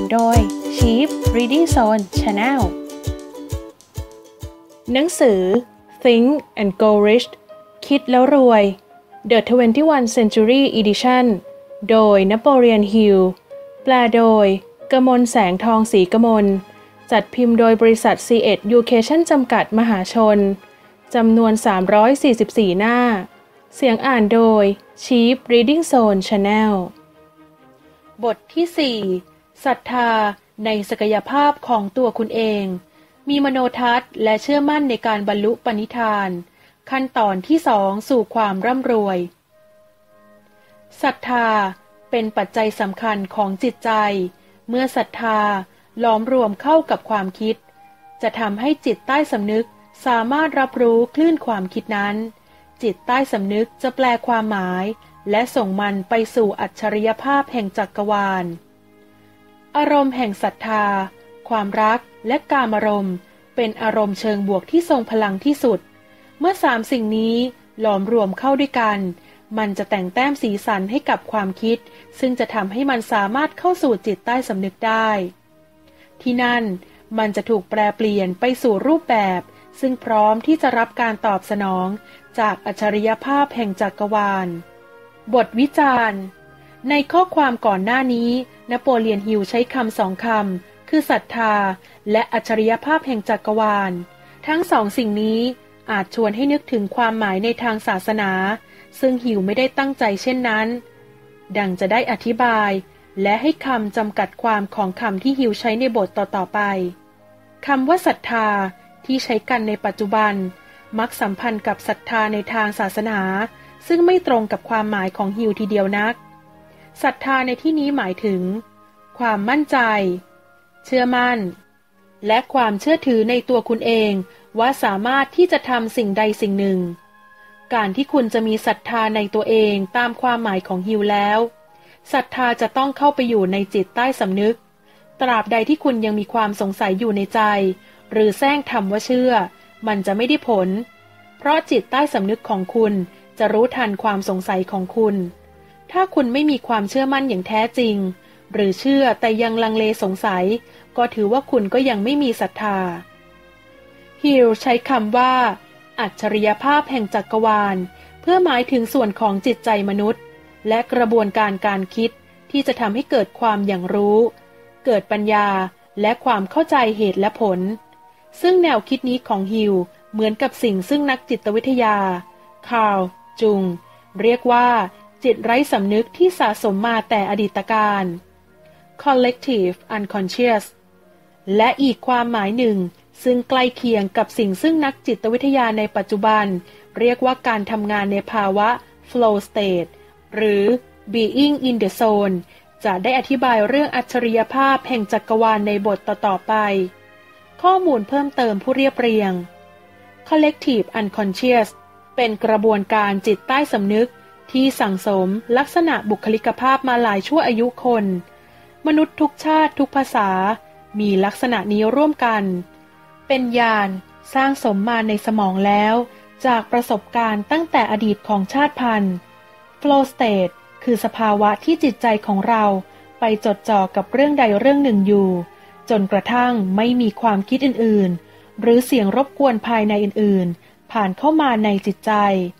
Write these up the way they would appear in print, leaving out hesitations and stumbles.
โดย Cheap Reading Zone Channel หนังสือ Think and Grow Rich คิดแล้วรวย The 21st Century Edition โดย Napoleon Hill แปลโดยกมลแสงทองศรีกมลจัดพิมพ์โดยบริษัท C.Ed Education จำกัดมหาชนจำนวน344หน้าเสียงอ่านโดย Cheap Reading Zone Channel บทที่ 4 ศรัทธาในศักยภาพของตัวคุณเองมีมโนทัศน์และเชื่อมั่นในการบรรลุปณิธานขั้นตอนที่ 2 สู่ความร่ำรวยศรัทธาเป็นปัจจัยสำคัญของจิตใจเมื่อศรัทธาล้อมรวมเข้ากับความคิดจะทำให้จิตใต้สำนึกสามารถรับรู้คลื่นความคิดนั้นจิตใต้สำนึกจะแปลความหมายและส่งมันไปสู่อัจฉริยภาพแห่งจักรวาลอารมณ์แห่งศรัทธาความรักและกามารมณ์เป็นอารมณ์เชิงบวกที่ทรงพลังที่สุดเมื่อ3สิ่งนี้หลอมรวมเข้าด้วยกันมันจะแต่งแต้มสีสันให้กับความคิดซึ่งจะทำให้มันสามารถเข้าสู่จิตใต้สำนึกได้ที่นั่นมันจะถูกแปรเปลี่ยนไปสู่รูปแบบซึ่งพร้อมที่จะรับการตอบสนองจากอัจฉริยภาพแห่งจักรวาลบทวิจารณ์ในข้อความก่อนหน้านี้นโปเลียนฮิลใช้คำ2 คำคือศรัทธาและอัจฉริยภาพแห่งจักรวาลทั้ง2 สิ่งนี้อาจชวนให้นึกถึงความหมายในทางศาสนาซึ่งฮิลไม่ได้ตั้งใจเช่นนั้นดังจะได้อธิบายและให้คำจำกัดความของคำที่ฮิลใช้ในบทต่อๆไปคำว่าศรัทธาที่ใช้กันในปัจจุบันมักสัมพันธ์กับศรัทธาในทางศาสนาซึ่งไม่ตรงกับความหมายของฮิลทีเดียวนักศรัทธาในที่นี้หมายถึงความมั่นใจเชื่อมั่นและความเชื่อถือในตัวคุณเองว่าสามารถที่จะทำสิ่งใดสิ่งหนึ่งการที่คุณจะมีศรัทธาในตัวเองตามความหมายของฮิลแล้วศรัทธาจะต้องเข้าไปอยู่ในจิตใต้สำนึกตราบใดที่คุณยังมีความสงสัยอยู่ในใจหรือแซงทำว่าเชื่อมันจะไม่ได้ผลเพราะจิตใต้สำนึกของคุณจะรู้ทันความสงสัยของคุณถ้าคุณไม่มีความเชื่อมั่นอย่างแท้จริงหรือเชื่อแต่ยังลังเลสงสัยก็ถือว่าคุณก็ยังไม่มีศรัทธาฮิลใช้คำว่าอัจฉริยภาพแห่งจักรวาลเพื่อหมายถึงส่วนของจิตใจมนุษย์และกระบวนการการคิดที่จะทำให้เกิดความอย่างรู้เกิดปัญญาและความเข้าใจเหตุและผลซึ่งแนวคิดนี้ของฮิลเหมือนกับสิ่งซึ่งนักจิตวิทยาคาร์ล จุงเรียกว่าจิตไร้สำนึกที่สะสมมาแต่อดีตการ collective unconscious และอีกความหมายหนึ่งซึ่งใกล้เคียงกับสิ่งซึ่งนักจิตวิทยาในปัจจุบันเรียกว่าการทำงานในภาวะ flow state หรือ being in the zone จะได้อธิบายเรื่องอัจฉริยภาพแห่งจักรวาลในบทต่อๆไปข้อมูลเพิ่มเติมผู้เรียบเรียง collective unconscious เป็นกระบวนการจิตใต้สำนึกที่สั่งสมลักษณะบุคลิกภาพมาหลายชั่วอายุคนมนุษย์ทุกชาติทุกภาษามีลักษณะนี้ร่วมกันเป็นญาณสร้างสมมาในสมองแล้วจากประสบการณ์ตั้งแต่อดีตของชาติพันธุ์ flow state คือสภาวะที่จิตใจของเราไปจดจ่อกับเรื่องใดเรื่องหนึ่งอยู่จนกระทั่งไม่มีความคิดอื่นๆหรือเสียงรบกวนภายในอื่นๆผ่านเข้ามาในจิตใจ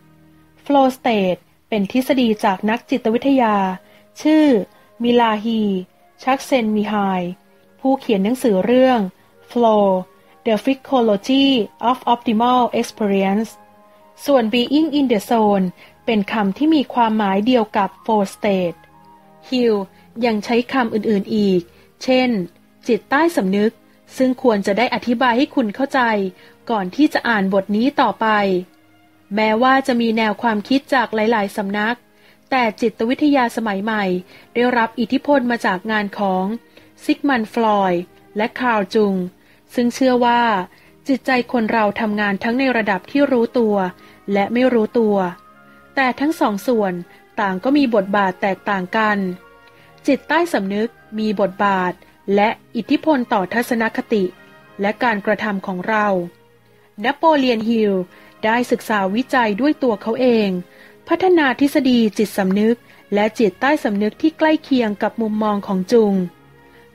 flow state เป็นทฤษฎีจากนักจิตวิทยาชื่อมิลาฮีชักเซนมิไฮผู้เขียนหนังสือเรื่อง Flow The Psychology of Optimal Experience ส่วน Being in the Zone เป็นคำที่มีความหมายเดียวกับ Flow State ฮิลยังใช้คำอื่นๆอีกเช่นจิตใต้สำนึกซึ่งควรจะได้อธิบายให้คุณเข้าใจก่อนที่จะอ่านบทนี้ต่อไปแม้ว่าจะมีแนวความคิดจากหลายๆสำนักแต่จิตวิทยาสมัยใหม่ได้รับอิทธิพลมาจากงานของซิกมันด์ ฟรอยด์และคาร์ล จุงซึ่งเชื่อว่าจิตใจคนเราทำงานทั้งในระดับที่รู้ตัวและไม่รู้ตัวแต่ทั้งสองส่วนต่างก็มีบทบาทแตกต่างกันจิตใต้สำนึกมีบทบาทและอิทธิพลต่อทัศนคติและการกระทำของเรานโปเลียนฮิลได้ศึกษาวิจัยด้วยตัวเขาเองพัฒนาทฤษฎีจิตสำนึกและจิตใต้สำนึกที่ใกล้เคียงกับมุมมองของจุง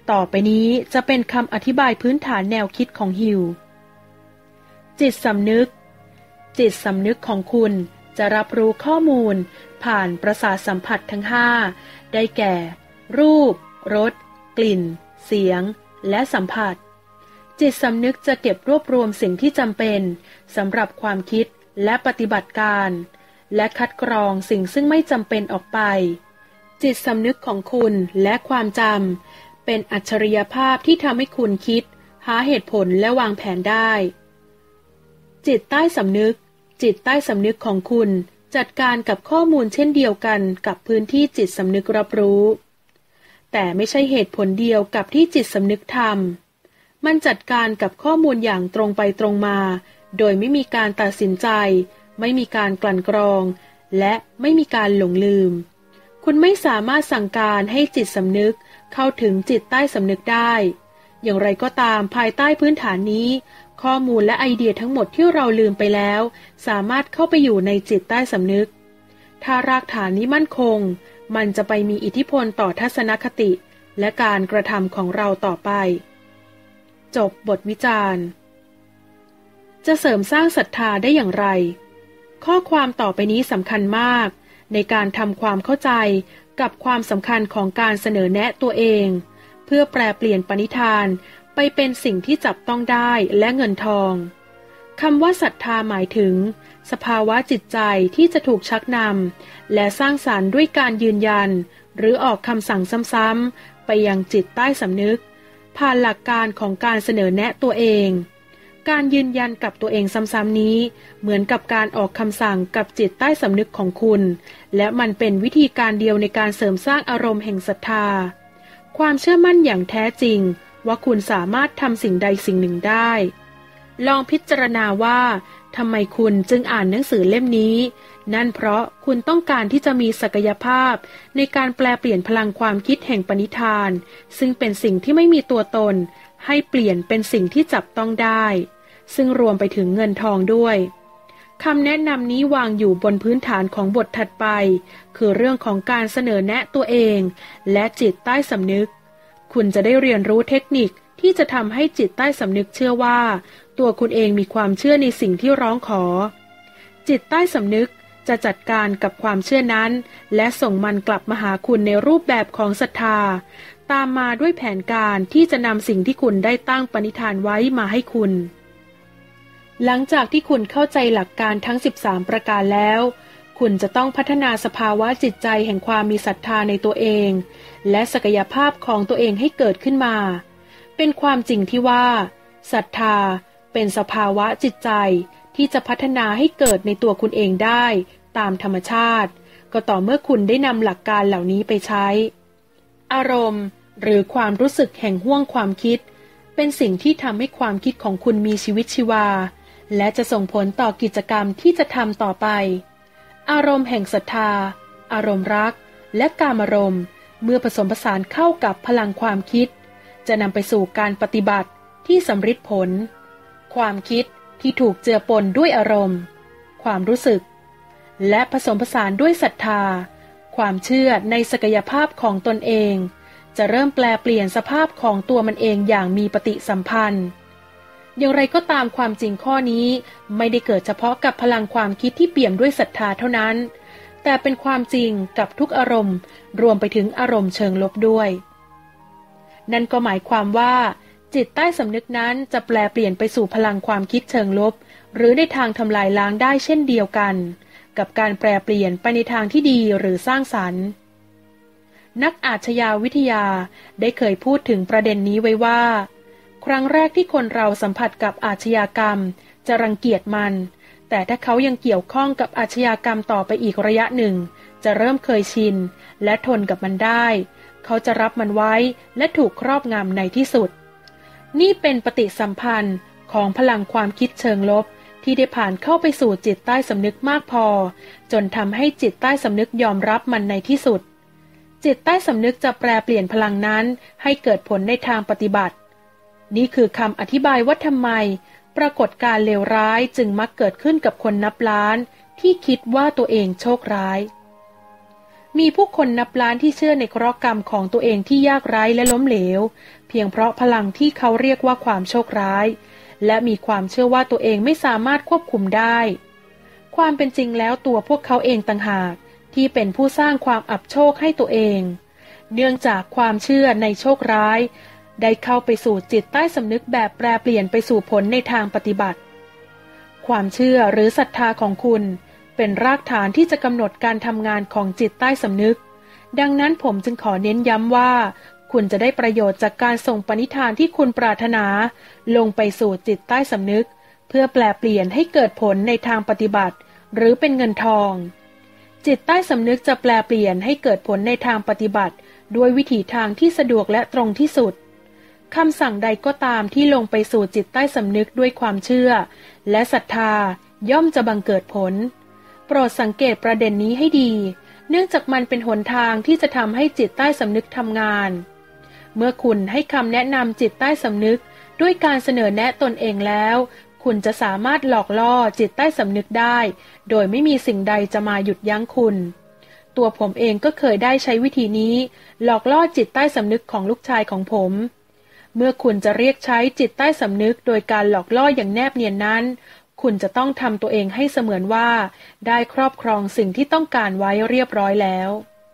ต่อไปนี้จะเป็นคำอธิบายพื้นฐานแนวคิดของฮิวจิตสำนึกจิตสำนึกของคุณจะรับรู้ข้อมูลผ่านประสาทสัมผัสทั้ง5ได้แก่รูปรสกลิ่นเสียงและสัมผัสจิตสำนึกจะเก็บรวบรวมสิ่งที่จำเป็นสำหรับความคิดและปฏิบัติการและคัดกรองสิ่งซึ่งไม่จำเป็นออกไปจิตสำนึกของคุณและความจำเป็นอัจฉริยภาพที่ทำให้คุณคิดหาเหตุผลและวางแผนได้จิตใต้สำนึกจิตใต้สำนึกของคุณจัดการกับข้อมูลเช่นเดียวกันกับพื้นที่จิตสำนึกรับรู้แต่ไม่ใช่เหตุผลเดียวกับที่จิตสำนึกทำมันจัดการกับข้อมูลอย่างตรงไปตรงมาโดยไม่มีการตัดสินใจไม่มีการกลั่นกรองและไม่มีการหลงลืมคุณไม่สามารถสั่งการให้จิตสำนึกเข้าถึงจิตใต้สำนึกได้อย่างไรก็ตามภายใต้พื้นฐานนี้ข้อมูลและไอเดียทั้งหมดที่เราลืมไปแล้วสามารถเข้าไปอยู่ในจิตใต้สำนึกถ้ารากฐานนี้มั่นคงมันจะไปมีอิทธิพลต่อทัศนคติและการกระทำของเราต่อไปจบบทวิจารณ์จะเสริมสร้างศรัทธาได้อย่างไรข้อความต่อไปนี้สำคัญมากในการทำความเข้าใจกับความสำคัญของการเสนอแนะตัวเองเพื่อแปลเปลี่ยนปณิธานไปเป็นสิ่งที่จับต้องได้และเงินทองคำว่าศรัทธาหมายถึงสภาวะจิตใจที่จะถูกชักนำและสร้างสรรค์ด้วยการยืนยันหรือออกคำสั่งซ้ำๆไปยังจิตใต้สำนึกผ่านหลักการของการเสนอแนะตัวเองการยืนยันกับตัวเองซ้ำๆนี้เหมือนกับการออกคำสั่งกับจิตใต้สำนึกของคุณและมันเป็นวิธีการเดียวในการเสริมสร้างอารมณ์แห่งศรัทธาความเชื่อมั่นอย่างแท้จริงว่าคุณสามารถทำสิ่งใดสิ่งหนึ่งได้ลองพิจารณาว่าทำไมคุณจึงอ่านหนังสือเล่มนี้นั่นเพราะคุณต้องการที่จะมีศักยภาพในการแปลเปลี่ยนพลังความคิดแห่งปณิธานซึ่งเป็นสิ่งที่ไม่มีตัวตนให้เปลี่ยนเป็นสิ่งที่จับต้องได้ซึ่งรวมไปถึงเงินทองด้วยคำแนะนำนี้วางอยู่บนพื้นฐานของบทถัดไปคือเรื่องของการเสนอแนะตัวเองและจิตใต้สำนึกคุณจะได้เรียนรู้เทคนิคที่จะทำให้จิตใต้สำนึกเชื่อว่าตัวคุณเองมีความเชื่อในสิ่งที่ร้องขอจิตใต้สำนึกจะจัดการกับความเชื่อนั้นและส่งมันกลับมาหาคุณในรูปแบบของศรัทธาตามมาด้วยแผนการที่จะนำสิ่งที่คุณได้ตั้งปณิธานไว้มาให้คุณหลังจากที่คุณเข้าใจหลักการทั้ง13ประการแล้วคุณจะต้องพัฒนาสภาวะจิตใจแห่งความมีศรัทธาในตัวเองและศักยภาพของตัวเองให้เกิดขึ้นมาเป็นความจริงที่ว่าศรัทธาเป็นสภาวะจิตใจที่จะพัฒนาให้เกิดในตัวคุณเองได้ตามธรรมชาติก็ต่อเมื่อคุณได้นำหลักการเหล่านี้ไปใช้อารมณ์หรือความรู้สึกแห่งห้วงความคิดเป็นสิ่งที่ทำให้ความคิดของคุณมีชีวิตชีวาและจะส่งผลต่อกิจกรรมที่จะทำต่อไปอารมณ์แห่งศรัทธาอารมณ์รักและกามารมณ์เมื่อผสมผสานเข้ากับพลังความคิดจะนำไปสู่การปฏิบัติที่สำฤทธิ์ผลความคิดที่ถูกเจือปนด้วยอารมณ์ความรู้สึกและผสมผสานด้วยศรัทธาความเชื่อในศักยภาพของตนเองจะเริ่มแปลเปลี่ยนสภาพของตัวมันเองอย่างมีปฏิสัมพันธ์อย่างไรก็ตามความจริงข้อนี้ไม่ได้เกิดเฉพาะกับพลังความคิดที่เปี่ยมด้วยศรัทธาเท่านั้นแต่เป็นความจริงกับทุกอารมณ์รวมไปถึงอารมณ์เชิงลบด้วยนั่นก็หมายความว่าจิตใต้สำนึกนั้นจะแปลเปลี่ยนไปสู่พลังความคิดเชิงลบหรือในทางทำลายล้างได้เช่นเดียวกันกับการแปลเปลี่ยนไปในทางที่ดีหรือสร้างสรรค์นักอาชญาวิทยาได้เคยพูดถึงประเด็นนี้ไว้ว่าครั้งแรกที่คนเราสัมผัสกับอาชญากรรมจะรังเกียจมันแต่ถ้าเขายังเกี่ยวข้องกับอาชญากรรมต่อไปอีกระยะหนึ่งจะเริ่มเคยชินและทนกับมันได้เขาจะรับมันไว้และถูกครอบงำในที่สุดนี่เป็นปฏิสัมพันธ์ของพลังความคิดเชิงลบที่ได้ผ่านเข้าไปสู่จิตใต้สำนึกมากพอจนทำให้จิตใต้สำนึกยอมรับมันในที่สุดจิตใต้สำนึกจะแปลเปลี่ยนพลังนั้นให้เกิดผลในทางปฏิบัตินี่คือคำอธิบายว่าทำไมปรากฏการณ์เลวร้ายจึงมักเกิดขึ้นกับคนนับล้านที่คิดว่าตัวเองโชคร้ายมีผู้คนนับล้านที่เชื่อในเคราะห์กรรมของตัวเองที่ยากไร้และล้มเหลวเพียงเพราะพลังที่เขาเรียกว่าความโชคร้ายและมีความเชื่อว่าตัวเองไม่สามารถควบคุมได้ความเป็นจริงแล้วตัวพวกเขาเองต่างหากที่เป็นผู้สร้างความอับโชคให้ตัวเองเนื่องจากความเชื่อในโชคร้ายได้เข้าไปสู่จิตใต้สำนึกแบบแปรเปลี่ยนไปสู่ผลในทางปฏิบัติความเชื่อหรือศรัทธาของคุณเป็นรากฐานที่จะกำหนดการทำงานของจิตใต้สำนึกดังนั้นผมจึงขอเน้นย้ำว่าคุณจะได้ประโยชน์จากการส่งปณิธานที่คุณปรารถนาลงไปสู่จิตใต้สำนึกเพื่อแปลเปลี่ยนให้เกิดผลในทางปฏิบัติหรือเป็นเงินทองจิตใต้สำนึกจะแปลเปลี่ยนให้เกิดผลในทางปฏิบัติด้วยวิถีทางที่สะดวกและตรงที่สุดคำสั่งใดก็ตามที่ลงไปสู่จิตใต้สำนึกด้วยความเชื่อและศรัทธาย่อมจะบังเกิดผลโปรดสังเกตประเด็นนี้ให้ดีเนื่องจากมันเป็นหนทางที่จะทำให้จิตใต้สำนึกทำงานเมื่อคุณให้คำแนะนำจิตใต้สำนึกด้วยการเสนอแนะตนเองแล้วคุณจะสามารถหลอกล่อจิตใต้สำนึกได้โดยไม่มีสิ่งใดจะมาหยุดยั้งคุณตัวผมเองก็เคยได้ใช้วิธีนี้หลอกล่อจิตใต้สำนึกของลูกชายของผมเมื่อคุณจะเรียกใช้จิตใต้สำนึกโดยการหลอกล่ออย่างแนบเนียนนั้นคุณจะต้องทำตัวเองให้เสมือนว่าได้ครอบครองสิ่งที่ต้องการไว้เรียบร้อยแล้ว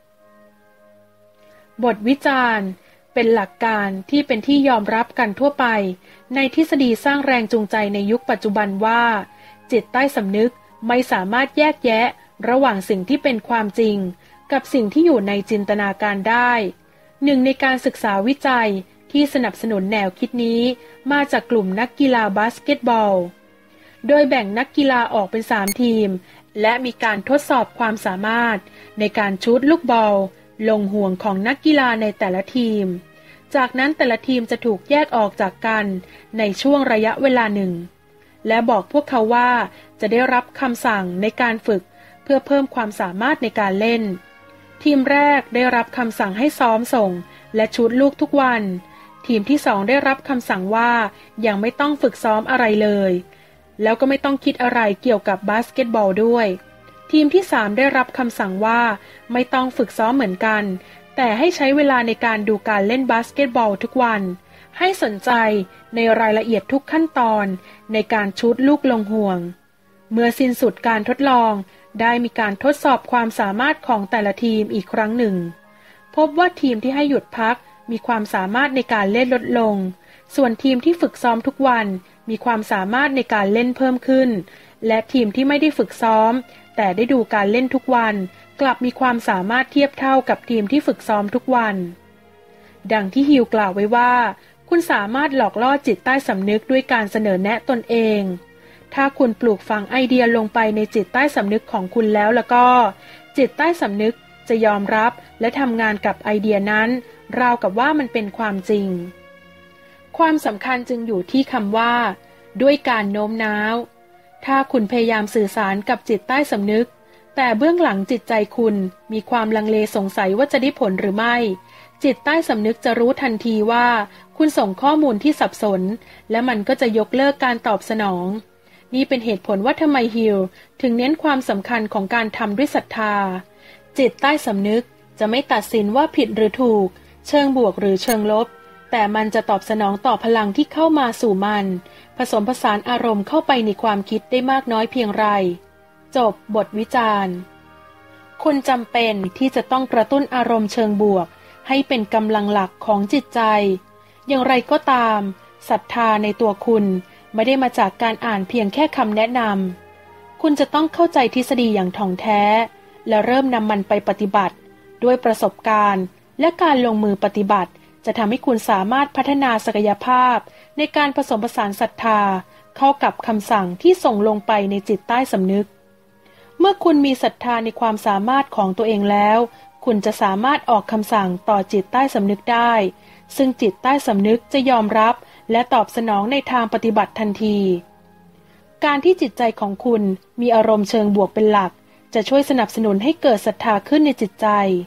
บทวิจารณ์เป็นหลักการที่เป็นที่ยอมรับกันทั่วไปในทฤษฎีสร้างแรงจูงใจในยุคปัจจุบันว่าจิตใต้สำนึกไม่สามารถแยกแยะระหว่างสิ่งที่เป็นความจริงกับสิ่งที่อยู่ในจินตนาการได้หนึ่งในการศึกษาวิจัยที่สนับสนุนแนวคิดนี้มาจากกลุ่มนักกีฬาบาสเกตบอลโดยแบ่งนักกีฬาออกเป็น3ทีมและมีการทดสอบความสามารถในการชูตลูกบอลลงห่วงของนักกีฬาในแต่ละทีมจากนั้นแต่ละทีมจะถูกแยกออกจากกันในช่วงระยะเวลาหนึ่งและบอกพวกเขาว่าจะได้รับคำสั่งในการฝึกเพื่อเพิ่มความสามารถในการเล่นทีมแรกได้รับคำสั่งให้ซ้อมส่งและชูตลูกทุกวันทีมที่2ได้รับคำสั่งว่ายังไม่ต้องฝึกซ้อมอะไรเลยแล้วก็ไม่ต้องคิดอะไรเกี่ยวกับบาสเกตบอลด้วยทีมที่3ได้รับคำสั่งว่าไม่ต้องฝึกซ้อมเหมือนกันแต่ให้ใช้เวลาในการดูการเล่นบาสเกตบอลทุกวันให้สนใจในรายละเอียดทุกขั้นตอนในการชูตลูกลงห่วงเมื่อสิ้นสุดการทดลองได้มีการทดสอบความสามารถของแต่ละทีมอีกครั้งหนึ่งพบว่าทีมที่ให้หยุดพักมีความสามารถในการเล่นลดลงส่วนทีมที่ฝึกซ้อมทุกวันมีความสามารถในการเล่นเพิ่มขึ้นและทีมที่ไม่ได้ฝึกซ้อมแต่ได้ดูการเล่นทุกวันกลับมีความสามารถเทียบเท่ากับทีมที่ฝึกซ้อมทุกวันดังที่ฮิวกล่าวไว้ว่าคุณสามารถหลอกล่อจิตใต้สำนึกด้วยการเสนอแนะตนเองถ้าคุณปลูกฝังไอเดียลงไปในจิตใต้สำนึกของคุณแล้วก็จิตใต้สำนึกจะยอมรับและทำงานกับไอเดียนั้นราวกับว่ามันเป็นความจริงความสำคัญจึงอยู่ที่คำว่าด้วยการโน้มน้าวถ้าคุณพยายามสื่อสารกับจิตใต้สำนึกแต่เบื้องหลังจิตใจคุณมีความลังเลสงสัยว่าจะได้ผลหรือไม่จิตใต้สำนึกจะรู้ทันทีว่าคุณส่งข้อมูลที่สับสนและมันก็จะยกเลิกการตอบสนองนี่เป็นเหตุผลว่าทำไมฮิลถึงเน้นความสำคัญของการทำด้วยศรัทธาจิตใต้สำนึกจะไม่ตัดสินว่าผิดหรือถูกเชิงบวกหรือเชิงลบแต่มันจะตอบสนองต่อพลังที่เข้ามาสู่มันผสมผสานอารมณ์เข้าไปในความคิดได้มากน้อยเพียงไรจบบทวิจารณ์คุณจำเป็นที่จะต้องกระตุ้นอารมณ์เชิงบวกให้เป็นกำลังหลักของจิตใจอย่างไรก็ตามศรัทธาในตัวคุณไม่ได้มาจากการอ่านเพียงแค่คำแนะนำคุณจะต้องเข้าใจทฤษฎีอย่างถ่องแท้และเริ่มนำมันไปปฏิบัติด้วยประสบการณ์และการลงมือปฏิบัติจะทำให้คุณสามารถพัฒนาศักยภาพในการผสมผสานศรัทธาเข้ากับคำสั่งที่ส่งลงไปในจิตใต้สำนึกเมื่อคุณมีศรัทธาในความสามารถของตัวเองแล้วคุณจะสามารถออกคำสั่งต่อจิตใต้สำนึกได้ซึ่งจิตใต้สำนึกจะยอมรับและตอบสนองในทางปฏิบัติทันทีการที่จิตใจของคุณมีอารมณ์เชิงบวกเป็นหลักจะช่วยสนับสนุนให้เกิดศรัทธาขึ้นในจิตใจ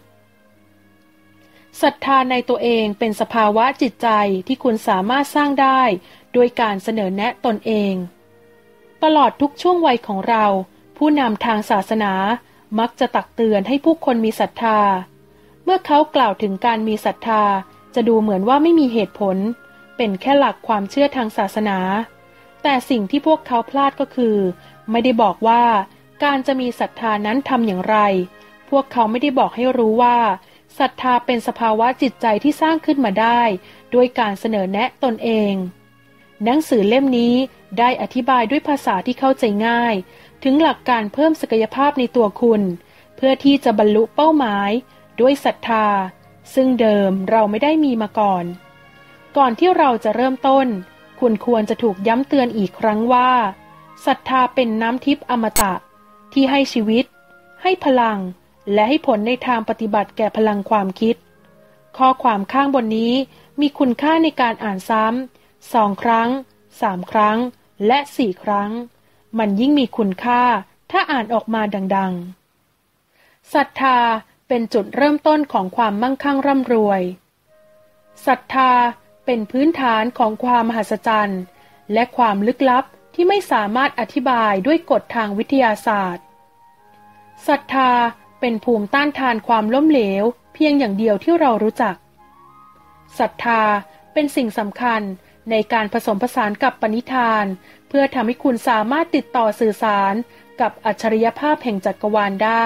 ศรัทธาในตัวเองเป็นสภาวะจิตใจที่คุณสามารถสร้างได้โดยการเสนอแนะตนเองตลอดทุกช่วงวัยของเราผู้นำทางศาสนามักจะตักเตือนให้ผู้คนมีศรัทธาเมื่อเขากล่าวถึงการมีศรัทธาจะดูเหมือนว่าไม่มีเหตุผลเป็นแค่หลักความเชื่อทางศาสนาแต่สิ่งที่พวกเขาพลาดก็คือไม่ได้บอกว่าการจะมีศรัทธานั้นทำอย่างไรพวกเขาไม่ได้บอกให้รู้ว่าศรัทธาเป็นสภาวะจิตใจที่สร้างขึ้นมาได้ด้วยการเสนอแนะตนเองหนังสือเล่มนี้ได้อธิบายด้วยภาษาที่เข้าใจง่ายถึงหลักการเพิ่มศักยภาพในตัวคุณเพื่อที่จะบรรลุเป้าหมายด้วยศรัทธาซึ่งเดิมเราไม่ได้มีมาก่อนที่เราจะเริ่มต้นคุณควรจะถูกย้ำเตือนอีกครั้งว่าศรัทธาเป็นน้ำทิพย์อมตะที่ให้ชีวิตให้พลังและให้ผลในทางปฏิบัติแก่พลังความคิดข้อความข้างบนนี้มีคุณค่าในการอ่านซ้ำ2 ครั้ง3 ครั้งและ4 ครั้งมันยิ่งมีคุณค่าถ้าอ่านออกมาดังๆศรัทธาเป็นจุดเริ่มต้นของความมั่งคั่งร่ำรวยศรัทธาเป็นพื้นฐานของความมหัศจรรย์และความลึกลับที่ไม่สามารถอธิบายด้วยกฎทางวิทยาศาสตร์ศรัทธาเป็นภูมิต้านทานความล้มเหลวเพียงอย่างเดียวที่เรารู้จักศรัทธาเป็นสิ่งสำคัญในการผสมผสานกับปณิธานเพื่อทำให้คุณสามารถติดต่อสื่อสารกับอัจฉริยภาพแห่งจักรวาลได้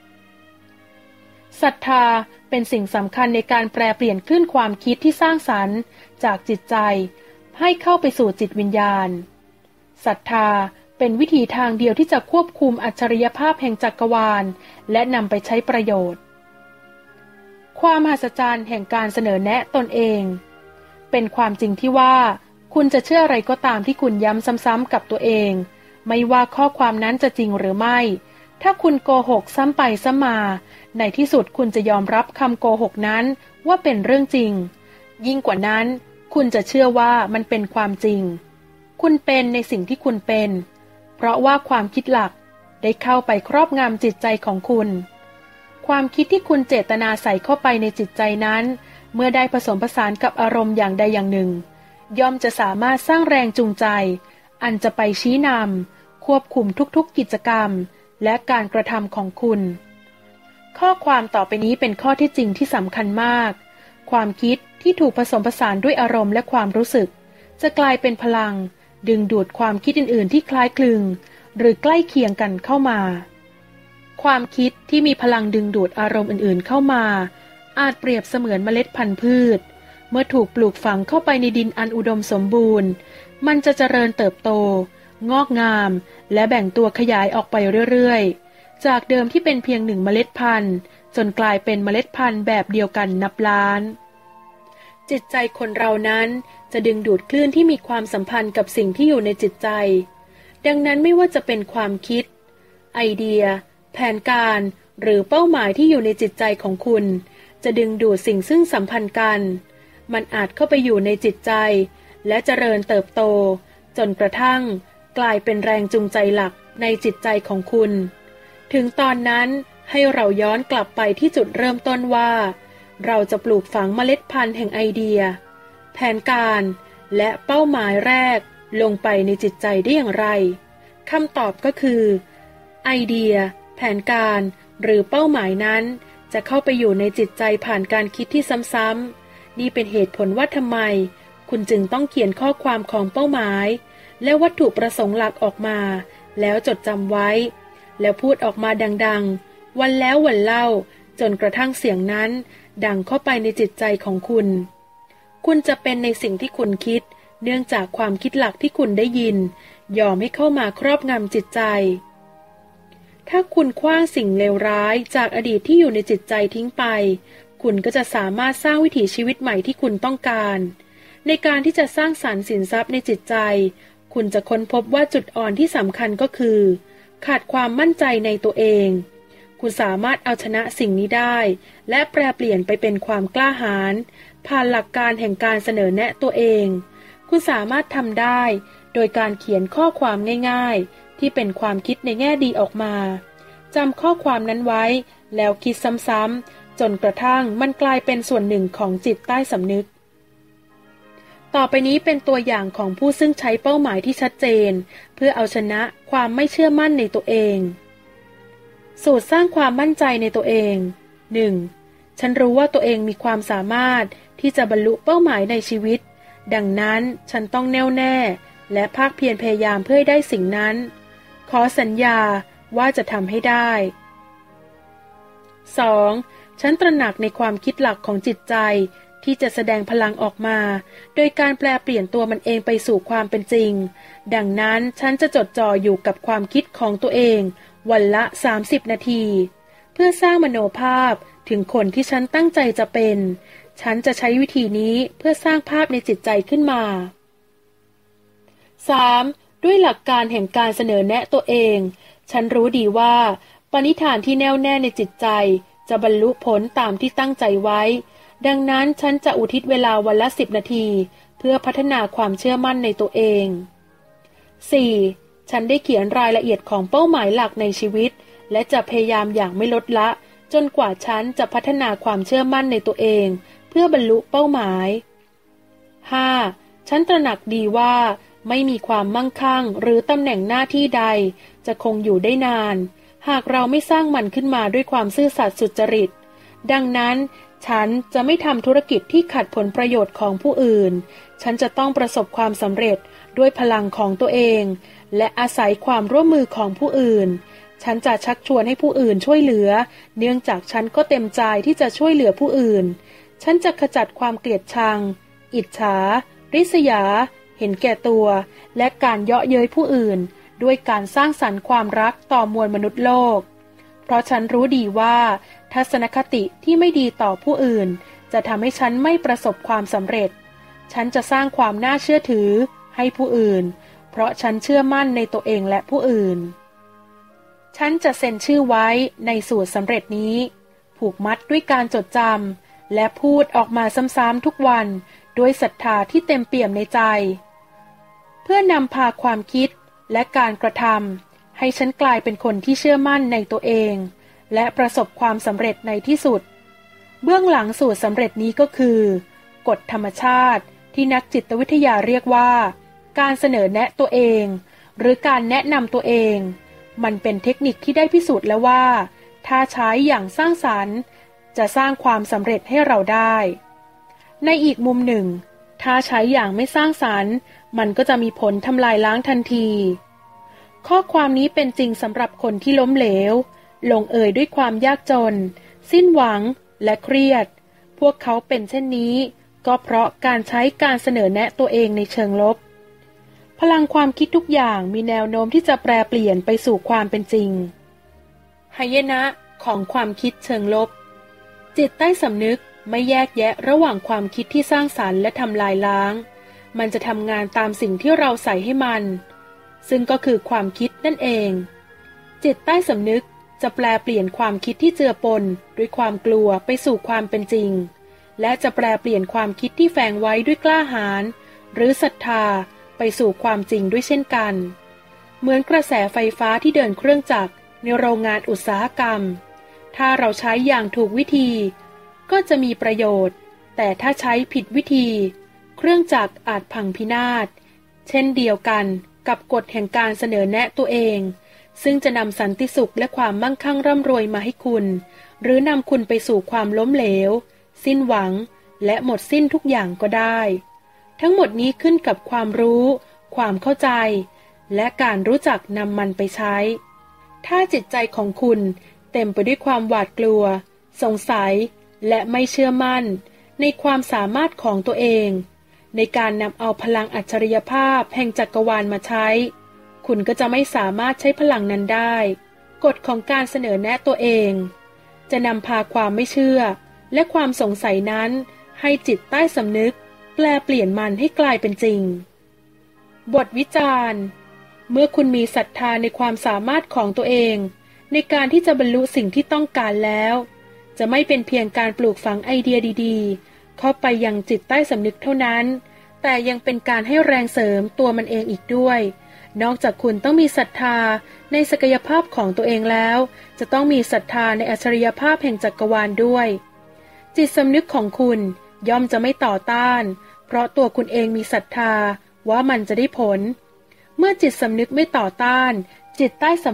ศรัทธาเป็นสิ่งสำคัญในการแปลเปลี่ยนคลื่นความคิดที่สร้างสรรค์จากจิตใจให้เข้าไปสู่จิตวิญญาณศรัทธาเป็นวิธีทางเดียวที่จะควบคุมอัจฉริยภาพแห่งจักรวาลและนำไปใช้ประโยชน์ความมหัศจรรย์แห่งการเสนอแนะตนเองเป็นความจริงที่ว่าคุณจะเชื่ออะไรก็ตามที่คุณย้ำซ้ำๆกับตัวเองไม่ว่าข้อความนั้นจะจริงหรือไม่ถ้าคุณโกหกซ้ำไปซ้ำมาในที่สุดคุณจะยอมรับคำโกหกนั้นว่าเป็นเรื่องจริงยิ่งกว่านั้นคุณจะเชื่อว่ามันเป็นความจริงคุณเป็นในสิ่งที่คุณเป็นเพราะว่าความคิดหลักได้เข้าไปครอบงำจิตใจของคุณความคิดที่คุณเจตนาใส่เข้าไปในจิตใจนั้นเมื่อได้ผสมผสานกับอารมณ์อย่างใดอย่างหนึ่งย่อมจะสามารถสร้างแรงจูงใจอันจะไปชี้นำควบคุมทุกๆกิจกรรมและการกระทำของคุณข้อความต่อไปนี้เป็นข้อเท็จจริงที่สำคัญมากความคิดที่ถูกผสมผสานด้วยอารมณ์และความรู้สึกจะกลายเป็นพลังดึงดูดความคิดอื่นๆที่คล้ายคลึงหรือใกล้เคียงกันเข้ามาความคิดที่มีพลังดึงดูดอารมณ์อื่นๆเข้ามาอาจเปรียบเสมือนเมล็ดพันธุ์พืชเมื่อถูกปลูกฝังเข้าไปในดินอันอุดมสมบูรณ์มันจะเจริญเติบโตงอกงามและแบ่งตัวขยายออกไปเรื่อยๆจากเดิมที่เป็นเพียง1 เมล็ดพันธุ์จนกลายเป็นเมล็ดพันธุ์แบบเดียวกันนับล้านจิตใจคนเรานั้นจะดึงดูดคลื่นที่มีความสัมพันธ์กับสิ่งที่อยู่ในจิตใจดังนั้นไม่ว่าจะเป็นความคิดไอเดียแผนการหรือเป้าหมายที่อยู่ในจิตใจของคุณจะดึงดูดสิ่งซึ่งสัมพันธ์กันมันอาจเข้าไปอยู่ในจิตใจและเจริญเติบโตจนกระทั่งกลายเป็นแรงจูงใจหลักในจิตใจของคุณถึงตอนนั้นให้เราย้อนกลับไปที่จุดเริ่มต้นว่าเราจะปลูกฝังเมล็ดพันธุ์แห่งไอเดียแผนการและเป้าหมายแรกลงไปในจิตใจได้อย่างไรคำตอบก็คือไอเดียแผนการหรือเป้าหมายนั้นจะเข้าไปอยู่ในจิตใจผ่านการคิดที่ซ้ำๆนี่เป็นเหตุผลว่าทำไมคุณจึงต้องเขียนข้อความของเป้าหมายและวัตถุประสงค์หลักออกมาแล้วจดจำไว้แล้วพูดออกมาดังๆวันแล้ววันเล่าจนกระทั่งเสียงนั้นดังเข้าไปในจิตใจของคุณคุณจะเป็นในสิ่งที่คุณคิดเนื่องจากความคิดหลักที่คุณได้ยินยอมให้เข้ามาครอบงำจิตใจถ้าคุณขว้างสิ่งเลวร้ายจากอดีตที่อยู่ในจิตใจทิ้งไปคุณก็จะสามารถสร้างวิถีชีวิตใหม่ที่คุณต้องการในการที่จะสร้างสรรค์สินทรัพย์ในจิตใจคุณจะค้นพบว่าจุดอ่อนที่สำคัญก็คือขาดความมั่นใจในตัวเองคุณสามารถเอาชนะสิ่งนี้ได้และแปลเปลี่ยนไปเป็นความกล้าหาญผ่านหลักการแห่งการเสนอแนะตัวเองคุณสามารถทำได้โดยการเขียนข้อความง่ายๆที่เป็นความคิดในแง่ดีออกมาจำข้อความนั้นไว้แล้วคิดซ้ำๆจนกระทั่งมันกลายเป็นส่วนหนึ่งของจิตใต้สำนึกต่อไปนี้เป็นตัวอย่างของผู้ซึ่งใช้เป้าหมายที่ชัดเจนเพื่อเอาชนะความไม่เชื่อมั่นในตัวเองสูตรสร้างความมั่นใจในตัวเอง 1. ฉันรู้ว่าตัวเองมีความสามารถที่จะบรรลุเป้าหมายในชีวิตดังนั้นฉันต้องแน่วแน่และภาคเพียรพยายามเพื่อให้ได้สิ่งนั้นขอสัญญาว่าจะทำให้ได้ 2. ฉันตระหนักในความคิดหลักของจิตใจที่จะแสดงพลังออกมาโดยการแปลเปลี่ยนตัวมันเองไปสู่ความเป็นจริงดังนั้นฉันจะจดจ่ออยู่กับความคิดของตัวเองวันละ30 นาทีเพื่อสร้างมโนภาพถึงคนที่ฉันตั้งใจจะเป็นฉันจะใช้วิธีนี้เพื่อสร้างภาพในจิตใจขึ้นมา 3. ด้วยหลักการแห่งการเสนอแนะตัวเองฉันรู้ดีว่าปณิธานที่แน่วแน่ในจิตใจจะบรรลุผลตามที่ตั้งใจไว้ดังนั้นฉันจะอุทิศเวลาวันละ10 นาทีเพื่อพัฒนาความเชื่อมั่นในตัวเอง 4. ฉันได้เขียนรายละเอียดของเป้าหมายหลักในชีวิตและจะพยายามอย่างไม่ลดละจนกว่าฉันจะพัฒนาความเชื่อมั่นในตัวเองเพื่อบรรลุเป้าหมาย 5. ฉันตระหนักดีว่าไม่มีความมั่งคั่งหรือตำแหน่งหน้าที่ใดจะคงอยู่ได้นานหากเราไม่สร้างมันขึ้นมาด้วยความซื่อสัตย์สุจริตดังนั้นฉันจะไม่ทำธุรกิจที่ขัดผลประโยชน์ของผู้อื่นฉันจะต้องประสบความสำเร็จด้วยพลังของตัวเองและอาศัยความร่วมมือของผู้อื่นฉันจะชักชวนให้ผู้อื่นช่วยเหลือเนื่องจากฉันก็เต็มใจที่จะช่วยเหลือผู้อื่นฉันจะขจัดความเกลียดชังอิจฉาริษยาเห็นแก่ตัวและการเยาะเย้ยผู้อื่นด้วยการสร้างสรรค์ความรักต่อมวลมนุษย์โลกเพราะฉันรู้ดีว่าทัศนคติที่ไม่ดีต่อผู้อื่นจะทำให้ฉันไม่ประสบความสำเร็จฉันจะสร้างความน่าเชื่อถือให้ผู้อื่นเพราะฉันเชื่อมั่นในตัวเองและผู้อื่นฉันจะเซ็นชื่อไว้ในสูตรสำเร็จนี้ผูกมัดด้วยการจดจำและพูดออกมาซ้ำๆทุกวันด้วยศรัทธาที่เต็มเปี่ยมในใจเพื่อนำพาความคิดและการกระทำให้ฉันกลายเป็นคนที่เชื่อมั่นในตัวเองและประสบความสำเร็จในที่สุดเบื้องหลังสูตรสำเร็จนี้ก็คือกฎธรรมชาติที่นักจิตวิทยาเรียกว่าการเสนอแนะตัวเองหรือการแนะนำตัวเองมันเป็นเทคนิคที่ได้พิสูจน์แล้วว่าถ้าใช้อย่างสร้างสรรค์จะสร้างความสำเร็จให้เราได้ในอีกมุมหนึ่งถ้าใช้อย่างไม่สร้างสรรค์มันก็จะมีผลทำลายล้างทันทีข้อความนี้เป็นจริงสำหรับคนที่ล้มเหลวลงเอยด้วยความยากจนสิ้นหวังและเครียดพวกเขาเป็นเช่นนี้ก็เพราะการใช้การเสนอแนะตัวเองในเชิงลบพลังความคิดทุกอย่างมีแนวโน้มที่จะแปรเปลี่ยนไปสู่ความเป็นจริงหายนะของความคิดเชิงลบจิตใต้สำนึกไม่แยกแยะระหว่างความคิดที่สร้างสรรค์และทำลายล้างมันจะทำงานตามสิ่งที่เราใส่ให้มันซึ่งก็คือความคิดนั่นเองจิตใต้สำนึกจะแปลเปลี่ยนความคิดที่เจือปนด้วยความกลัวไปสู่ความเป็นจริงและจะแปลเปลี่ยนความคิดที่แฝงไว้ด้วยกล้าหาญหรือศรัทธาไปสู่ความจริงด้วยเช่นกันเหมือนกระแสไฟฟ้าที่เดินเครื่องจักรในโรงงานอุตสาหกรรมถ้าเราใช้อย่างถูกวิธีก็จะมีประโยชน์แต่ถ้าใช้ผิดวิธีเครื่องจักรอาจพังพินาศเช่นเดียวกันกับกฎแห่งการเสนอแนะตัวเองซึ่งจะนำสันติสุขและความมั่งคั่งร่ำรวยมาให้คุณหรือนำคุณไปสู่ความล้มเหลวสิ้นหวังและหมดสิ้นทุกอย่างก็ได้ทั้งหมดนี้ขึ้นกับความรู้ความเข้าใจและการรู้จักนำมันไปใช้ถ้าจิตใจของคุณเต็มไปด้วยความหวาดกลัวสงสัยและไม่เชื่อมั่นในความสามารถของตัวเองในการนำเอาพลังอัจฉริยภาพแห่งจักรวาลมาใช้คุณก็จะไม่สามารถใช้พลังนั้นได้กฎของการเสนอแนะตัวเองจะนำพาความไม่เชื่อและความสงสัยนั้นให้จิตใต้สำนึกแปลเปลี่ยนมันให้กลายเป็นจริงบทวิจารณ์เมื่อคุณมีศรัทธาในความสามารถของตัวเองในการที่จะบรรลุสิ่งที่ต้องการแล้วจะไม่เป็นเพียงการปลูกฝังไอเดียดีๆเข้าไปยังจิตใต้สำนึกเท่านั้นแต่ยังเป็นการให้แรงเสริมตัวมันเองอีกด้วยนอกจากคุณต้องมีศรัทธาในศักยภาพของตัวเองแล้วจะต้องมีศรัทธาในอัจฉริยภาพแห่งจักรวาลด้วยจิตสำนึกของคุณย่อมจะไม่ต่อต้านเพราะตัวคุณเองมีศรัทธาว่ามันจะได้ผลเมื่อจิตสำนึกไม่ต่อต้านจิตใต้สำนึก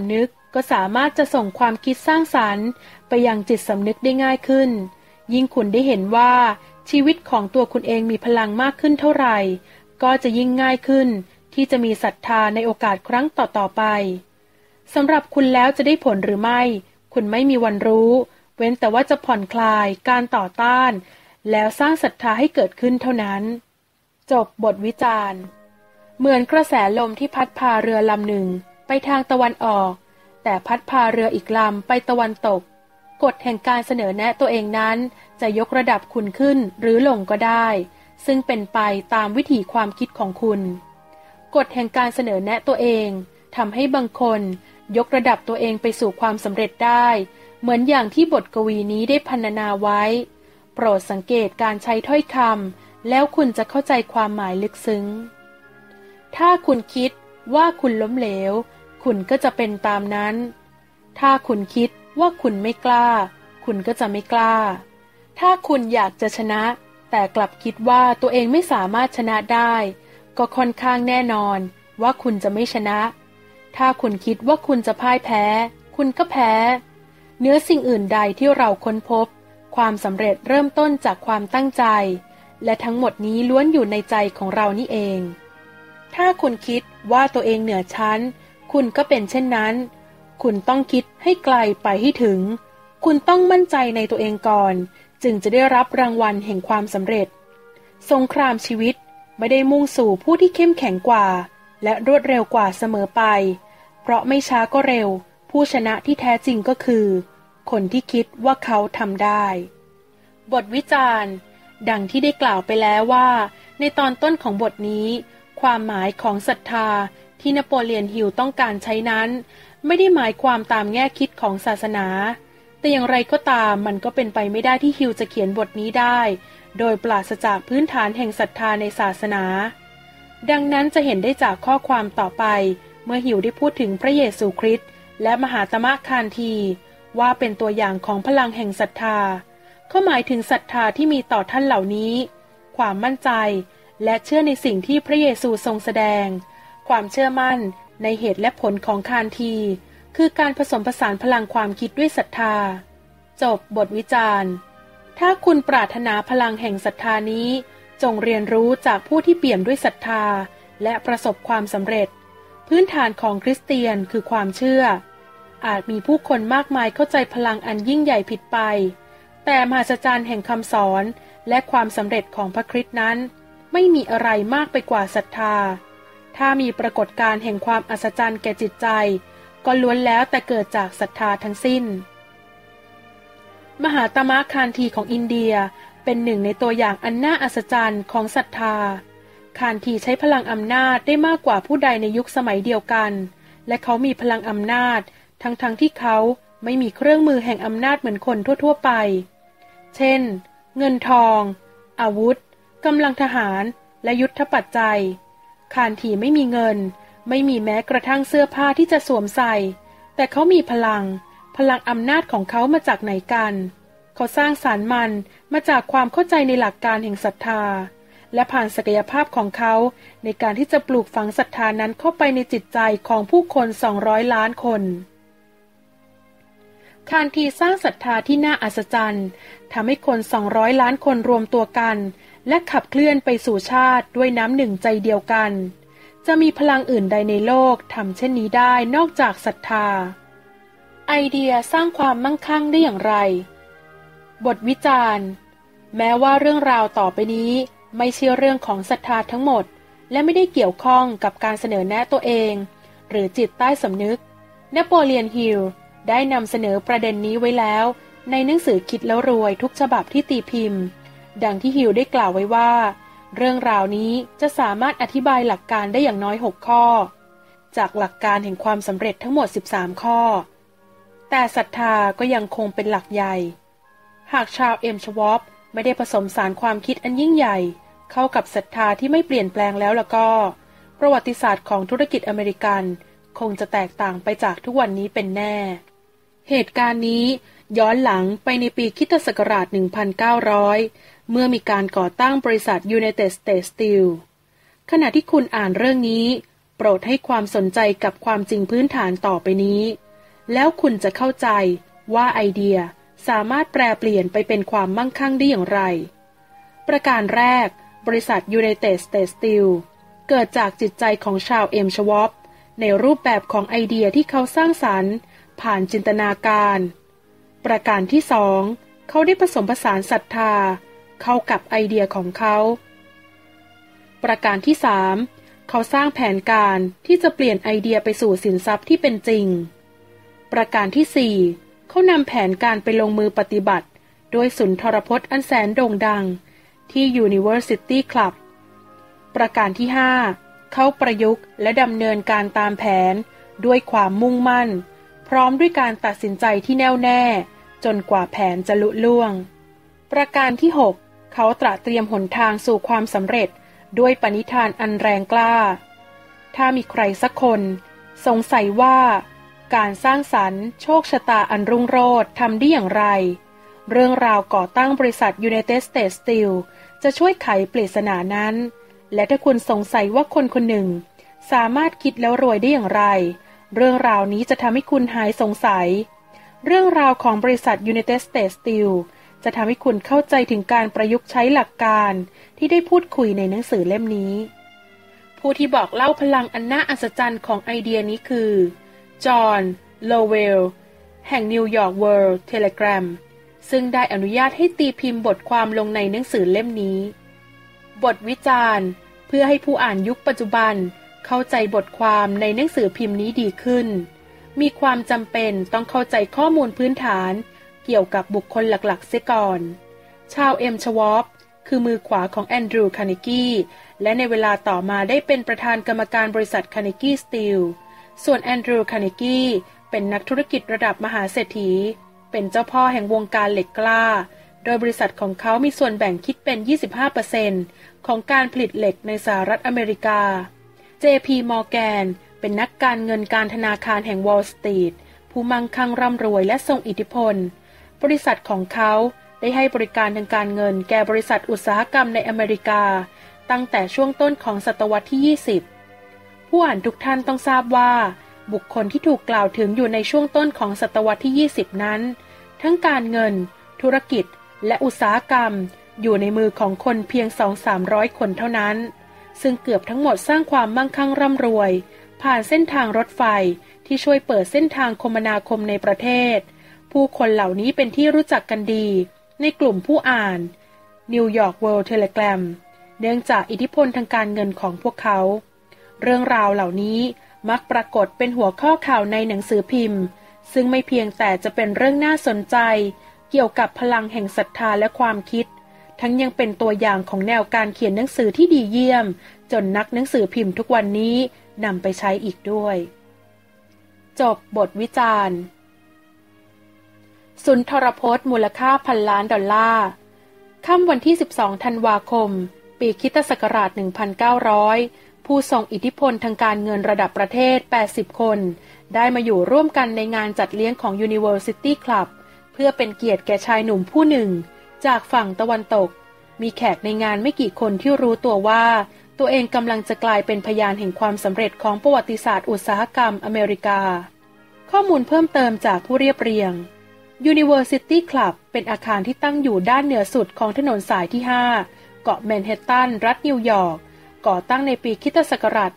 ก็สามารถจะส่งความคิดสร้างสรรค์ไปยังจิตสำนึกได้ง่ายขึ้นยิ่งคุณได้เห็นว่าชีวิตของตัวคุณเองมีพลังมากขึ้นเท่าไหร่ก็จะยิ่งง่ายขึ้นที่จะมีศรัทธาในโอกาสครั้งต่อๆไปสำหรับคุณแล้วจะได้ผลหรือไม่คุณไม่มีวันรู้เว้นแต่ว่าจะผ่อนคลายการต่อต้านแล้วสร้างศรัทธาให้เกิดขึ้นเท่านั้นจบบทวิจารณ์เหมือนกระแสลมที่พัดพาเรือลำหนึ่งไปทางตะวันออกแต่พัดพาเรืออีกลำไปตะวันตกกฎแห่งการเสนอแนะตัวเองนั้นจะยกระดับคุณขึ้นหรือลงก็ได้ซึ่งเป็นไปตามวิถีความคิดของคุณกฎแห่งการเสนอแนะตัวเองทำให้บางคนยกระดับตัวเองไปสู่ความสำเร็จได้เหมือนอย่างที่บทกวีนี้ได้พรรณนาไว้โปรดสังเกตการใช้ถ้อยคำแล้วคุณจะเข้าใจความหมายลึกซึ้งถ้าคุณคิดว่าคุณล้มเหลวคุณก็จะเป็นตามนั้นถ้าคุณคิดว่าคุณไม่กล้าคุณก็จะไม่กล้าถ้าคุณอยากจะชนะแต่กลับคิดว่าตัวเองไม่สามารถชนะได้ก็ค่อนข้างแน่นอนว่าคุณจะไม่ชนะถ้าคุณคิดว่าคุณจะพ่ายแพ้คุณก็แพ้เหนือสิ่งอื่นใดที่เราค้นพบความสำเร็จเริ่มต้นจากความตั้งใจและทั้งหมดนี้ล้วนอยู่ในใจของเรานี่เองถ้าคุณคิดว่าตัวเองเหนือชั้นคุณก็เป็นเช่นนั้นคุณต้องคิดให้ไกลไปให้ถึงคุณต้องมั่นใจในตัวเองก่อนจึงจะได้รับรางวัลแห่งความสำเร็จสงครามชีวิตไม่ได้มุ่งสู่ผู้ที่เข้มแข็งกว่าและรวดเร็วกว่าเสมอไปเพราะไม่ช้าก็เร็วผู้ชนะที่แท้จริงก็คือคนที่คิดว่าเขาทำได้บทวิจารณ์ดังที่ได้กล่าวไปแล้วว่าในตอนต้นของบทนี้ความหมายของศรัทธาที่นโปเลียนฮิลต้องการใช้นั้นไม่ได้หมายความตามแง่คิดของศาสนาแต่อย่างไรก็ตามมันก็เป็นไปไม่ได้ที่ฮิลจะเขียนบทนี้ได้โดยปราศจากพื้นฐานแห่งศรัทธาในศาสนาดังนั้นจะเห็นได้จากข้อความต่อไปเมื่อฮิลได้พูดถึงพระเยซูคริสต์และมหาตมะคานธีว่าเป็นตัวอย่างของพลังแห่งศรัทธาเขาหมายถึงศรัทธาที่มีต่อท่านเหล่านี้ความมั่นใจและเชื่อในสิ่งที่พระเยซูทรงแสดงความเชื่อมั่นในเหตุและผลของคานธีคือการผสมผสานพลังความคิดด้วยศรัทธาจบบทวิจารณ์ถ้าคุณปรารถนาพลังแห่งศรัทธานี้จงเรียนรู้จากผู้ที่เปี่ยมด้วยศรัทธาและประสบความสำเร็จพื้นฐานของคริสเตียนคือความเชื่ออาจมีผู้คนมากมายเข้าใจพลังอันยิ่งใหญ่ผิดไปแต่มหัศจรรย์แห่งคำสอนและความสำเร็จของพระคริสต์นั้นไม่มีอะไรมากไปกว่าศรัทธาถ้ามีปรากฏการณ์แห่งความอัศจรรย์แก่จิตใจก็ล้วนแล้วแต่เกิดจากศรัทธาทั้งสิ้นมหาตมะคานธีของอินเดียเป็นหนึ่งในตัวอย่างอันน่าอัศจรรย์ของศรัทธาคานธีใช้พลังอำนาจได้มากกว่าผู้ใดในยุคสมัยเดียวกันและเขามีพลังอำนาจทั้งที่เขาไม่มีเครื่องมือแห่งอำนาจเหมือนคนทั่วๆไปเช่นเงินทองอาวุธกำลังทหารและยุทธปัจจัยคานธีไม่มีเงินไม่มีแม้กระทั่งเสื้อผ้าที่จะสวมใส่แต่เขามีพลังอำนาจของเขามาจากไหนกันเขาสร้างสรรค์มันมาจากความเข้าใจในหลักการแห่งศรัทธาและผ่านศักยภาพของเขาในการที่จะปลูกฝังศรัทธานั้นเข้าไปในจิตใจของผู้คน200 ล้านคนคานธีสร้างศรัทธาที่น่าอัศจรรย์ทำให้คน200 ล้านคนรวมตัวกันและขับเคลื่อนไปสู่ชาติด้วยน้ำหนึ่งใจเดียวกันจะมีพลังอื่นใดในโลกทำเช่นนี้ได้นอกจากศรัทธาไอเดียสร้างความมั่งคั่งได้อย่างไรบทวิจารณ์แม้ว่าเรื่องราวต่อไปนี้ไม่ใช่เรื่องของศรัทธาทั้งหมดและไม่ได้เกี่ยวข้องกับการเสนอแนะตัวเองหรือจิตใต้สำนึกนโปเลียนฮิลได้นำเสนอประเด็นนี้ไว้แล้วในหนังสือคิดแล้วรวยทุกฉบับที่ตีพิมพ์ดังที่ฮิลได้กล่าวไว้ว่าเรื่องราวนี้จะสามารถอธิบายหลักการได้อย่างน้อย6ข้อจากหลักการแห่งความสำเร็จทั้งหมด13ข้อแต่ศรัทธาก็ยังคงเป็นหลักใหญ่หากชาร์ลส์ เอ็ม ชวอปไม่ได้ผสมสารความคิดอันยิ่งใหญ่เข้ากับศรัทธาที่ไม่เปลี่ยนแปลงแล้วก็ประวัติศาสตร์ของธุรกิจอเมริกันคงจะแตกต่างไปจากทุกวันนี้เป็นแน่เหตุการณ์นี้ย้อนหลังไปในปีค.ศ. 1900 เมื่อมีการก่อตั้งบริษัท United States Steel ขณะที่คุณอ่านเรื่องนี้โปรดให้ความสนใจกับความจริงพื้นฐานต่อไปนี้แล้วคุณจะเข้าใจว่าไอเดียสามารถแปลเปลี่ยนไปเป็นความมั่งคั่งได้อย่างไรประการแรกบริษัท United States Steel เกิดจากจิตใจของชาวเอ็มชวอปในรูปแบบของไอเดียที่เขาสร้างสรรค์ผ่านจินตนาการประการที่สองเขาได้ผสมผสานศรัทธาเข้ากับไอเดียของเขาประการที่สามเขาสร้างแผนการที่จะเปลี่ยนไอเดียไปสู่สินทรัพย์ที่เป็นจริงประการที่สี่เขานำแผนการไปลงมือปฏิบัติโดยสุนทรพจน์อันแสนโด่งดังที่ University Club ประการที่ห้าเขาประยุกต์และดำเนินการตามแผนด้วยความมุ่งมั่นพร้อมด้วยการตัดสินใจที่แน่วแน่จนกว่าแผนจะลุล่วงประการที่หกเขาตระเตรียมหนทางสู่ความสำเร็จด้วยปณิธานอันแรงกล้าถ้ามีใครสักคนสงสัยว่าการสร้างสรรค์โชคชะตาอันรุ่งโรจน์ทำได้อย่างไรเรื่องราวก่อตั้งบริษัท United States Steel จะช่วยไขปริศนานั้นและถ้าคุณสงสัยว่าคนคนหนึ่งสามารถคิดแล้วรวยได้อย่างไรเรื่องราวนี้จะทำให้คุณหายสงสัยเรื่องราวของบริษัท United States Steel จะทำให้คุณเข้าใจถึงการประยุกต์ใช้หลักการที่ได้พูดคุยในหนังสือเล่มนี้ผู้ที่บอกเล่าพลังอันน่าอัศจรรย์ของไอเดียนี้คือจอห์น โลเวลแห่ง New York World Telegram ซึ่งได้อนุญาตให้ตีพิมพ์บทความลงในหนังสือเล่มนี้บทวิจารณ์เพื่อให้ผู้อ่านยุคปัจจุบันเข้าใจบทความในหนังสือพิมพ์นี้ดีขึ้นมีความจำเป็นต้องเข้าใจข้อมูลพื้นฐานเกี่ยวกับบุคคลหลักๆเสียก่อนชาวเอ็มชวอปคือมือขวาของแอนดรูว์ คาร์เนกีและในเวลาต่อมาได้เป็นประธานกรรมการบริษัทคาร์เนกีสตีลส่วนแอนดรูว์ คาร์เนกีเป็นนักธุรกิจระดับมหาเศรษฐีเป็นเจ้าพ่อแห่งวงการเหล็กกล้าโดยบริษัทของเขามีส่วนแบ่งคิดเป็น 25% ของการผลิตเหล็กในสหรัฐอเมริกา JP Morgan เป็นนักการเงินการธนาคารแห่งวอลล์สตรีทผู้มั่งคั่งร่ำรวยและทรงอิทธิพลบริษัทของเขาได้ให้บริการทางการเงินแก่บริษัทอุตสาหกรรมในอเมริกาตั้งแต่ช่วงต้นของศตวรรษที่ 20 ผู้อ่านทุกท่านต้องทราบว่าบุคคลที่ถูกกล่าวถึงอยู่ในช่วงต้นของศตวรรษที่ 20 นั้นทั้งการเงินธุรกิจและอุตสาหกรรมอยู่ในมือของคนเพียง 2-300 คนเท่านั้นซึ่งเกือบทั้งหมดสร้างความมั่งคั่งร่ำรวยผ่านเส้นทางรถไฟที่ช่วยเปิดเส้นทางคมนาคมในประเทศผู้คนเหล่านี้เป็นที่รู้จักกันดีในกลุ่มผู้อ่าน New York World Telegram เนื่องจากอิทธิพลทางการเงินของพวกเขาเรื่องราวเหล่านี้มักปรากฏเป็นหัวข้อข่าวในหนังสือพิมพ์ซึ่งไม่เพียงแต่จะเป็นเรื่องน่าสนใจเกี่ยวกับพลังแห่งศรัทธาและความคิดทั้งยังเป็นตัวอย่างของแนวการเขียนหนังสือที่ดีเยี่ยมจนนักหนังสือพิมพ์ทุกวันนี้นำไปใช้อีกด้วยจบบทวิจารณ์สุนทรพจน์มูลค่า1,000 ล้านดอลลาร์ค่ำวันที่ 12 ธันวาคม ปีคริสตศักราช 1900 ผู้ทรงอิทธิพลทางการเงินระดับประเทศ 80 คนได้มาอยู่ร่วมกันในงานจัดเลี้ยงของ University Club เพื่อเป็นเกียรติแก่ชายหนุ่มผู้หนึ่งจากฝั่งตะวันตกมีแขกในงานไม่กี่คนที่รู้ตัวว่าตัวเองกำลังจะกลายเป็นพยานแห่งความสำเร็จของประวัติศาสตร์อุตสาหกรรมอเมริกาข้อมูลเพิ่มเติมจากผู้เรียบเรียง University Club เป็นอาคารที่ตั้งอยู่ด้านเหนือสุดของถนนสายที่ 5 เกาะแมนฮัตตันรัฐนิวยอร์กก่อตั้งในปีคริสตศักราช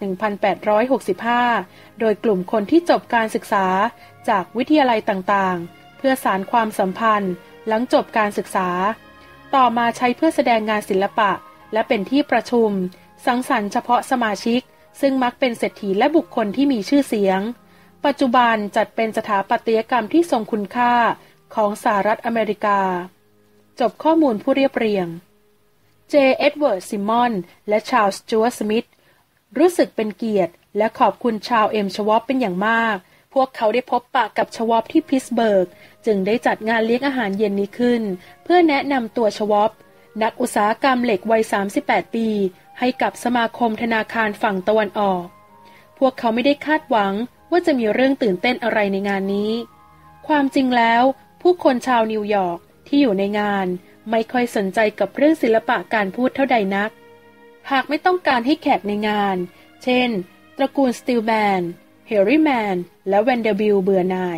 1865 โดยกลุ่มคนที่จบการศึกษาจากวิทยาลัยต่างๆเพื่อสานความสัมพันธ์หลังจบการศึกษาต่อมาใช้เพื่อแสดงงานศิลปะและเป็นที่ประชุมสังสรรค์เฉพาะสมาชิกซึ่งมักเป็นเศรษฐีและบุคคลที่มีชื่อเสียงปัจจุบันจัดเป็นสถาปัตยกรรมที่ทรงคุณค่าของสหรัฐอเมริกาจบข้อมูลผู้เรียบเรียงเจ เอ็ดเวิร์ด ซิมมอนและชาร์ลส์ สจ๊วต สมิธรู้สึกเป็นเกียรติและขอบคุณชาวเอ็มชวอปเป็นอย่างมากพวกเขาได้พบปะกับชวอปที่พิตต์สเบิร์กจึงได้จัดงานเลี้ยงอาหารเย็นนี้ขึ้นเพื่อแนะนำตัวชวอปนักอุตสาหกรรมเหล็กวัย 38 ปีให้กับสมาคมธนาคารฝั่งตะวันออกพวกเขาไม่ได้คาดหวังว่าจะมีเรื่องตื่นเต้นอะไรในงานนี้ความจริงแล้วผู้คนชาวนิวยอร์กที่อยู่ในงานไม่ค่อยสนใจกับเรื่องศิลปะการพูดเท่าใดนักหากไม่ต้องการให้แขกในงานเช่นตระกูลสตีลแมนเฮร์รี่แมนและแวนเดอร์บิลเบื่อหน่าย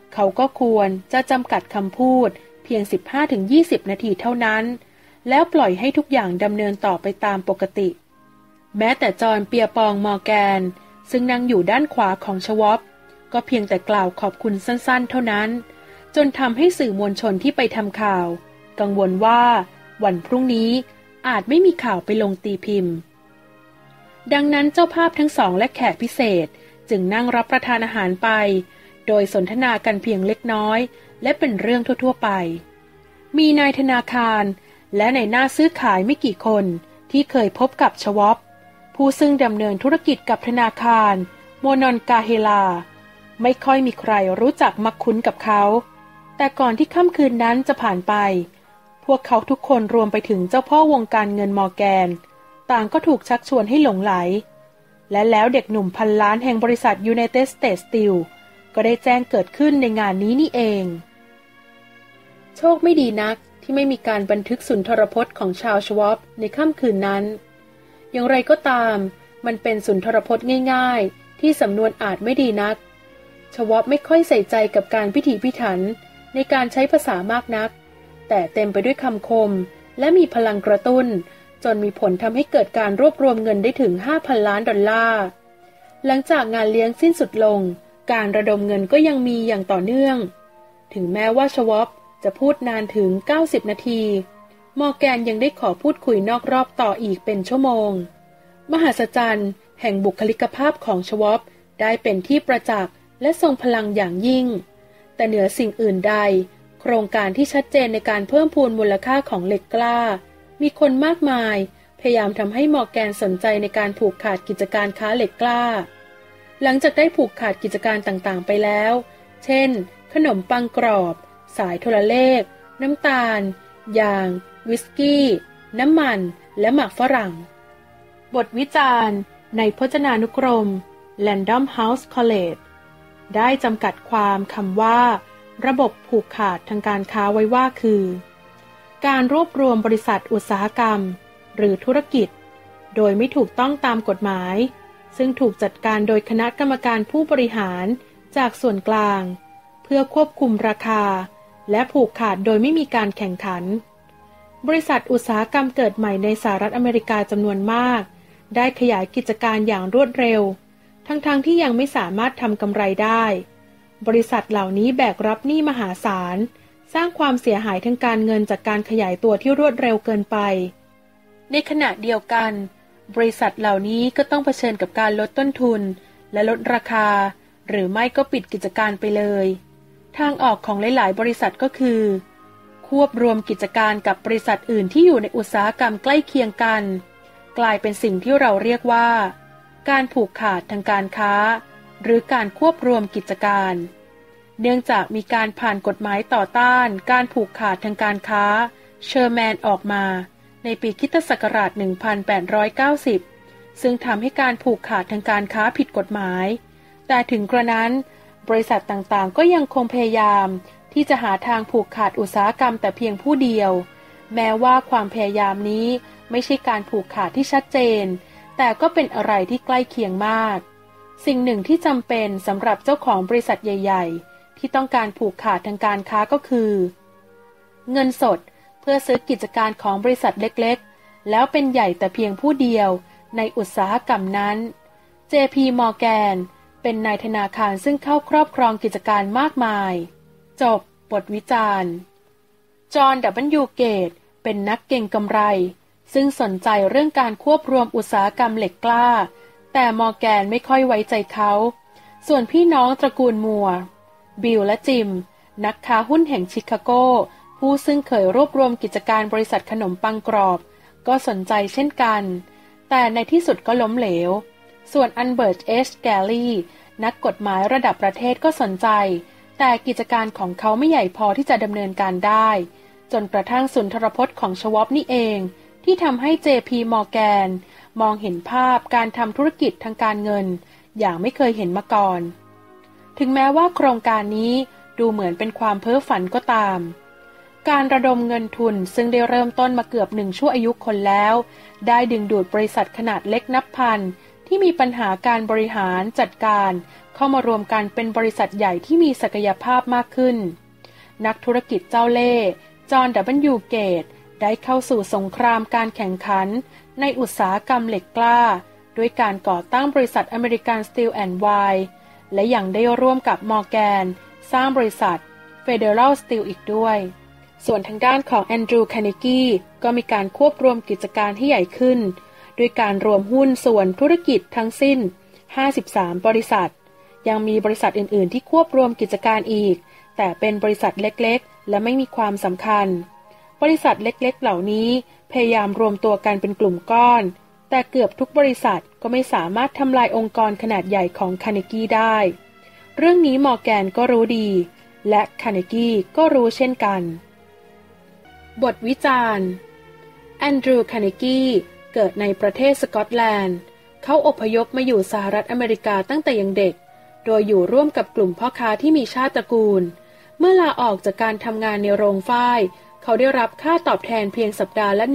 เขาก็ควรจะจำกัดคำพูดเพียง 15-20 นาทีเท่านั้นแล้วปล่อยให้ทุกอย่างดำเนินต่อไปตามปกติแม้แต่จอห์นเปียปองมอร์แกนซึ่งนั่งอยู่ด้านขวาของชวอปก็เพียงแต่กล่าวขอบคุณสั้นๆเท่านั้นจนทำให้สื่อมวลชนที่ไปทำข่าวกังวลว่าวันพรุ่งนี้อาจไม่มีข่าวไปลงตีพิมพ์ดังนั้นเจ้าภาพทั้งสองและแขกพิเศษจึงนั่งรับประทานอาหารไปโดยสนทนากันเพียงเล็กน้อยและเป็นเรื่องทั่วๆไปมีนายธนาคารและนายหน้าซื้อขายไม่กี่คนที่เคยพบกับชวอปผู้ซึ่งดำเนินธุรกิจกับธนาคารโมนอนกาเฮลาไม่ค่อยมีใครรู้จักมักคุ้นกับเขาแต่ก่อนที่ค่ำคืนนั้นจะผ่านไปพวกเขาทุกคนรวมไปถึงเจ้าพ่อวงการเงินมอร์แกนต่างก็ถูกชักชวนให้หลงไหลและแล้วเด็กหนุ่มพันล้านแห่งบริษัท United States Steel ก็ได้แจ้งเกิดขึ้นในงานนี้นี่เองโชคไม่ดีนักที่ไม่มีการบันทึกสุนทรพจน์ของชาวชวอปในค่ำคืนนั้นอย่างไรก็ตามมันเป็นสุนทรพจน์ง่ายๆที่สำนวนอาจไม่ดีนักชวอปไม่ค่อยใส่ใจกับการพิถีพิถันในการใช้ภาษามากนักแต่เต็มไปด้วยคำคมและมีพลังกระตุ้นจนมีผลทำให้เกิดการรวบรวมเงินได้ถึง 5,000 ล้านดอลลาร์หลังจากงานเลี้ยงสิ้นสุดลงการระดมเงินก็ยังมีอย่างต่อเนื่องถึงแม้ว่าชวอปจะพูดนานถึง90นาทีมอร์แกนยังได้ขอพูดคุยนอกรอบต่ออีกเป็นชั่วโมงมหัศจรรย์แห่งบุคลิกภาพของชวอปได้เป็นที่ประจักษ์และทรงพลังอย่างยิ่งแต่เหนือสิ่งอื่นใดโครงการที่ชัดเจนในการเพิ่มพูนมูลค่าของเหล็กกล้ามีคนมากมายพยายามทำให้มอร์แกนสนใจในการผูกขาดกิจการค้าเหล็กกล้าหลังจากได้ผูกขาดกิจการต่างๆไปแล้วเช่นขนมปังกรอบสายโทรเลขน้ำตาลยางวิสกี้น้ำมันและหมากฝรั่งบทวิจารณ์ในพจนานุกรม Random House College ได้จำกัดความคำว่าระบบผูกขาดทางการค้าไว้ว่าคือการรวบรวมบริษัทอุตสาหกรรมหรือธุรกิจโดยไม่ถูกต้องตามกฎหมายซึ่งถูกจัดการโดยคณะกรรมการผู้บริหารจากส่วนกลางเพื่อควบคุมราคาและผูกขาดโดยไม่มีการแข่งขันบริษัทอุตสาหกรรมเกิดใหม่ในสหรัฐอเมริกาจำนวนมากได้ขยายกิจการอย่างรวดเร็วทั้งที่ยังไม่สามารถทำกำไรได้บริษัทเหล่านี้แบกรับหนี้มหาศาลสร้างความเสียหายทางการเงินจากการขยายตัวที่รวดเร็วเกินไปในขณะเดียวกันบริษัทเหล่านี้ก็ต้องเผชิญกับการลดต้นทุนและลดราคาหรือไม่ก็ปิดกิจการไปเลยทางออกของหลายๆบริษัทก็คือควบรวมกิจการกับบริษัทอื่นที่อยู่ในอุตสาหกรรมใกล้เคียงกันกลายเป็นสิ่งที่เราเรียกว่าการผูกขาดทางการค้าหรือการควบรวมกิจการเนื่องจากมีการผ่านกฎหมายต่อต้านการผูกขาดทางการค้าเชอร์แมนออกมาในปีค.ศ. 1890ซึ่งทำให้การผูกขาดทางการค้าผิดกฎหมายแต่ถึงกระนั้นบริษัทต่างๆก็ยังคงพยายามที่จะหาทางผูกขาดอุตสาหกรรมแต่เพียงผู้เดียวแม้ว่าความพยายามนี้ไม่ใช่การผูกขาดที่ชัดเจนแต่ก็เป็นอะไรที่ใกล้เคียงมากสิ่งหนึ่งที่จำเป็นสำหรับเจ้าของบริษัทใหญ่ๆที่ต้องการผูกขาดทางการค้าก็คือเงินสดเพื่อซื้อกิจการของบริษัทเล็กๆแล้วเป็นใหญ่แต่เพียงผู้เดียวในอุตสาหกรรมนั้น JP Morgan เป็นนายธนาคารซึ่งเข้าครอบครองกิจการมากมายจบบทวิจารณ์จอห์น W. เกตเป็นนักเก็งกำไรซึ่งสนใจเรื่องการควบรวมอุตสาหกรรมเหล็กกล้าแต่มอร์แกนไม่ค่อยไว้ใจเขาส่วนพี่น้องตระกูลมัวบิลและจิมนักค้าหุ้นแห่งชิคาโกผู้ซึ่งเคยรวบรวมกิจการบริษัทขนมปังกรอบก็สนใจเช่นกันแต่ในที่สุดก็ล้มเหลวส่วนอันเบิร์ต เอช แกลลี่นักกฎหมายระดับประเทศก็สนใจแต่กิจการของเขาไม่ใหญ่พอที่จะดำเนินการได้จนกระทั่งสุนทรพจน์ของชวอปนี่เองที่ทำให้ JP Morgan มองเห็นภาพการทำธุรกิจทางการเงินอย่างไม่เคยเห็นมาก่อนถึงแม้ว่าโครงการนี้ดูเหมือนเป็นความเพ้อฝันก็ตามการระดมเงินทุนซึ่งได้เริ่มต้นมาเกือบ1ชั่วอายุคนแล้วได้ดึงดูดบริษัทขนาดเล็กนับพันที่มีปัญหาการบริหารจัดการเข้ามารวมกันเป็นบริษัทใหญ่ที่มีศักยภาพมากขึ้นนักธุรกิจเจ้าเล่ห์จอห์น W. เกตได้เข้าสู่สงครามการแข่งขันในอุตสาหกรรมเหล็กกล้าด้วยการก่อตั้งบริษัทอเมริกันสตีลแอนด์ไวน์และยังได้ร่วมกับมอร์แกนสร้างบริษัท Federal Steel อีกด้วยส่วนทางด้านของแอนดรูว์ คาร์เนกีก็มีการควบรวมกิจการให้ใหญ่ขึ้นด้วยการรวมหุ้นส่วนธุรกิจทั้งสิ้น53บริษัทยังมีบริษัทอื่นๆที่ควบรวมกิจการอีกแต่เป็นบริษัทเล็กๆและไม่มีความสำคัญบริษัทเล็กๆเหล่านี้พยายามรวมตัวกันเป็นกลุ่มก้อนแต่เกือบทุกบริษัทก็ไม่สามารถทำลายองค์กรขนาดใหญ่ของคาร์เนกีได้เรื่องนี้มอร์แกนก็รู้ดีและคาร์เนกีก็รู้เช่นกันบทวิจารณ์แอนดรูว์ คาร์เนกีเกิดในประเทศสกอตแลนด์เขาอพยพมาอยู่สหรัฐอเมริกาตั้งแต่ยังเด็กโดยอยู่ร่วมกับกลุ่มพ่อค้าที่มีชาติตระกูลเมื่อลาออกจากการทำงานในโรงฝ้ายเขาได้รับค่าตอบแทนเพียงสัปดาห์ละ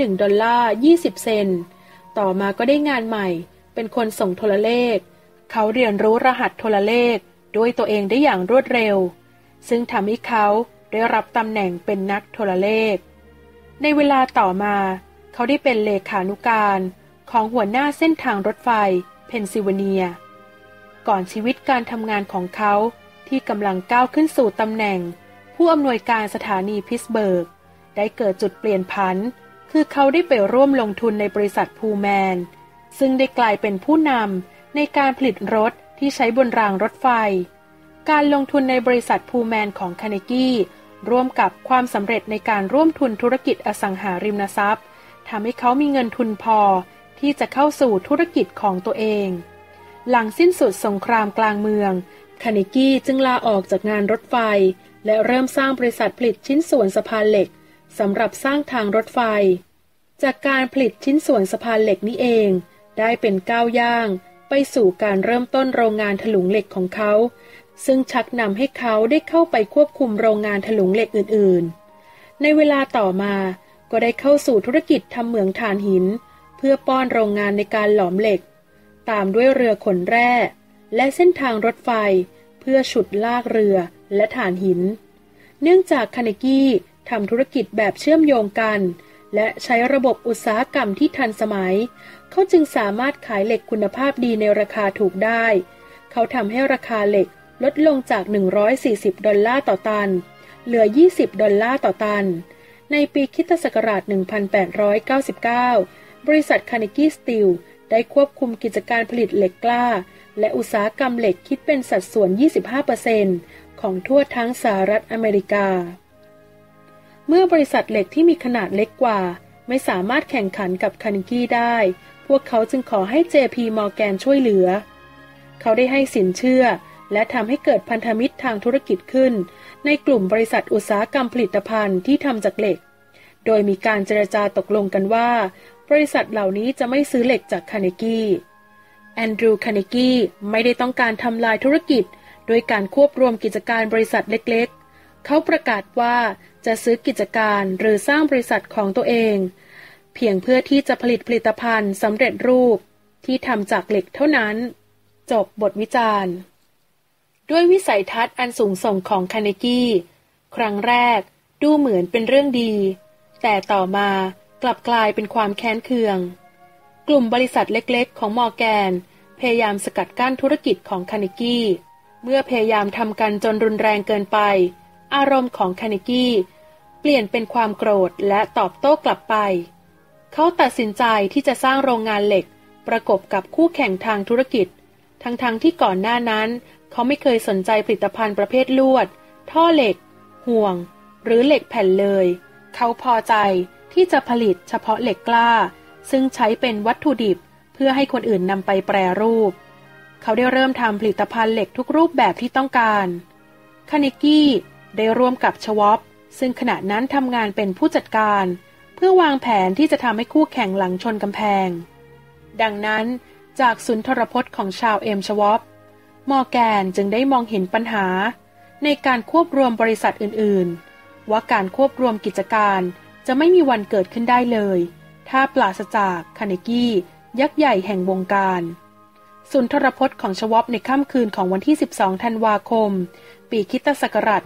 $1.20 ต่อมาก็ได้งานใหม่เป็นคนส่งโทรเลขเขาเรียนรู้รหัสโทรเลขด้วยตัวเองได้อย่างรวดเร็วซึ่งทำให้เขาได้รับตำแหน่งเป็นนักโทรเลขในเวลาต่อมาเขาได้เป็นเลขานุการของหัวหน้าเส้นทางรถไฟเพนซิลเวเนียก่อนชีวิตการทำงานของเขาที่กำลังก้าวขึ้นสู่ตำแหน่งผู้อำนวยการสถานีพิตต์สเบิร์กได้เกิดจุดเปลี่ยนผันคือเขาได้ไปร่วมลงทุนในบริษัทพูลแมนซึ่งได้กลายเป็นผู้นำในการผลิตรถที่ใช้บนรางรถไฟการลงทุนในบริษัทพูลแมนของคาร์เนกีร่วมกับความสำเร็จในการร่วมทุนธุรกิจอสังหาริมทรัพย์ทำให้เขามีเงินทุนพอที่จะเข้าสู่ธุรกิจของตัวเองหลังสิ้นสุดสงครามกลางเมืองคาร์เนกีจึงลาออกจากงานรถไฟและเริ่มสร้างบริษัทผลิตชิ้นส่วนสะพานเหล็กสำหรับสร้างทางรถไฟจากการผลิตชิ้นส่วนสะพานเหล็กนี้เองได้เป็นก้าวย่างไปสู่การเริ่มต้นโรงงานถลุงเหล็กของเขาซึ่งชักนำให้เขาได้เข้าไปควบคุมโรงงานถลุงเหล็กอื่นๆในเวลาต่อมาก็ได้เข้าสู่ธุรกิจทำเหมืองถ่านหินเพื่อป้อนโรงงานในการหลอมเหล็กตามด้วยเรือขนแร่และเส้นทางรถไฟเพื่อฉุดลากเรือและถ่านหินเนื่องจากคาร์เนกีทำธุรกิจแบบเชื่อมโยงกันและใช้ระบบอุตสาหกรรมที่ทันสมัยเขาจึงสามารถขายเหล็กคุณภาพดีในราคาถูกได้เขาทำให้ราคาเหล็กลดลงจาก$140ต่อตันเหลือ$20ต่อตันในปีค.ศ. 1899บริษัทคาร์เนกีสตีลได้ควบคุมกิจการผลิตเหล็กกล้าและอุตสาหกรรมเหล็กคิดเป็นสัดส่วน 25% ของทั่วทั้งสหรัฐอเมริกาเมื่อบริษัทเหล็กที่มีขนาดเล็กกว่าไม่สามารถแข่งขันกับคาร์เนกีได้พวกเขาจึงขอให้ JP Morgan ช่วยเหลือเขาได้ให้สินเชื่อและทำให้เกิดพันธมิตรทางธุรกิจขึ้นในกลุ่มบริษัทอุตสาหกรรมผลิตภัณฑ์ที่ทำจากเหล็กโดยมีการเจรจาตกลงกันว่าบริษัทเหล่านี้จะไม่ซื้อเหล็กจากคาร์เนกีแอนดรูว์ คาร์เนกีไม่ได้ต้องการทำลายธุรกิจโดยการควบรวมกิจการบริษัทเล็กๆเขาประกาศว่าจะซื้อกิจการหรือสร้างบริษัทของตัวเองเพียงเพื่อที่จะผลิตผลิตภัณฑ์สำเร็จรูปที่ทำจากเหล็กเท่านั้นจบบทวิจารณ์ด้วยวิสัยทัศน์อันสูงส่งของคาร์เนกีครั้งแรกดูเหมือนเป็นเรื่องดีแต่ต่อมากลับกลายเป็นความแค้นเคืองกลุ่มบริษัทเล็กๆของมอร์แกนพยายามสกัดกั้นธุรกิจของคาร์เนกีเมื่อพยายามทำกันจนรุนแรงเกินไปอารมณ์ของคาร์เนกีเปลี่ยนเป็นความโกรธและตอบโต้กลับไปเขาตัดสินใจที่จะสร้างโรงงานเหล็กประกบกับคู่แข่งทางธุรกิจทั้งที่ก่อนหน้านั้นเขาไม่เคยสนใจผลิตภัณฑ์ประเภทลวดท่อเหล็กห่วงหรือเหล็กแผ่นเลยเขาพอใจที่จะผลิตเฉพาะเหล็กกล้าซึ่งใช้เป็นวัตถุดิบเพื่อให้คนอื่นนำไปแปรรูปเขาได้เริ่มทำผลิตภัณฑ์เหล็กทุกรูปแบบที่ต้องการคาร์เนกีได้ร่วมกับชวอปซึ่งขณะนั้นทำงานเป็นผู้จัดการเพื่อวางแผนที่จะทำให้คู่แข่งหลังชนกำแพงดังนั้นจากสุนทรพจน์ของชาวเอ็มชวอปมอร์แกนจึงได้มองเห็นปัญหาในการควบรวมบริษัทอื่นๆว่าการควบรวมกิจการจะไม่มีวันเกิดขึ้นได้เลยถ้าปราศจากคาร์เนกียักษ์ใหญ่แห่งวงการสุนทรพจน์ของชวอปในค่ำคืนของวันที่ 12 ธันวาคม ปีคริสตศักราช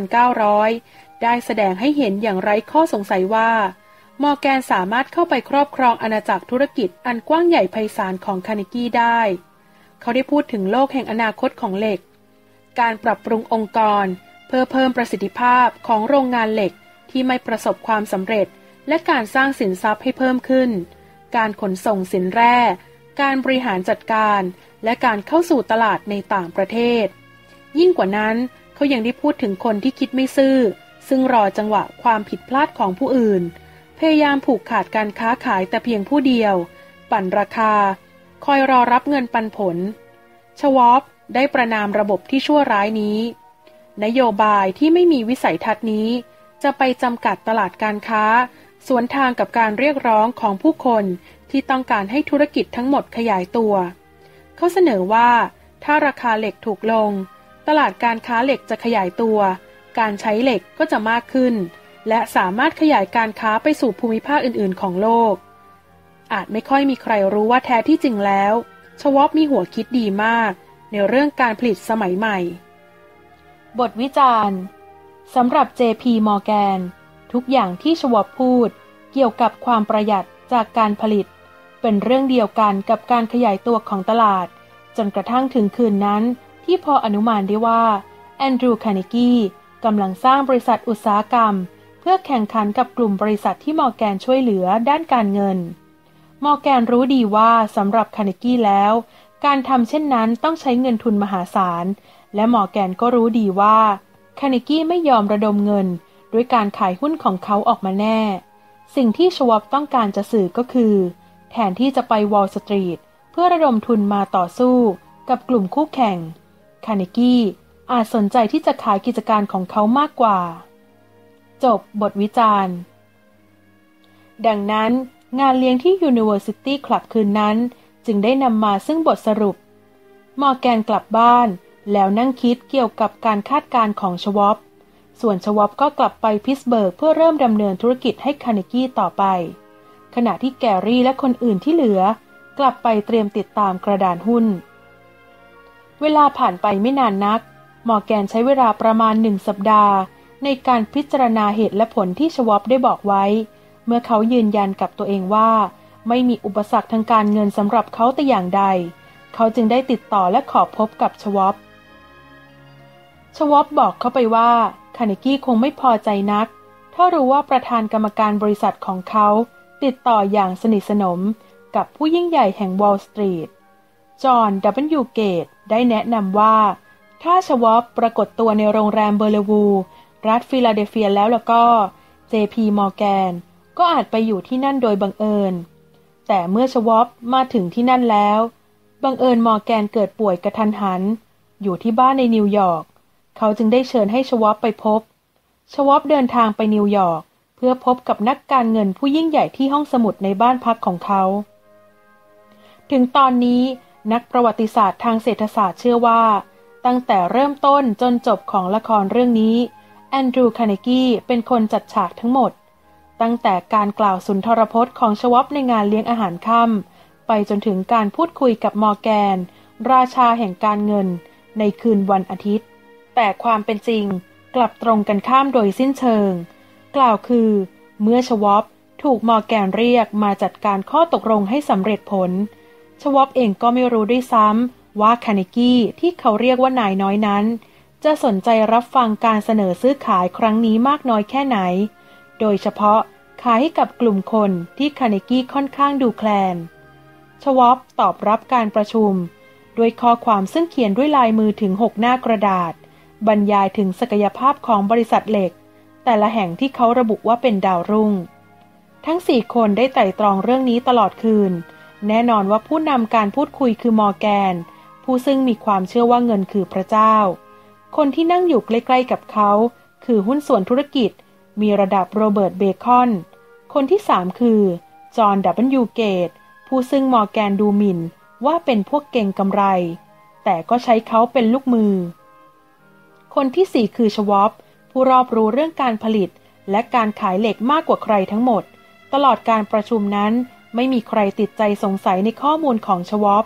1900 ได้แสดงให้เห็นอย่างไร้ข้อสงสัยว่ามอร์แกนสามารถเข้าไปครอบครองอาณาจักรธุรกิจอันกว้างใหญ่ไพศาลของคาร์เนกี้ได้ เขาได้พูดถึงโลกแห่งอนาคตของเหล็ก การปรับปรุงองค์กรเพื่อเพิ่มประสิทธิภาพของโรงงานเหล็กที่ไม่ประสบความสำเร็จและการสร้างสินทรัพย์ให้เพิ่มขึ้นการขนส่งสินแร่การบริหารจัดการและการเข้าสู่ตลาดในต่างประเทศยิ่งกว่านั้นเขายังได้พูดถึงคนที่คิดไม่ซื่อซึ่งรอจังหวะความผิดพลาดของผู้อื่นพยายามผูกขาดการค้าขายแต่เพียงผู้เดียวปั่นราคาคอยรอรับเงินปันผลชวอปได้ประณามระบบที่ชั่วร้ายนี้นโยบายที่ไม่มีวิสัยทัศน์นี้จะไปจำกัดตลาดการค้าสวนทางกับการเรียกร้องของผู้คนที่ต้องการให้ธุรกิจทั้งหมดขยายตัวเขาเสนอว่าถ้าราคาเหล็กถูกลงตลาดการค้าเหล็กจะขยายตัวการใช้เหล็กก็จะมากขึ้นและสามารถขยายการค้าไปสู่ภูมิภาคอื่นๆของโลกอาจไม่ค่อยมีใครรู้ว่าแท้ที่จริงแล้วชวอปมีหัวคิดดีมากในเรื่องการผลิตสมัยใหม่บทวิจารณ์สำหรับ J.P. Morgan ทุกอย่างที่ชวอปพูดเกี่ยวกับความประหยัดจากการผลิตเป็นเรื่องเดียวกันกับการขยายตัวของตลาดจนกระทั่งถึงคืนนั้นที่พออนุมานได้ว่าแอนดรูว์ คาร์เนกี้กำลังสร้างบริษัทอุตสาหกรรมเพื่อแข่งขันกับกลุ่มบริษัทที่มอร์แกนช่วยเหลือด้านการเงินมอร์แกนรู้ดีว่าสำหรับคาร์เนกี้แล้วการทำเช่นนั้นต้องใช้เงินทุนมหาศาลและมอร์แกนก็รู้ดีว่าคาร์เนกี้ไม่ยอมระดมเงินด้วยการขายหุ้นของเขาออกมาแน่สิ่งที่ชวอปต้องการจะสื่อก็คือแทนที่จะไปวอลล์สตรีทเพื่อระดมทุนมาต่อสู้กับกลุ่มคู่แข่งคาร์เนกี้อาจสนใจที่จะขายกิจการของเขามากกว่าจบบทวิจารณ์ดังนั้นงานเลี้ยงที่ University Club คืนนั้นจึงได้นำมาซึ่งบทสรุปมอร์แกนกลับบ้านแล้วนั่งคิดเกี่ยวกับการคาดการณ์ของชวอปส่วนชวอปก็กลับไปพิตต์สเบิร์กเพื่อเริ่มดำเนินธุรกิจให้คาร์เนกี้ต่อไปขณะที่แกรี่และคนอื่นที่เหลือกลับไปเตรียมติดตามกระดานหุ้นเวลาผ่านไปไม่นานนักมอร์แกนใช้เวลาประมาณ1 สัปดาห์ในการพิจารณาเหตุและผลที่ชวอปได้บอกไว้เมื่อเขายืนยันกับตัวเองว่าไม่มีอุปสรรคทางการเงินสำหรับเขาแต่อย่างใดเขาจึงได้ติดต่อและขอพบกับชวอปบอกเขาไปว่าคาร์เนกี้คงไม่พอใจนักถ้ารู้ว่าประธานกรรมการบริษัทของเขาติดต่ออย่างสนิทสนมกับผู้ยิ่งใหญ่แห่งวอลล์สตรีทจอห์น W. เกตได้แนะนำว่าถ้าชวอปปรากฏตัวในโรงแรมเบอร์เลวูรัฐฟิลาเดลเฟียแล้วก็ J.P. Morgan ก็อาจไปอยู่ที่นั่นโดยบังเอิญแต่เมื่อชวอปมาถึงที่นั่นแล้วบังเอิญมอร์แกนเกิดป่วยกระทันหันอยู่ที่บ้านในนิวยอร์กเขาจึงได้เชิญให้ชวอปไปพบชวอปเดินทางไปนิวยอร์กเพื่อพบกับนักการเงินผู้ยิ่งใหญ่ที่ห้องสมุดในบ้านพักของเขาถึงตอนนี้นักประวัติศาสตร์ทางเศรษฐศาสตร์เชื่อว่าตั้งแต่เริ่มต้นจนจบของละครเรื่องนี้แอนดรูว์ คาร์เนกี้เป็นคนจัดฉากทั้งหมดตั้งแต่การกล่าวสุนทรพจน์ของชวอปในงานเลี้ยงอาหารค่ำไปจนถึงการพูดคุยกับมอร์แกนราชาแห่งการเงินในคืนวันอาทิตย์แต่ความเป็นจริงกลับตรงกันข้ามโดยสิ้นเชิงกล่าวคือเมื่อชวอปถูกมอร์แกนเรียกมาจัดการข้อตกลงให้สำเร็จผลชวอปเองก็ไม่รู้ด้วยซ้ำว่าคาร์เนกี้ที่เขาเรียกว่านายน้อยนั้นจะสนใจรับฟังการเสนอซื้อขายครั้งนี้มากน้อยแค่ไหนโดยเฉพาะขายให้กับกลุ่มคนที่คาร์เนกี้ค่อนข้างดูแคลนชวอปตอบรับการประชุมด้วยข้อความซึ่งเขียนด้วยลายมือถึง6 หน้ากระดาษบรรยายถึงศักยภาพของบริษัทเหล็กแต่ละแห่งที่เขาระบุว่าเป็นดาวรุ่งทั้ง4 คนได้ไตร่ตรองเรื่องนี้ตลอดคืนแน่นอนว่าผู้นำการพูดคุยคือมอร์แกนผู้ซึ่งมีความเชื่อว่าเงินคือพระเจ้าคนที่นั่งอยู่ใกล้ๆกับเขาคือหุ้นส่วนธุรกิจมีระดับโรเบิร์ต เบคอนคนที่3คือจอห์น W. เกตผู้ซึ่งมอร์แกนดูหมิ่นว่าเป็นพวกเก่งกำไรแต่ก็ใช้เขาเป็นลูกมือคนที่4คือชวอปผู้รอบรู้เรื่องการผลิตและการขายเหล็กมากกว่าใครทั้งหมดตลอดการประชุมนั้นไม่มีใครติดใจสงสัยในข้อมูลของชวอป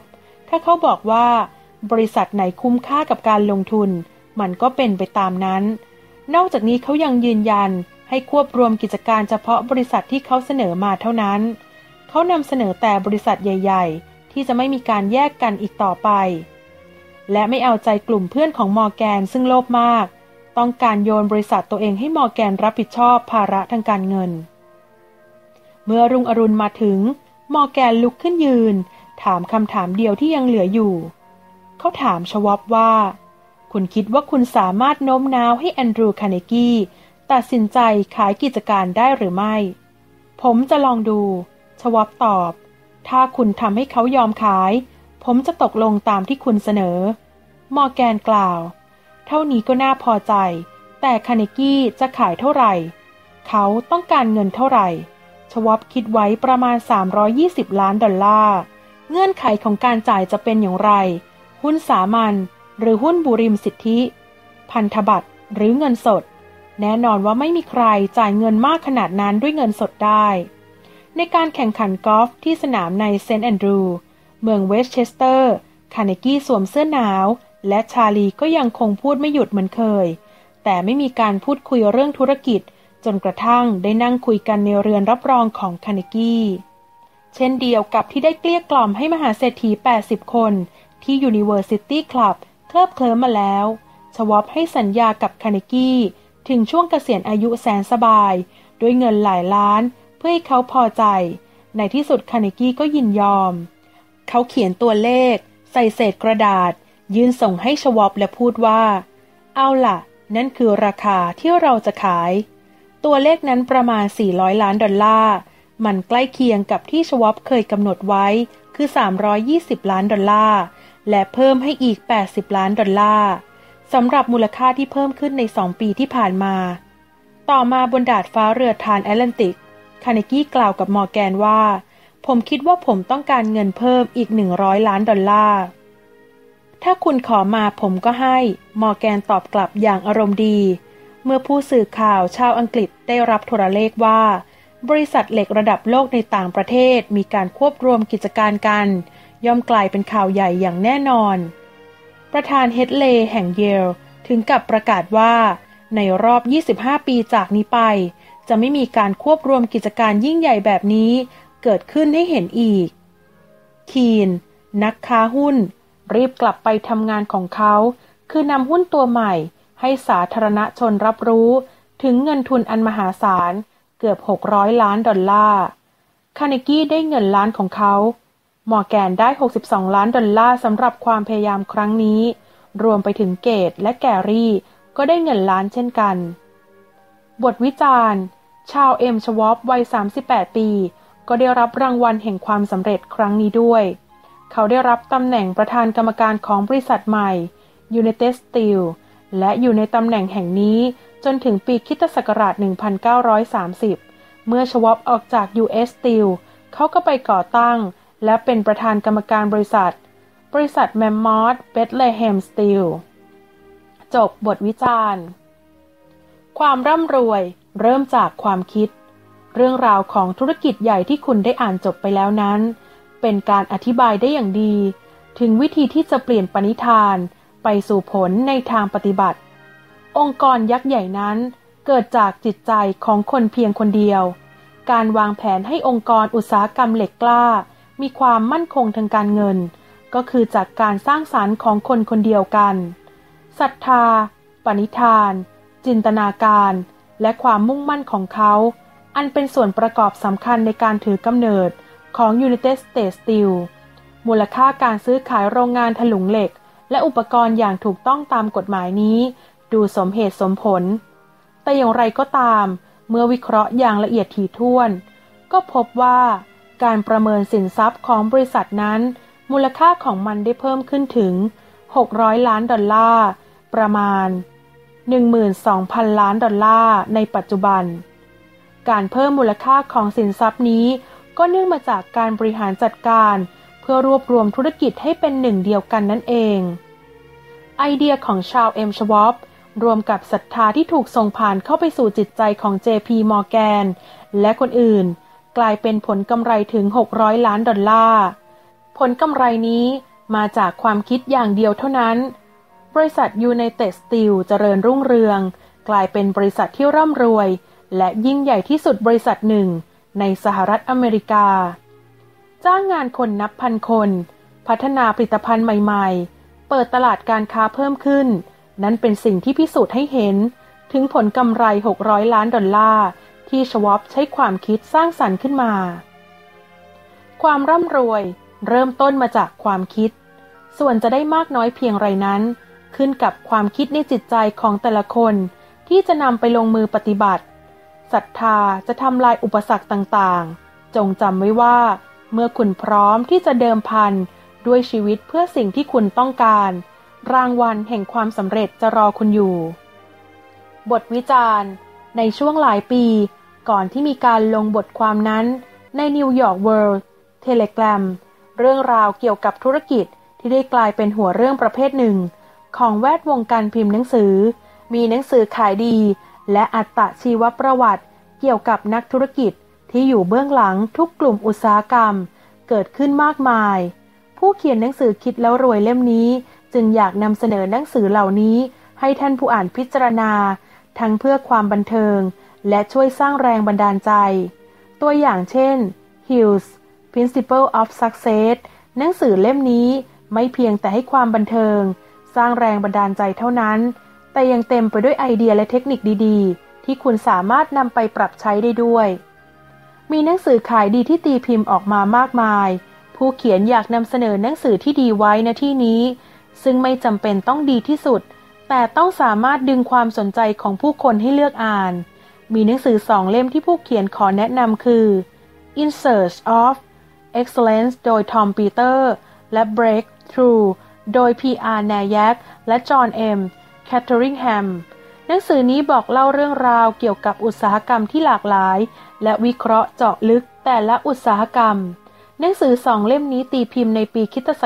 ถ้าเขาบอกว่าบริษัทไหนคุ้มค่ากับการลงทุนมันก็เป็นไปตามนั้นนอกจากนี้เขายังยืนยันให้ควบรวมกิจการเฉพาะบริษัทที่เขาเสนอมาเท่านั้นเขานำเสนอแต่บริษัทใหญ่ๆที่จะไม่มีการแยกกันอีกต่อไปและไม่เอาใจกลุ่มเพื่อนของมอร์แกนซึ่งโลภมากต้องการโยนบริษัทตัวเองให้มอร์แกนรับผิดชอบภาระทางการเงินเมื่อรุ่งอรุณมาถึงมอร์แกนลุกขึ้นยืนถามคำถามเดียวที่ยังเหลืออยู่เขาถามชวอปว่าคุณคิดว่าคุณสามารถโน้มน้าวให้แอนดรูว์ คาร์เนกีตัดสินใจขายกิจการได้หรือไม่ผมจะลองดูชวอปตอบถ้าคุณทำให้เขายอมขายผมจะตกลงตามที่คุณเสนอมอร์แกนกล่าวเท่านี้ก็น่าพอใจแต่คาร์เนกีจะขายเท่าไหร่เขาต้องการเงินเท่าไหร่ชวอปคิดไว้ประมาณ$320 ล้านเงื่อนไขของการจ่ายจะเป็นอย่างไรหุ้นสามัญหรือหุ้นบุริมสิทธิพันธบัตรหรือเงินสดแน่นอนว่าไม่มีใครจ่ายเงินมากขนาดนั้นด้วยเงินสดได้ในการแข่งขันกอล์ฟที่สนามในเซนต์แอนดรูว์เมืองเวสต์เชสเตอร์คาร์เนกีสวมเสื้อหนาวและชาลีก็ยังคงพูดไม่หยุดเหมือนเคยแต่ไม่มีการพูดคุยเรื่องธุรกิจจนกระทั่งได้นั่งคุยกันในเรือนรับรองของคาร์เนกีเช่นเดียวกับที่ได้เกลี้ยกล่อมให้มหาเศรษฐี80 คนที่ University Club เคลิบเคลิ้มมาแล้วชวอปให้สัญญากับคาร์เนกีถึงช่วงเกษียณอายุแสนสบายด้วยเงินหลายล้านเพื่อให้เขาพอใจในที่สุดคาร์เนกีก็ยินยอมเขาเขียนตัวเลขใส่เศษกระดาษยื่นส่งให้ชวอปและพูดว่าเอาล่ะนั่นคือราคาที่เราจะขายตัวเลขนั้นประมาณ$400 ล้านมันใกล้เคียงกับที่ชวอปเคยกำหนดไว้คือ$320 ล้านและเพิ่มให้อีก$80 ล้านสำหรับมูลค่าที่เพิ่มขึ้นใน2 ปีที่ผ่านมาต่อมาบนดาดฟ้าเรือทรานแอตแลนติกคาร์เนกีกล่าวกับมอร์แกนว่าผมคิดว่าผมต้องการเงินเพิ่มอีก$100 ล้านถ้าคุณขอมาผมก็ให้มอร์แกนตอบกลับอย่างอารมณ์ดีเมื่อผู้สื่อข่าวชาวอังกฤษได้รับโทรเลขว่าบริษัทเหล็กระดับโลกในต่างประเทศมีการควบรวมกิจการกันย่อมกลายเป็นข่าวใหญ่อย่างแน่นอนประธานเฮดเลย์แห่งเยลถึงกับประกาศว่าในรอบ25 ปีจากนี้ไปจะไม่มีการควบรวมกิจการยิ่งใหญ่แบบนี้เกิดขึ้นให้เห็นอีกคีนนักค้าหุ้นรีบกลับไปทำงานของเขาคือนำหุ้นตัวใหม่ให้สาธารณชนรับรู้ถึงเงินทุนอันมหาศาลเกือบ$600 ล้านคาร์เนกีได้เงินล้านของเขามอร์แกนได้$62 ล้านสำหรับความพยายามครั้งนี้รวมไปถึงเกตและแกรี่ก็ได้เงินล้านเช่นกันบทวิจารณ์ชาวเอ็มชวอปวัย38 ปีก็ได้รับรางวัลแห่งความสำเร็จครั้งนี้ด้วยเขาได้รับตำแหน่งประธานกรรมการของบริษัทใหม่ United Steel และอยู่ในตำแหน่งแห่งนี้จนถึงปีค.ศ. 1930เมื่อชวอปออกจาก US Steel เขาก็ไปก่อตั้งและเป็นประธานกรรมการบริษัท Mammoth Bethlehem Steel จบบทวิจารณ์ความร่ำรวยเริ่มจากความคิดเรื่องราวของธุรกิจใหญ่ที่คุณได้อ่านจบไปแล้วนั้นเป็นการอธิบายได้อย่างดีถึงวิธีที่จะเปลี่ยนปณิธานไปสู่ผลในทางปฏิบัติองค์กรยักษ์ใหญ่นั้นเกิดจากจิตใจของคนเพียงคนเดียวการวางแผนให้องค์กรอุตสาหกรรมเหล็กกล้ามีความมั่นคงทางการเงินก็คือจากการสร้างสรรค์ของคนคนเดียวกันศรัทธาปณิธานจินตนาการและความมุ่งมั่นของเขาอันเป็นส่วนประกอบสำคัญในการถือกำเนิดของ United States Steel มูลค่าการซื้อขายโรงงานถลุงเหล็กและอุปกรณ์อย่างถูกต้องตามกฎหมายนี้ดูสมเหตุสมผลแต่อย่างไรก็ตามเมื่อวิเคราะห์อย่างละเอียดถี่ถ้วนก็พบว่าการประเมินสินทรัพย์ของบริษัทนั้นมูลค่าของมันได้เพิ่มขึ้นถึง$600 ล้านประมาณ12,000 ล้านในปัจจุบันการเพิ่มมูลค่าของสินทรัพย์นี้ก็เนื่องมาจากการบริหารจัดการเพื่อรวบรวมธุรกิจให้เป็นหนึ่งเดียวกันนั่นเองไอเดียของชาวเอ็มชวอปรวมกับศรัทธาที่ถูกส่งผ่านเข้าไปสู่จิตใจของ JP Morgan และคนอื่นกลายเป็นผลกำไรถึง$600 ล้านผลกำไรนี้มาจากความคิดอย่างเดียวเท่านั้นบริษัท United Steel เจริญรุ่งเรืองกลายเป็นบริษัทที่ร่ำรวยและยิ่งใหญ่ที่สุดบริษัทหนึ่งในสหรัฐอเมริกาจ้างงานคนนับพันคนพัฒนาผลิตภัณฑ์ใหม่ๆเปิดตลาดการค้าเพิ่มขึ้นนั้นเป็นสิ่งที่พิสูจน์ให้เห็นถึงผลกำไร$600 ล้านที่ชวอปใช้ความคิดสร้างสรรค์ขึ้นมาความร่ำรวยเริ่มต้นมาจากความคิดส่วนจะได้มากน้อยเพียงไรนั้นขึ้นกับความคิดในจิตใจของแต่ละคนที่จะนำไปลงมือปฏิบัติศรัทธาจะทำลายอุปสรรคต่างๆจงจำไว้ว่าเมื่อคุณพร้อมที่จะเดิมพันด้วยชีวิตเพื่อสิ่งที่คุณต้องการรางวัลแห่งความสำเร็จจะรอคุณอยู่บทวิจารณ์ในช่วงหลายปีก่อนที่มีการลงบทความนั้นในนิวยอร์กเวิลด์เทเลแกรมเรื่องราวเกี่ยวกับธุรกิจที่ได้กลายเป็นหัวเรื่องประเภทหนึ่งของแวดวงการพิมพ์หนังสือมีหนังสือขายดีและอัตชีวประวัติเกี่ยวกับนักธุรกิจที่อยู่เบื้องหลังทุกกลุ่มอุตสาหกรรมเกิดขึ้นมากมายผู้เขียนหนังสือคิดแล้วรวยเล่มนี้จึงอยากนำเสนอหนังสือเหล่านี้ให้ท่านผู้อ่านพิจารณาทั้งเพื่อความบันเทิงและช่วยสร้างแรงบันดาลใจตัวอย่างเช่น Hill's Principle of Success หนังสือเล่มนี้ไม่เพียงแต่ให้ความบันเทิงสร้างแรงบันดาลใจเท่านั้นแต่ยังเต็มไปด้วยไอเดียและเทคนิคดีๆที่คุณสามารถนำไปปรับใช้ได้ด้วยมีหนังสือขายดีที่ตีพิมพ์ออกมามากมายผู้เขียนอยากนำเสนอหนังสือที่ดีไว้ณที่นี้ซึ่งไม่จำเป็นต้องดีที่สุดแต่ต้องสามารถดึงความสนใจของผู้คนให้เลือกอ่านมีหนังสือ2 เล่มที่ผู้เขียนขอแนะนำคือ In Search of Excellence โดย Tom Peters และ Breakthrough โดย P.R. Nayak และ John M. Catteringham หนังสือนี้บอกเล่าเรื่องราวเกี่ยวกับอุตสาหกรรมที่หลากหลายและวิเคราะห์เจาะลึกแต่ละอุตสาหกรรมหนังสือ2 เล่มนี้ตีพิมพ์ในปีค.ศ.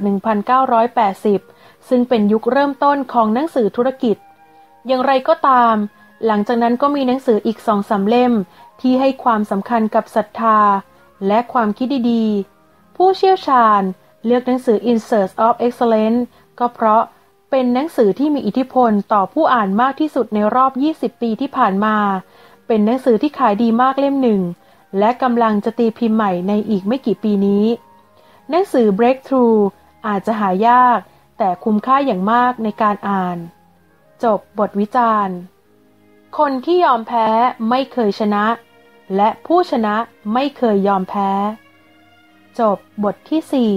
1980ซึ่งเป็นยุคเริ่มต้นของหนังสือธุรกิจอย่างไรก็ตามหลังจากนั้นก็มีหนังสืออีก 2-3 เล่มที่ให้ความสำคัญกับศรัทธาและความคิดดีๆผู้เชี่ยวชาญเลือกหนังสือ In Search of Excellence ก็เพราะเป็นหนังสือที่มีอิทธิพลต่อผู้อ่านมากที่สุดในรอบ20 ปีที่ผ่านมาเป็นหนังสือที่ขายดีมากเล่มหนึ่งและกำลังจะตีพิมพ์ใหม่ในอีกไม่กี่ปีนี้หนังสือ Breakthrough อาจจะหายากแต่คุ้มค่าอย่างมากในการอ่านจบบทวิจารณ์คนที่ยอมแพ้ไม่เคยชนะและผู้ชนะไม่เคยยอมแพ้จบบทที่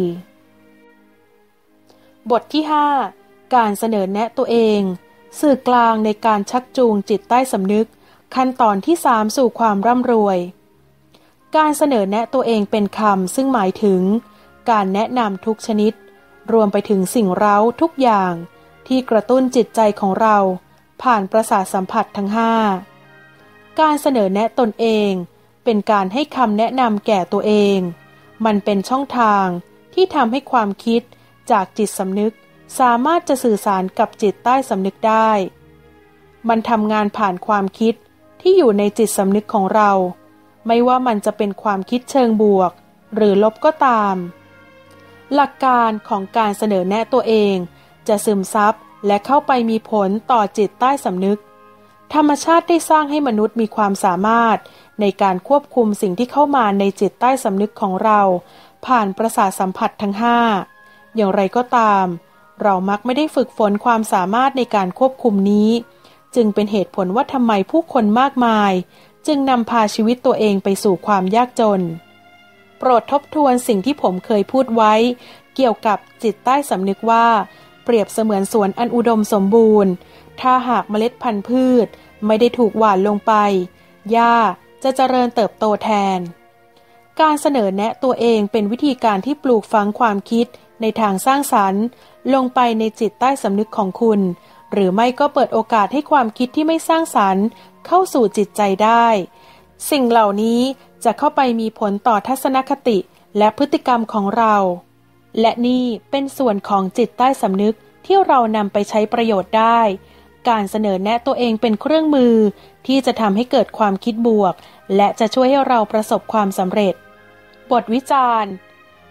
4บทที่5การเสนอแนะตัวเองสื่อกลางในการชักจูงจิตใต้สำนึกขั้นตอนที่3สู่ความร่ำรวยการเสนอแนะตัวเองเป็นคำซึ่งหมายถึงการแนะนำทุกชนิดรวมไปถึงสิ่งเร้าทุกอย่างที่กระตุ้นจิตใจของเราผ่านประสาทสัมผัสทั้ง5การเสนอแนะตนเองเป็นการให้คำแนะนำแก่ตัวเองมันเป็นช่องทางที่ทำให้ความคิดจากจิตสำนึกสามารถจะสื่อสารกับจิตใต้สำนึกได้มันทำงานผ่านความคิดที่อยู่ในจิตสำนึกของเราไม่ว่ามันจะเป็นความคิดเชิงบวกหรือลบก็ตามหลักการของการเสนอแนะตัวเองจะซึมซับและเข้าไปมีผลต่อจิตใต้สำนึกธรรมชาติได้สร้างให้มนุษย์มีความสามารถในการควบคุมสิ่งที่เข้ามาในจิตใต้สำนึกของเราผ่านประสาทสัมผัสทั้ง5อย่างไรก็ตามเรามักไม่ได้ฝึกฝนความสามารถในการควบคุมนี้จึงเป็นเหตุผลว่าทำไมผู้คนมากมายจึงนำพาชีวิตตัวเองไปสู่ความยากจนโปรดทบทวนสิ่งที่ผมเคยพูดไว้เกี่ยวกับจิตใต้สำนึกว่าเปรียบเสมือนสวนอันอุดมสมบูรณ์ถ้าหากเมล็ดพันธุ์พืชไม่ได้ถูกหว่านลงไปหญ้าจะเจริญเติบโตแทนการเสนอแนะตัวเองเป็นวิธีการที่ปลูกฝังความคิดในทางสร้างสรรค์ลงไปในจิตใต้สำนึกของคุณหรือไม่ก็เปิดโอกาสให้ความคิดที่ไม่สร้างสรรค์เข้าสู่จิตใจได้สิ่งเหล่านี้จะเข้าไปมีผลต่อทัศนคติและพฤติกรรมของเราและนี่เป็นส่วนของจิตใต้สำนึกที่เรานำไปใช้ประโยชน์ได้การเสนอแนะตัวเองเป็นเครื่องมือที่จะทำให้เกิดความคิดบวกและจะช่วยให้เราประสบความสำเร็จบทวิจารณ์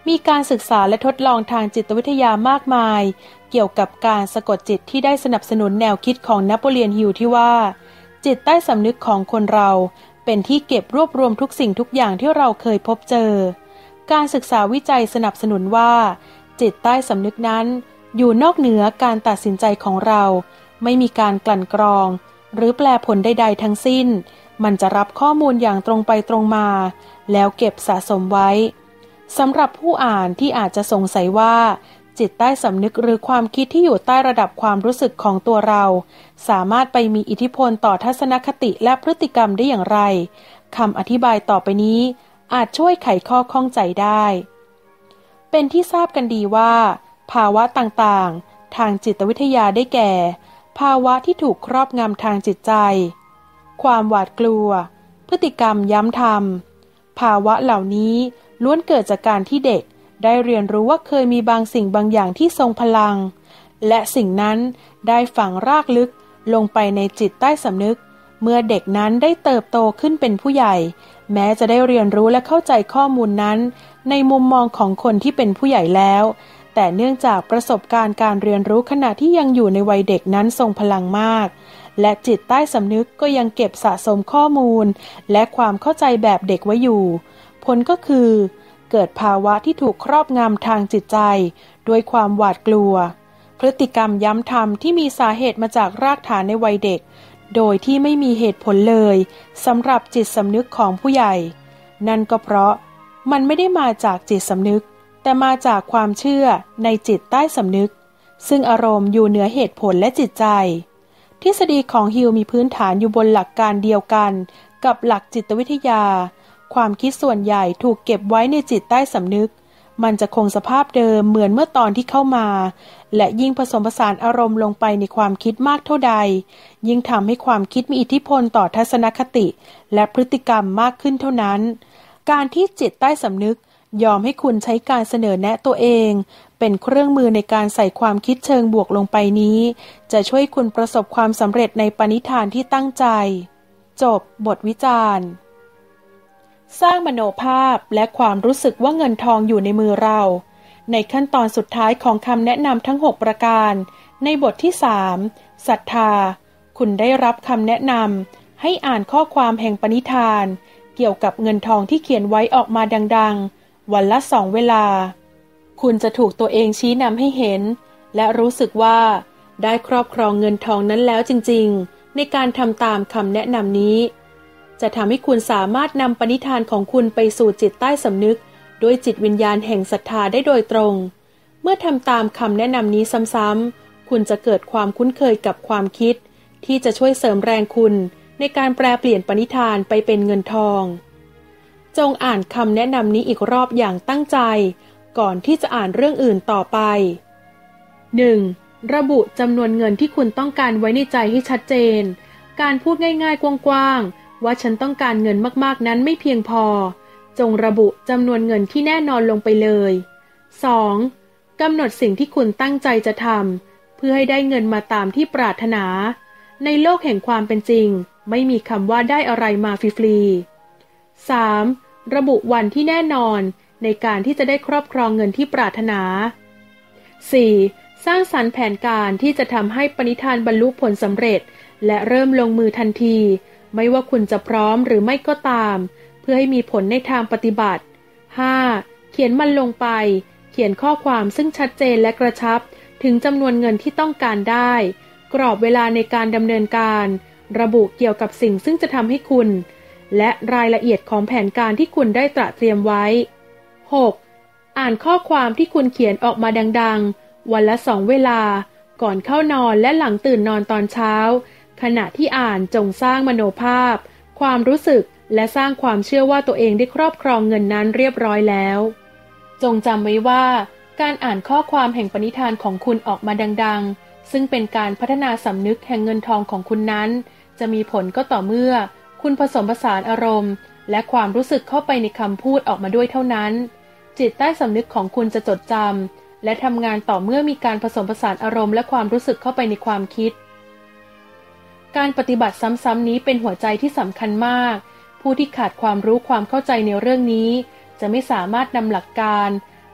มีการศึกษาและทดลองทางจิตวิทยามากมายเกี่ยวกับการสะกดจิตที่ได้สนับสนุนแนวคิดของนโปเลียนฮิลที่ว่าจิตใต้สำนึกของคนเราเป็นที่เก็บรวบรวมทุกสิ่งทุกอย่างที่เราเคยพบเจอการศึกษาวิจัยสนับสนุนว่าจิตใต้สำนึกนั้นอยู่นอกเหนือการตัดสินใจของเราไม่มีการกลั่นกรองหรือแปลผลใดๆทั้งสิ้นมันจะรับข้อมูลอย่างตรงไปตรงมาแล้วเก็บสะสมไว้สำหรับผู้อ่านที่อาจจะสงสัยว่าจิตใต้สำนึกหรือความคิดที่อยู่ใต้ระดับความรู้สึกของตัวเราสามารถไปมีอิทธิพลต่อทัศนคติและพฤติกรรมได้อย่างไรคำอธิบายต่อไปนี้อาจช่วยไขข้อข้องใจได้เป็นที่ทราบกันดีว่าภาวะต่างๆทางจิตวิทยาได้แก่ภาวะที่ถูกครอบงำทางจิตใจความหวาดกลัวพฤติกรรมย้ำทำภาวะเหล่านี้ล้วนเกิดจากการที่เด็กได้เรียนรู้ว่าเคยมีบางสิ่งบางอย่างที่ทรงพลังและสิ่งนั้นได้ฝังรากลึกลงไปในจิตใต้สำนึกเมื่อเด็กนั้นได้เติบโตขึ้นเป็นผู้ใหญ่แม้จะได้เรียนรู้และเข้าใจข้อมูลนั้นในมุมมองของคนที่เป็นผู้ใหญ่แล้วแต่เนื่องจากประสบการณ์การเรียนรู้ขณะที่ยังอยู่ในวัยเด็กนั้นทรงพลังมากและจิตใต้สำนึกก็ยังเก็บสะสมข้อมูลและความเข้าใจแบบเด็กไว้อยู่ผลก็คือเกิดภาวะที่ถูกครอบงำทางจิตใจด้วยความหวาดกลัวพฤติกรรมย้ำทำที่มีสาเหตุมาจากรากฐานในวัยเด็กโดยที่ไม่มีเหตุผลเลยสำหรับจิตสำนึกของผู้ใหญ่นั่นก็เพราะมันไม่ได้มาจากจิตสำนึกแต่มาจากความเชื่อในจิตใต้สำนึกซึ่งอารมณ์อยู่เหนือเหตุผลและจิตใจทฤษฎีของฮิลมีพื้นฐานอยู่บนหลักการเดียวกันกับหลักจิตวิทยาความคิดส่วนใหญ่ถูกเก็บไว้ในจิตใต้สำนึกมันจะคงสภาพเดิมเหมือนเมื่อตอนที่เข้ามาและยิ่งผสมผสานอารมณ์ลงไปในความคิดมากเท่าใดยิ่งทำให้ความคิดมีอิทธิพลต่อทัศนคติและพฤติกรรมมากขึ้นเท่านั้นการที่จิตใต้สำนึกยอมให้คุณใช้การเสนอแนะตัวเองเป็นเครื่องมือในการใส่ความคิดเชิงบวกลงไปนี้จะช่วยคุณประสบความสำเร็จในปณิธานที่ตั้งใจจบบทวิจารณ์สร้างมโนภาพและความรู้สึกว่าเงินทองอยู่ในมือเราในขั้นตอนสุดท้ายของคำแนะนำทั้ง6ประการในบทที่3ศรัทธาคุณได้รับคำแนะนำให้อ่านข้อความแห่งปณิธานเกี่ยวกับเงินทองที่เขียนไว้ออกมาดังๆวันละ2เวลาคุณจะถูกตัวเองชี้นำให้เห็นและรู้สึกว่าได้ครอบครองเงินทองนั้นแล้วจริงๆในการทำตามคำแนะนำนี้จะทำให้คุณสามารถนำปณิธานของคุณไปสู่จิตใต้สำนึกด้วยจิตวิญญาณแห่งศรัทธาได้โดยตรงเมื่อทำตามคำแนะนำนี้ซ้ำๆคุณจะเกิดความคุ้นเคยกับความคิดที่จะช่วยเสริมแรงคุณในการแปลเปลี่ยนปณิธานไปเป็นเงินทองจงอ่านคำแนะนำนี้อีกรอบอย่างตั้งใจก่อนที่จะอ่านเรื่องอื่นต่อไป 1. ระบุจำนวนเงินที่คุณต้องการไว้ในใจให้ชัดเจนการพูดง่ายๆกว้างๆว่าฉันต้องการเงินมากๆนั้นไม่เพียงพอจงระบุจำนวนเงินที่แน่นอนลงไปเลย 2. กำหนดสิ่งที่คุณตั้งใจจะทำเพื่อให้ได้เงินมาตามที่ปรารถนาในโลกแห่งความเป็นจริงไม่มีคำว่าได้อะไรมาฟรีๆ 3. ระบุวันที่แน่นอนในการที่จะได้ครอบครองเงินที่ปรารถนา 4. สร้างสรรค์แผนการที่จะทำให้ปณิธานบรรลุผลสำเร็จและเริ่มลงมือทันทีไม่ว่าคุณจะพร้อมหรือไม่ก็ตามเพื่อให้มีผลในทางปฏิบัติ 5. เขียนมันลงไปเขียนข้อความซึ่งชัดเจนและกระชับถึงจำนวนเงินที่ต้องการได้กรอบเวลาในการดำเนินการระบุเกี่ยวกับสิ่งซึ่งจะทำให้คุณและรายละเอียดของแผนการที่คุณได้ตระเตรียมไว้ 6. อ่านข้อความที่คุณเขียนออกมาดังๆวันละ2เวลาก่อนเข้านอนและหลังตื่นนอนตอนเช้าขณะที่อ่านจงสร้างมโนภาพความรู้สึกและสร้างความเชื่อว่าตัวเองได้ครอบครองเงินนั้นเรียบร้อยแล้วจงจำไว้ว่าการอ่านข้อความแห่งปณิธานของคุณออกมาดังๆซึ่งเป็นการพัฒนาสำนึกแห่งเงินทองของคุณนั้นจะมีผลก็ต่อเมื่อคุณผสมผสานอารมณ์และความรู้สึกเข้าไปในคำพูดออกมาด้วยเท่านั้นจิตใต้สำนึกของคุณจะจดจำและทำงานต่อเมื่อมีการผสมผสานอารมณ์และความรู้สึกเข้าไปในความคิดการปฏิบัติซ้ำๆนี้เป็นหัวใจที่สำคัญมากผู้ที่ขาดความรู้ความเข้าใจในเรื่องนี้จะไม่สามารถนำหลักการ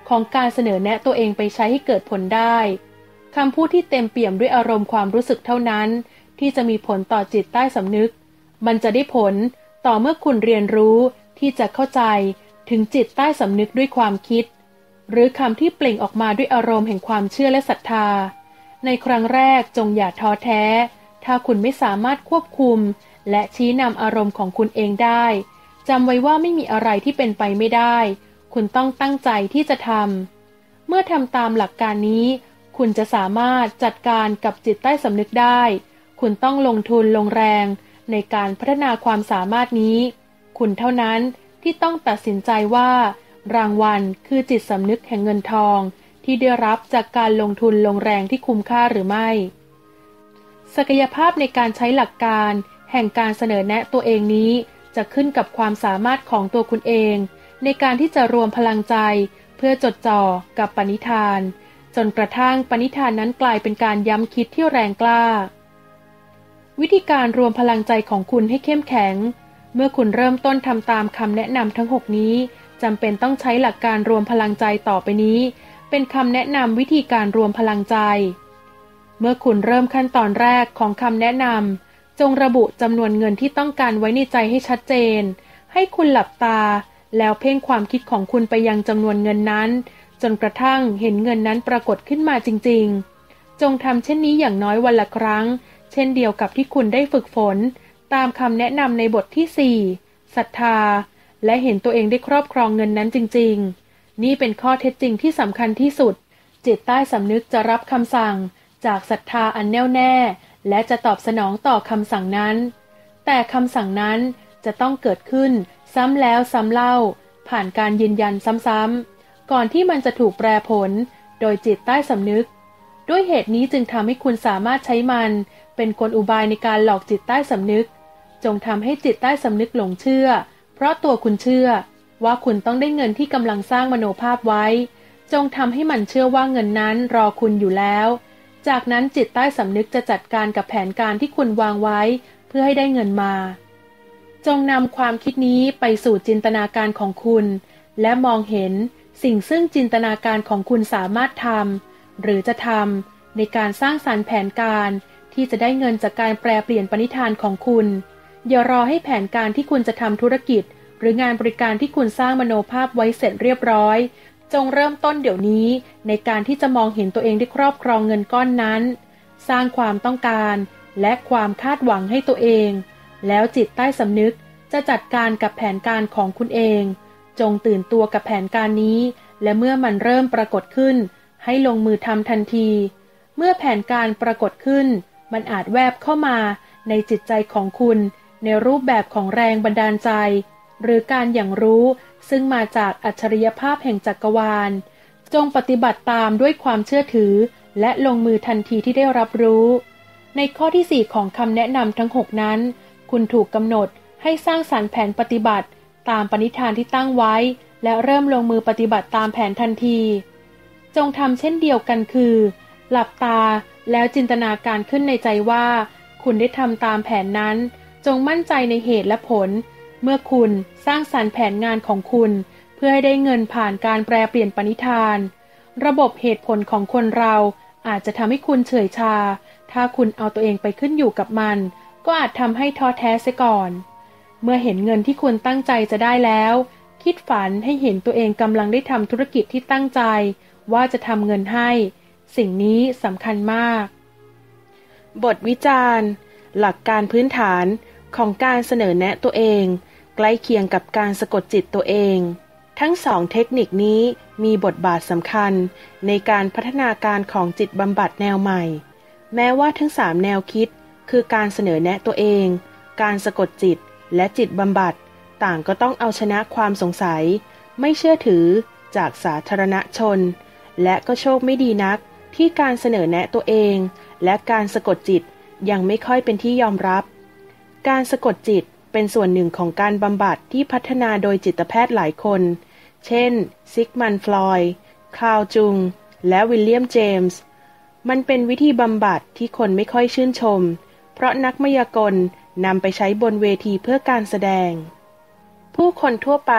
ของการเสนอแนะตัวเองไปใช้ให้เกิดผลได้คำพูดที่เต็มเปี่ยมด้วยอารมณ์ความรู้สึกเท่านั้นที่จะมีผลต่อจิตใต้สำนึกมันจะได้ผลต่อเมื่อคุณเรียนรู้ที่จะเข้าใจถึงจิตใต้สำนึกด้วยความคิดหรือคำที่เปล่งออกมาด้วยอารมณ์แห่งความเชื่อและศรัทธาในครั้งแรกจงอย่าท้อแท้ถ้าคุณไม่สามารถควบคุมและชี้นำอารมณ์ของคุณเองได้จำไว้ว่าไม่มีอะไรที่เป็นไปไม่ได้คุณต้องตั้งใจที่จะทำเมื่อทำตามหลักการนี้คุณจะสามารถจัดการกับจิตใต้สำนึกได้คุณต้องลงทุนลงแรงในการพัฒนาความสามารถนี้คุณเท่านั้นที่ต้องตัดสินใจว่ารางวัลคือจิตสำนึกแห่งเงินทองที่ได้รับจากการลงทุนลงแรงที่คุ้มค่าหรือไม่ศักยภาพในการใช้หลักการแห่งการเสนอแนะตัวเองนี้จะขึ้นกับความสามารถของตัวคุณเองในการที่จะรวมพลังใจเพื่อจดจ่อกับปณิธานจนกระทั่งปณิธานนั้นกลายเป็นการย้ำคิดที่แรงกล้าวิธีการรวมพลังใจของคุณให้เข้มแข็งเมื่อคุณเริ่มต้นทำตามคำแนะนำทั้ง6นี้จำเป็นต้องใช้หลักการรวมพลังใจต่อไปนี้เป็นคำแนะนำวิธีการรวมพลังใจเมื่อคุณเริ่มขั้นตอนแรกของคำแนะนำจงระบุจำนวนเงินที่ต้องการไว้ในใจให้ชัดเจนให้คุณหลับตาแล้วเพ่งความคิดของคุณไปยังจำนวนเงินนั้นจนกระทั่งเห็นเงินนั้นปรากฏขึ้นมาจริงๆจงทำเช่นนี้อย่างน้อยวันละครั้งเช่นเดียวกับที่คุณได้ฝึกฝนตามคำแนะนำในบทที่4ศรัทธาและเห็นตัวเองได้ครอบครองเงินนั้นจริงๆนี่เป็นข้อเท็จจริงที่สำคัญที่สุดจิตใต้สำนึกจะรับคำสั่งจากศรัทธาอันแน่วแน่และจะตอบสนองต่อคำสั่งนั้นแต่คำสั่งนั้นจะต้องเกิดขึ้นซ้ำแล้วซ้ำเล่าผ่านการยืนยันซ้ำๆก่อนที่มันจะถูกแปรผลโดยจิตใต้สำนึกด้วยเหตุนี้จึงทำให้คุณสามารถใช้มันเป็นกลอุบายในการหลอกจิตใต้สำนึกจงทำให้จิตใต้สำนึกหลงเชื่อเพราะตัวคุณเชื่อว่าคุณต้องได้เงินที่กำลังสร้างมโนภาพไว้จงทำให้มันเชื่อว่าเงินนั้นรอคุณอยู่แล้วจากนั้นจิตใต้สำนึกจะจัดการกับแผนการที่คุณวางไว้เพื่อให้ได้เงินมาจงนำความคิดนี้ไปสู่จินตนาการของคุณและมองเห็นสิ่งซึ่งจินตนาการของคุณสามารถทำหรือจะทำในการสร้างสรรค์แผนการที่จะได้เงินจากการแปลเปลี่ยนปณิธานของคุณอย่ารอให้แผนการที่คุณจะทำธุรกิจหรืองานบริการที่คุณสร้างมโนภาพไว้เสร็จเรียบร้อยจงเริ่มต้นเดี๋ยวนี้ในการที่จะมองเห็นตัวเองได้ครอบครองเงินก้อนนั้นสร้างความต้องการและความคาดหวังให้ตัวเองแล้วจิตใต้สำนึกจะจัดการกับแผนการของคุณเองจงตื่นตัวกับแผนการนี้และเมื่อมันเริ่มปรากฏขึ้นให้ลงมือทำทันทีเมื่อแผนการปรากฏขึ้นมันอาจแวบเข้ามาในจิตใจของคุณในรูปแบบของแรงบันดาลใจหรือการอย่างรู้ซึ่งมาจากอัจฉริยภาพแห่งจักรวาลจงปฏิบัติตามด้วยความเชื่อถือและลงมือทันทีที่ได้รับรู้ในข้อที่4ของคำแนะนำทั้ง6นั้นคุณถูกกำหนดให้สร้างสรรค์แผนปฏิบัติตามปณิธานที่ตั้งไว้และเริ่มลงมือปฏิบัติตามแผนทันทีจงทำเช่นเดียวกันคือหลับตาแล้วจินตนาการขึ้นในใจว่าคุณได้ทำตามแผนนั้นจงมั่นใจในเหตุและผลเมื่อคุณสร้างสรรค์แผนงานของคุณเพื่อให้ได้เงินผ่านการแปลเปลี่ยนปณิธานระบบเหตุผลของคนเราอาจจะทำให้คุณเฉยชาถ้าคุณเอาตัวเองไปขึ้นอยู่กับมันก็อาจทำให้ท้อแท้เสียก่อนเมื่อเห็นเงินที่คุณตั้งใจจะได้แล้วคิดฝันให้เห็นตัวเองกำลังได้ทำธุรกิจที่ตั้งใจว่าจะทำเงินให้สิ่งนี้สำคัญมากบทวิจารณ์หลักการพื้นฐานของการเสนอแนะตัวเองใกล้เคียงกับการสะกดจิตตัวเองทั้งสองเทคนิคนี้มีบทบาทสำคัญในการพัฒนาการของจิตบำบัดแนวใหม่แม้ว่าทั้ง3แนวคิดคือการเสนอแนะตัวเองการสะกดจิตและจิตบำบัดต่างก็ต้องเอาชนะความสงสัยไม่เชื่อถือจากสาธารณชนและก็โชคไม่ดีนักที่การเสนอแนะตัวเองและการสะกดจิตยังไม่ค่อยเป็นที่ยอมรับการสะกดจิตเป็นส่วนหนึ่งของการบำบัดที่พัฒนาโดยจิตแพทย์หลายคนเช่นซิกมันด์ฟรอยด์คาร์ลจุงและวิลเลียมเจมส์มันเป็นวิธีบำบัดที่คนไม่ค่อยชื่นชมเพราะนักมายากลนำไปใช้บนเวทีเพื่อการแสดงผู้คนทั่วไป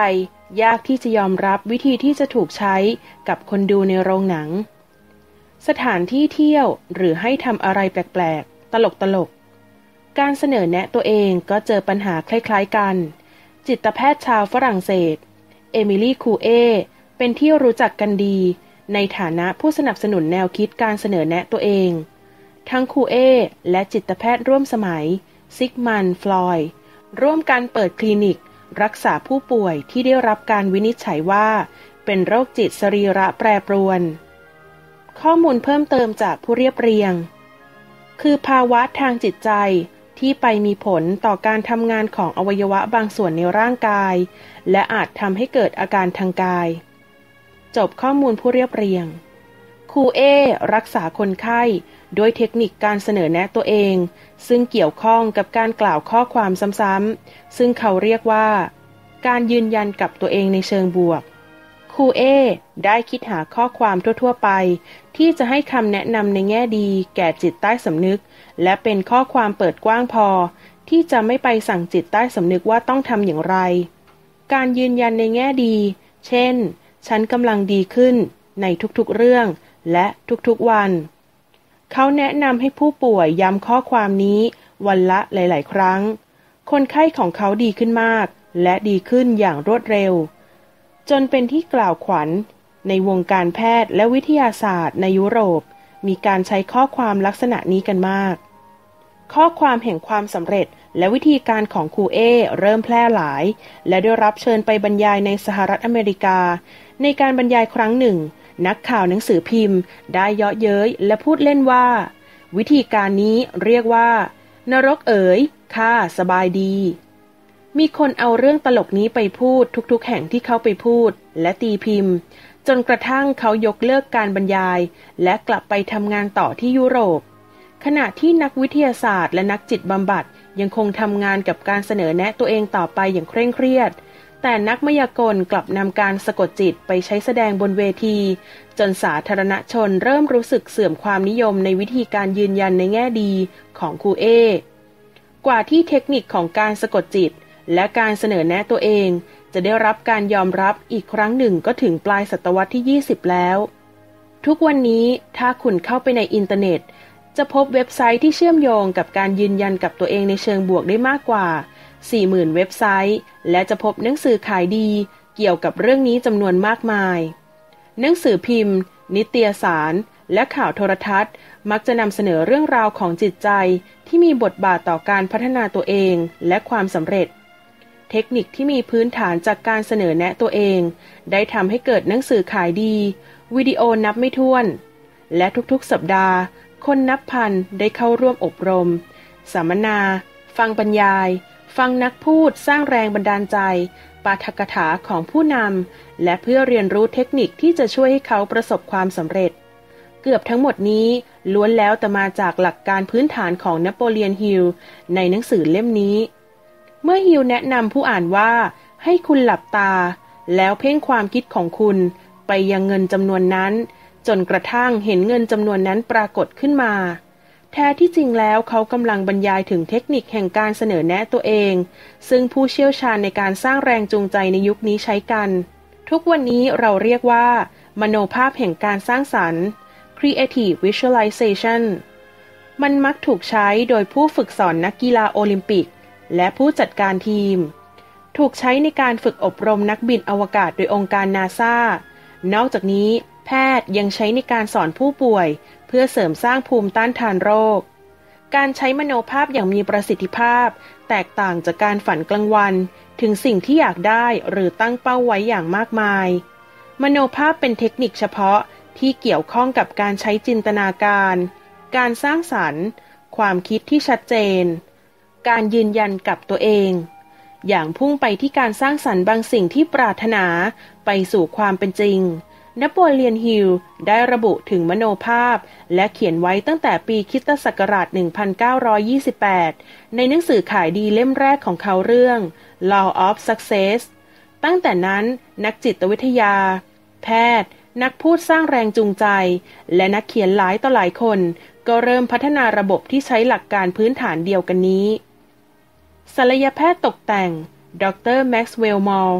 ยากที่จะยอมรับวิธีที่จะถูกใช้กับคนดูในโรงหนังสถานที่เที่ยวหรือให้ทำอะไรแปลกๆตลกๆการเสนอแนะตัวเองก็เจอปัญหาคล้ายๆกันจิตแพทย์ชาวฝรั่งเศสเอมิลี่คูเอเป็นที่รู้จักกันดีในฐานะผู้สนับสนุนแนวคิดการเสนอแนะตัวเองทั้งคูเอและจิตแพทย์ร่วมสมัยซิกมันด์ฟลอยด์ร่วมกันเปิดคลินิกรักษาผู้ป่วยที่ได้รับการวินิจฉัยว่าเป็นโรคจิตสรีระแปรปรวนข้อมูลเพิ่มเติมจากผู้เรียบเรียงคือภาวะทางจิตใจที่ไปมีผลต่อการทำงานของอวัยวะบางส่วนในร่างกายและอาจทำให้เกิดอาการทางกายจบข้อมูลผู้เรียบเรียงครูเอรักษาคนไข้โดยเทคนิคการเสนอแนะตัวเองซึ่งเกี่ยวข้องกับการกล่าวข้อความซ้ำๆซึ่งเขาเรียกว่าการยืนยันกับตัวเองในเชิงบวกครูเอได้คิดหาข้อความทั่วๆไปที่จะให้คำแนะนำในแง่ดีแก่จิตใต้สำนึกและเป็นข้อความเปิดกว้างพอที่จะไม่ไปสั่งจิตใต้สำนึกว่าต้องทำอย่างไรการยืนยันในแง่ดีเช่นฉันกำลังดีขึ้นในทุกๆเรื่องและทุกๆวันเขาแนะนำให้ผู้ป่วยย้ำข้อความนี้วันละหลายๆครั้งคนไข้ของเขาดีขึ้นมากและดีขึ้นอย่างรวดเร็วจนเป็นที่กล่าวขวัญในวงการแพทย์และวิทยาศาสตร์ในยุโรปมีการใช้ข้อความลักษณะนี้กันมากข้อความแห่งความสำเร็จและวิธีการของครูเอเริ่มแพร่หลายและได้รับเชิญไปบรรยายในสหรัฐอเมริกาในการบรรยายครั้งหนึ่งนักข่าวหนังสือพิมพ์ได้เยาะเย้ยและพูดเล่นว่าวิธีการนี้เรียกว่านรกเอ๋ยข้าสบายดีมีคนเอาเรื่องตลกนี้ไปพูดทุกๆแห่งที่เขาไปพูดและตีพิมพ์จนกระทั่งเขายกเลิกการบรรยายและกลับไปทำงานต่อที่ยุโรปขณะที่นักวิทยาศาสตร์และนักจิตบำบัดยังคงทำงานกับการเสนอแนะตัวเองต่อไปอย่างเคร่งเครียดแต่นักมายากลกลับนำการสะกดจิตไปใช้แสดงบนเวทีจนสาธารณชนเริ่มรู้สึกเสื่อมความนิยมในวิธีการยืนยันในแง่ดีของครูเอกว่าที่เทคนิคของการสะกดจิตและการเสนอแนะตัวเองจะได้รับการยอมรับอีกครั้งหนึ่งก็ถึงปลายศตวรรษที่20แล้วทุกวันนี้ถ้าคุณเข้าไปในอินเทอร์เน็ตจะพบเว็บไซต์ที่เชื่อมโยงกับการยืนยันกับตัวเองในเชิงบวกได้มากกว่า 40,000 เว็บไซต์และจะพบหนังสือขายดีเกี่ยวกับเรื่องนี้จำนวนมากมายหนังสือพิมพ์นิตยสารและข่าวโทรทัศน์มักจะนำเสนอเรื่องราวของจิตใจที่มีบทบาทต่อการพัฒนาตัวเองและความสำเร็จเทคนิคที่มีพื้นฐานจากการเสนอแนะตัวเองได้ทำให้เกิดหนังสือขายดีวิดีโอนับไม่ถ้วนและทุกๆสัปดาห์คนนับพันได้เข้าร่วมอบรมสัมมนาฟังบรรยายฟังนักพูดสร้างแรงบันดาลใจปาฐกถาของผู้นำและเพื่อเรียนรู้เทคนิคที่จะช่วยให้เขาประสบความสำเร็จเกือบทั้งหมดนี้ล้วนแล้วแต่มาจากหลักการพื้นฐานของนโปเลียนฮิลในหนังสือเล่มนี้เมื่อฮิลแนะนำผู้อ่านว่าให้คุณหลับตาแล้วเพ่งความคิดของคุณไปยังเงินจำนวนนั้นจนกระทั่งเห็นเงินจำนวนนั้นปรากฏขึ้นมาแท้ที่จริงแล้วเขากำลังบรรยายถึงเทคนิคแห่งการเสนอแนะตัวเองซึ่งผู้เชี่ยวชาญในการสร้างแรงจูงใจในยุคนี้ใช้กันทุกวันนี้เราเรียกว่ามโนภาพแห่งการสร้างสรรค์ Creative Visualization มันมักถูกใช้โดยผู้ฝึกสอนนักกีฬาโอลิมปิกและผู้จัดการทีมถูกใช้ในการฝึกอบรมนักบินอวกาศโดยองค์การนาซานอกจากนี้แพทย์ยังใช้ในการสอนผู้ป่วยเพื่อเสริมสร้างภูมิต้านทานโรคการใช้มโนภาพอย่างมีประสิทธิภาพแตกต่างจากการฝันกลางวันถึงสิ่งที่อยากได้หรือตั้งเป้าไว้อย่างมากมายมโนภาพเป็นเทคนิคเฉพาะที่เกี่ยวข้องกับการใช้จินตนาการการสร้างสรรค์ความคิดที่ชัดเจนการยืนยันกับตัวเองอย่างพุ่งไปที่การสร้างสรรค์บางสิ่งที่ปรารถนาไปสู่ความเป็นจริงนโปเลียนฮิลได้ระบุถึงมโนภาพและเขียนไว้ตั้งแต่ปีคริสตศักราช 1928 ในหนังสือขายดีเล่มแรกของเขาเรื่อง Law of Success ตั้งแต่นั้นนักจิตวิทยาแพทย์นักพูดสร้างแรงจูงใจและนักเขียนหลายต่อหลายคนก็เริ่มพัฒนาระบบที่ใช้หลักการพื้นฐานเดียวกันนี้ศัลยแพทย์ตกแต่งดร.แม็กซ์เวลล์มอลล์พ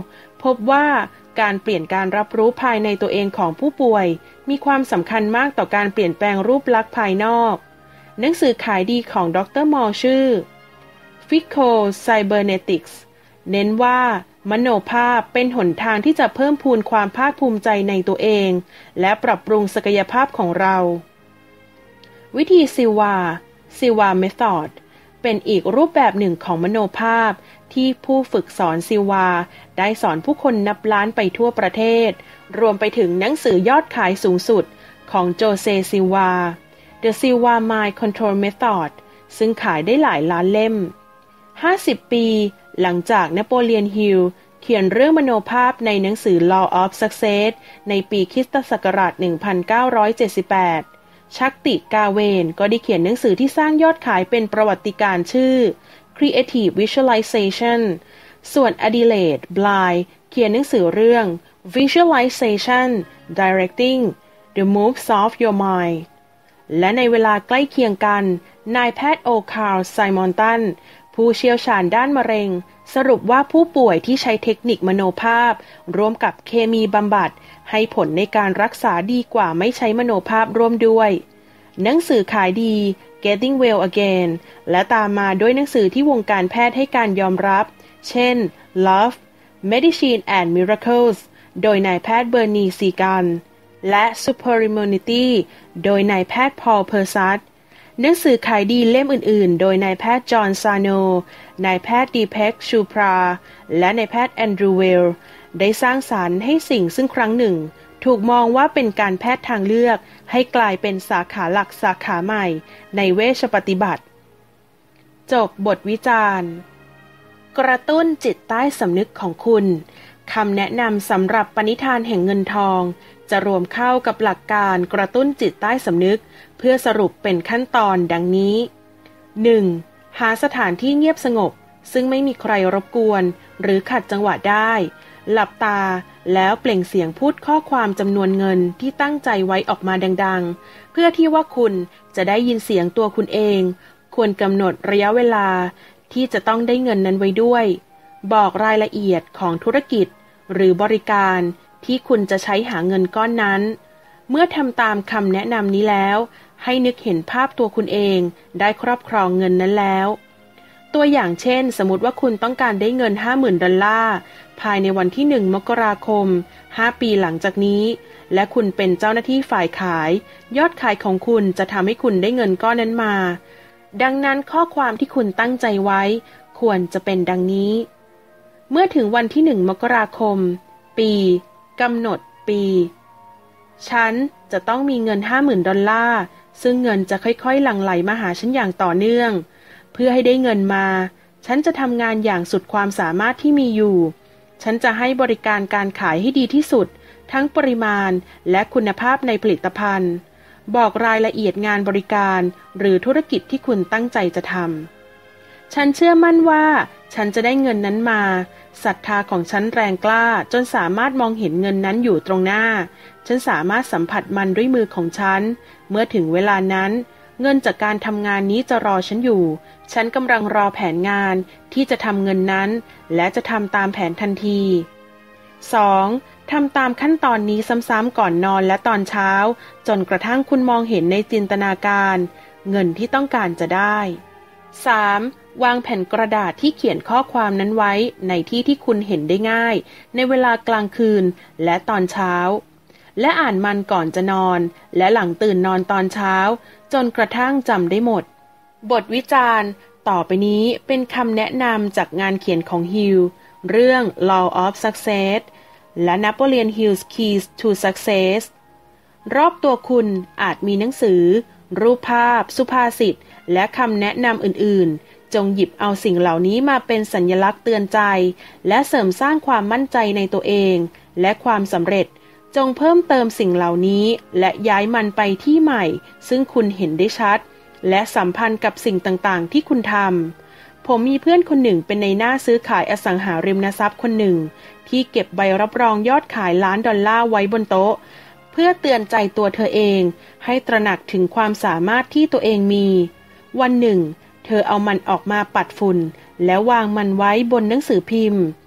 พบว่าการเปลี่ยนการรับรู้ภายในตัวเองของผู้ป่วยมีความสำคัญมากต่อการเปลี่ยนแปลงรูปลักษณ์ภายนอกหนังสือขายดีของดร.มอลชื่อ Physico Cybernetics เน้นว่ามโนภาพเป็นหนทางที่จะเพิ่มพูนความภาคภูมิใจในตัวเองและปรับปรุงศักยภาพของเราวิธีซิวาเมธอดเป็นอีกรูปแบบหนึ่งของมโนภาพที่ผู้ฝึกสอนซิวาได้สอนผู้คนนับล้านไปทั่วประเทศรวมไปถึงหนังสือยอดขายสูงสุดของโจเซซิวา The Silva Mind Control Method ซึ่งขายได้หลายล้านเล่ม50 ปีหลังจากนโปเลียนฮิลเขียนเรื่องมโนภาพในหนังสือ Law of Success ในปีคริสตศักราช 1978 ชักติกาเวนก็ได้เขียนหนังสือที่สร้างยอดขายเป็นประวัติการณ์ชื่อ Creative Visualization ส่วนอดิเลด บลายเขียนหนังสือเรื่อง Visualization Directing the Moves of Your Mind และในเวลาใกล้เคียงกันนายแพทย์โอคาร์ล ไซมอนตันผู้เชี่ยวชาญด้านมะเร็งสรุปว่าผู้ป่วยที่ใช้เทคนิคมโนภาพร่วมกับเคมีบำบัดให้ผลในการรักษาดีกว่าไม่ใช้มโนภาพร่วมด้วยหนังสือขายดี Getting Well Again และตามมาด้วยหนังสือที่วงการแพทย์ให้การยอมรับเช่น Love Medicine and Miracles โดยนายแพทย์เบอร์นี ซีกันและ Superimmunity โดยนายแพทย์พอล เพอร์ซัตหนังสือขายดีเล่มอื่นๆโดยนายแพทย์จอห์น ซาโนนายแพทย์ดีเพ็ก ชูพราและนายแพทย์แอนดรูว์ เวลล์ได้สร้างสรรค์ให้สิ่งซึ่งครั้งหนึ่งถูกมองว่าเป็นการแพทย์ทางเลือกให้กลายเป็นสาขาหลักสาขาใหม่ในเวชปฏิบัติจบบทวิจารณ์กระตุ้นจิตใต้สำนึกของคุณคำแนะนำสำหรับปณิธานแห่งเงินทองจะรวมเข้ากับหลักการกระตุ้นจิตใต้สำนึกเพื่อสรุปเป็นขั้นตอนดังนี้ 1. หาสถานที่เงียบสงบซึ่งไม่มีใครรบกวนหรือขัดจังหวะได้หลับตาแล้วเปล่งเสียงพูดข้อความจำนวนเงินที่ตั้งใจไว้ออกมาดังๆเพื่อที่ว่าคุณจะได้ยินเสียงตัวคุณเองควรกำหนดระยะเวลาที่จะต้องได้เงินนั้นไว้ด้วยบอกรายละเอียดของธุรกิจหรือบริการที่คุณจะใช้หาเงินก้อนนั้นเมื่อทำตามคำแนะนำนี้แล้วให้นึกเห็นภาพตัวคุณเองได้ครอบครองเงินนั้นแล้วตัวอย่างเช่นสมมติว่าคุณต้องการได้เงิน 50,000 ดอลลาร์ภายในวันที่ 1 มกราคม 5 ปีหลังจากนี้และคุณเป็นเจ้าหน้าที่ฝ่ายขายยอดขายของคุณจะทำให้คุณได้เงินก้อนนั้นมาดังนั้นข้อความที่คุณตั้งใจไว้ควรจะเป็นดังนี้เมื่อถึงวันที่ 1 มกราคมปีกำหนดปีฉันจะต้องมีเงิน 50,000 ดอลลาร์ซึ่งเงินจะค่อยๆหลั่งไหลมาหาฉันอย่างต่อเนื่องเพื่อให้ได้เงินมาฉันจะทำงานอย่างสุดความสามารถที่มีอยู่ฉันจะให้บริการการขายให้ดีที่สุดทั้งปริมาณและคุณภาพในผลิตภัณฑ์บอกรายละเอียดงานบริการหรือธุรกิจที่คุณตั้งใจจะทำฉันเชื่อมั่นว่าฉันจะได้เงินนั้นมาศรัทธาของฉันแรงกล้าจนสามารถมองเห็นเงินนั้นอยู่ตรงหน้าฉันสามารถสัมผัสมันด้วยมือของฉันเมื่อถึงเวลานั้นเงินจากการทำงานนี้จะรอฉันอยู่ฉันกำลังรอแผนงานที่จะทำเงินนั้นและจะทำตามแผนทันที 2. ทำตามขั้นตอนนี้ซ้ำๆก่อนนอนและตอนเช้าจนกระทั่งคุณมองเห็นในจินตนาการเงินที่ต้องการจะได้ 3. วางแผ่นกระดาษที่เขียนข้อความนั้นไว้ในที่ที่คุณเห็นได้ง่ายในเวลากลางคืนและตอนเช้าและอ่านมันก่อนจะนอนและหลังตื่นนอนตอนเช้าจนกระทั่งจำได้หมดบทวิจารณ์ต่อไปนี้เป็นคำแนะนำจากงานเขียนของฮิลเรื่อง Law of Success และ Napoleon Hill's Keys to Success รอบตัวคุณอาจมีหนังสือรูปภาพสุภาษิตและคำแนะนำอื่นๆจงหยิบเอาสิ่งเหล่านี้มาเป็นสัญลักษณ์เตือนใจและเสริมสร้างความมั่นใจในตัวเองและความสำเร็จจงเพิ่มเติมสิ่งเหล่านี้และย้ายมันไปที่ใหม่ซึ่งคุณเห็นได้ชัดและสัมพันธ์กับสิ่งต่างๆที่คุณทำผมมีเพื่อนคนหนึ่งเป็นในหน้าซื้อขายอสังหาริมทรัพย์คนหนึ่งที่เก็บใบรับรองยอดขายล้านดอลลาร์ไว้บนโต๊ะเพื่อเตือนใจตัวเธอเองให้ตระหนักถึงความสามารถที่ตัวเองมีวันหนึ่งเธอเอามันออกมาปัดฝุ่นแล้ววางมันไว้บนหนังสือพิมพ์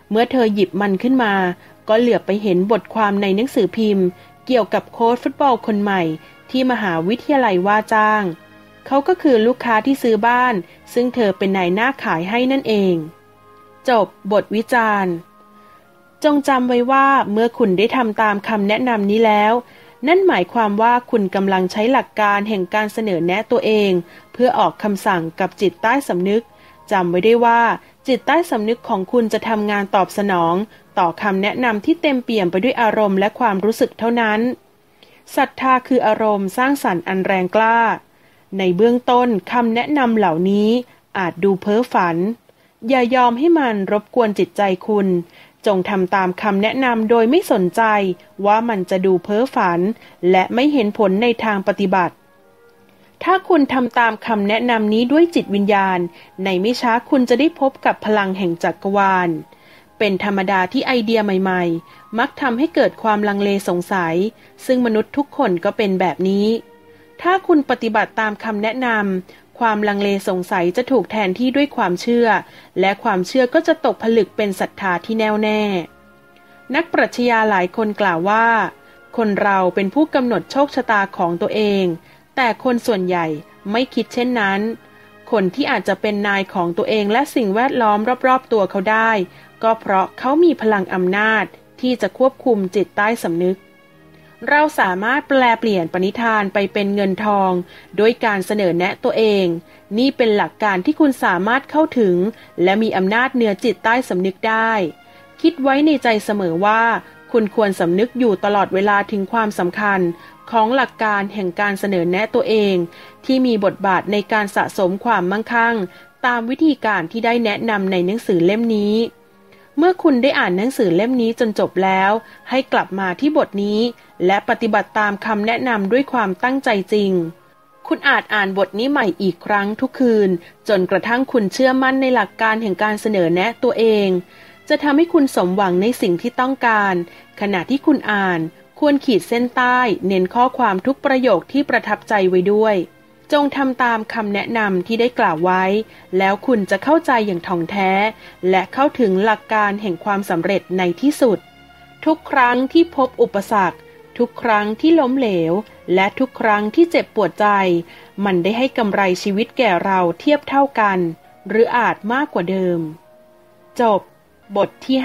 เมื่อเธอหยิบมันขึ้นมาก็เหลือบไปเห็นบทความในหนังสือพิมพ์เกี่ยวกับโค้ชฟุตบอลคนใหม่ที่มหาวิทยาลัยว่าจ้างเขาก็คือลูกค้าที่ซื้อบ้านซึ่งเธอเป็นนายหน้าขายให้นั่นเองจบบทวิจารณ์จงจำไว้ว่าเมื่อคุณได้ทำตามคำแนะนำนี้แล้วนั่นหมายความว่าคุณกำลังใช้หลักการแห่งการเสนอแนะตัวเองเพื่อออกคำสั่งกับจิตใต้สำนึกจำไว้ได้ว่าจิตใต้สำนึกของคุณจะทำงานตอบสนองต่อคำแนะนำที่เต็มเปี่ยมไปด้วยอารมณ์และความรู้สึกเท่านั้นศรัทธาคืออารมณ์สร้างสรรค์อันแรงกล้าในเบื้องต้นคำแนะนำเหล่านี้อาจดูเพ้อฝันอย่ายอมให้มันรบกวนจิตใจคุณจงทำตามคำแนะนำโดยไม่สนใจว่ามันจะดูเพ้อฝันและไม่เห็นผลในทางปฏิบัติถ้าคุณทำตามคำแนะนำนี้ด้วยจิตวิญญาณในไม่ช้าคุณจะได้พบกับพลังแห่งจักรวาลเป็นธรรมดาที่ไอเดียใหม่ๆมักทำให้เกิดความลังเลสงสัยซึ่งมนุษย์ทุกคนก็เป็นแบบนี้ถ้าคุณปฏิบัติตามคำแนะนำความลังเลสงสัยจะถูกแทนที่ด้วยความเชื่อและความเชื่อก็จะตกผลึกเป็นศรัทธาที่แน่วแน่นักปรัชญาหลายคนกล่าวว่าคนเราเป็นผู้กำหนดโชคชะตาของตัวเองแต่คนส่วนใหญ่ไม่คิดเช่นนั้นคนที่อาจจะเป็นนายของตัวเองและสิ่งแวดล้อมรอบๆตัวเขาได้ก็เพราะเขามีพลังอำนาจที่จะควบคุมจิตใต้สำนึกเราสามารถแปลเปลี่ยนปณิธานไปเป็นเงินทองโดยการเสนอแนะตัวเองนี่เป็นหลักการที่คุณสามารถเข้าถึงและมีอำนาจเหนือจิตใต้สำนึกได้คิดไว้ในใจเสมอว่าคุณควรสำนึกอยู่ตลอดเวลาถึงความสำคัญของหลักการแห่งการเสนอแนะตัวเองที่มีบทบาทในการสะสมความมั่งคั่งตามวิธีการที่ได้แนะนำในหนังสือเล่มนี้เมื่อคุณได้อ่านหนังสือเล่มนี้จนจบแล้วให้กลับมาที่บทนี้และปฏิบัติตามคำแนะนำด้วยความตั้งใจจริงคุณอาจอ่านบทนี้ใหม่อีกครั้งทุกคืนจนกระทั่งคุณเชื่อมั่นในหลักการแห่งการเสนอแนะตัวเองจะทำให้คุณสมหวังในสิ่งที่ต้องการขณะที่คุณอ่านควรขีดเส้นใต้เน้นข้อความทุกประโยคที่ประทับใจไว้ด้วยจงทำตามคำแนะนำที่ได้กล่าวไว้แล้วคุณจะเข้าใจอย่างถ่องแท้และเข้าถึงหลักการแห่งความสำเร็จในที่สุดทุกครั้งที่พบอุปสรรคทุกครั้งที่ล้มเหลวและทุกครั้งที่เจ็บปวดใจมันได้ให้กำไรชีวิตแก่เราเทียบเท่ากันหรืออาจมากกว่าเดิมจบบทที่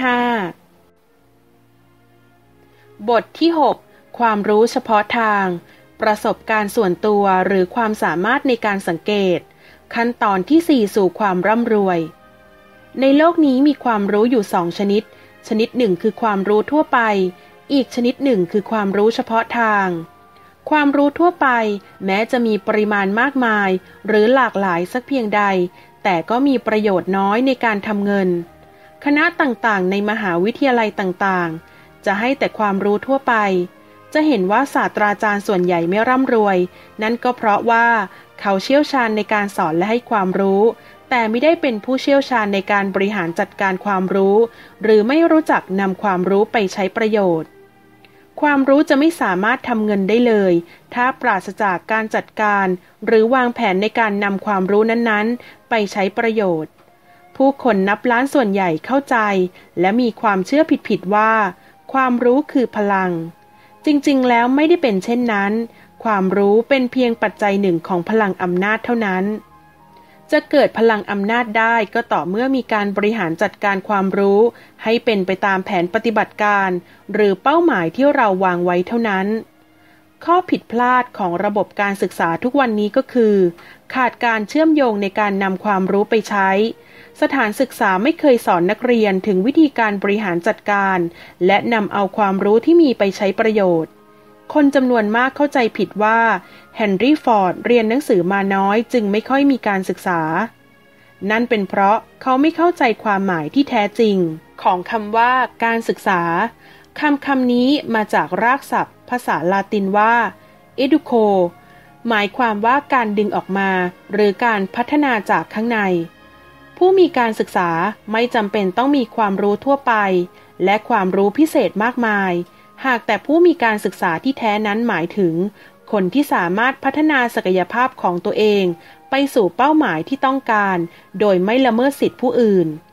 5บทที่6ความรู้เฉพาะทางประสบการณ์ส่วนตัวหรือความสามารถในการสังเกตขั้นตอนที่4สู่ความร่ำรวยในโลกนี้มีความรู้อยู่2ชนิดหนึ่งคือความรู้ทั่วไปอีกชนิดหนึ่งคือความรู้เฉพาะทางความรู้ทั่วไปแม้จะมีปริมาณมากมายหรือหลากหลายสักเพียงใดแต่ก็มีประโยชน์น้อยในการทำเงินคณะต่างๆในมหาวิทยาลัยต่างๆจะให้แต่ความรู้ทั่วไปจะเห็นว่าศาสตราจารย์ส่วนใหญ่ไม่ร่ำรวยนั่นก็เพราะว่าเขาเชี่ยวชาญในการสอนและให้ความรู้แต่ไม่ได้เป็นผู้เชี่ยวชาญในการบริหารจัดการความรู้หรือไม่รู้จักนำความรู้ไปใช้ประโยชน์ความรู้จะไม่สามารถทำเงินได้เลยถ้าปราศจากการจัดการหรือวางแผนในการนำความรู้นั้นๆไปใช้ประโยชน์ผู้คนนับล้านส่วนใหญ่เข้าใจและมีความเชื่อผิดๆว่าความรู้คือพลังจริงๆแล้วไม่ได้เป็นเช่นนั้นความรู้เป็นเพียงปัจจัยหนึ่งของพลังอำนาจเท่านั้นจะเกิดพลังอำนาจได้ก็ต่อเมื่อมีการบริหารจัดการความรู้ให้เป็นไปตามแผนปฏิบัติการหรือเป้าหมายที่เราวางไว้เท่านั้นข้อผิดพลาดของระบบการศึกษาทุกวันนี้ก็คือขาดการเชื่อมโยงในการนำความรู้ไปใช้สถานศึกษาไม่เคยสอนนักเรียนถึงวิธีการบริหารจัดการและนำเอาความรู้ที่มีไปใช้ประโยชน์คนจำนวนมากเข้าใจผิดว่าเฮนรี่ฟอร์ดเรียนหนังสือมาน้อยจึงไม่ค่อยมีการศึกษานั่นเป็นเพราะเขาไม่เข้าใจความหมายที่แท้จริงของคำว่าการศึกษาคำนี้มาจากรากศัพท์ภาษาลาตินว่า educo หมายความว่าการดึงออกมาหรือการพัฒนาจากข้างในผู้มีการศึกษาไม่จำเป็นต้องมีความรู้ทั่วไปและความรู้พิเศษมากมายหากแต่ผู้มีการศึกษาที่แท้นั้นหมายถึงคนที่สามารถพัฒนาศักยภาพของตัวเองไปสู่เป้าหมายที่ต้องการโดยไม่ละเมิดสิทธิผู้อื่น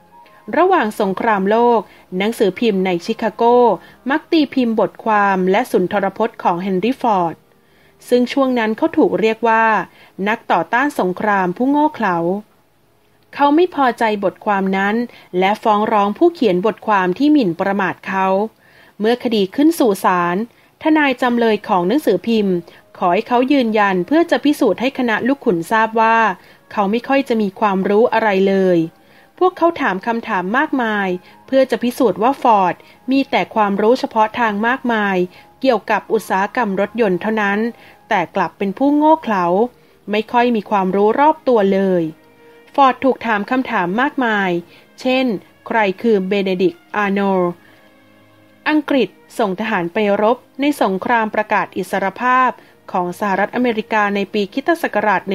ระหว่างสงครามโลกหนังสือพิมพ์ในชิคาโกมักตีพิมพ์บทความและสุนทรพจน์ของเฮนรี่ฟอร์ดซึ่งช่วงนั้นเขาถูกเรียกว่านักต่อต้านสงครามผู้โง่เขลาเขาไม่พอใจบทความนั้นและฟ้องร้องผู้เขียนบทความที่หมิ่นประมาทเขาเมื่อคดีขึ้นสู่ศาลทนายจำเลยของหนังสือพิมพ์ขอให้เขายืนยันเพื่อจะพิสูจน์ให้คณะลูกขุนทราบว่าเขาไม่ค่อยจะมีความรู้อะไรเลยพวกเขาถามคำถามมากมายเพื่อจะพิสูจน์ว่าฟอร์ดมีแต่ความรู้เฉพาะทางมากมายเกี่ยวกับอุตสาหกรรมรถยนต์เท่านั้นแต่กลับเป็นผู้โง่เขลาไม่ค่อยมีความรู้รอบตัวเลยฟอร์ดถูกถามคำถามมากมายเช่นใครคือเบเนดิกต์ อาร์โนลด์อังกฤษส่งทหารไปรบในสงครามประกาศอิสรภาพของสหรัฐอเมริกาในปีค.ศ.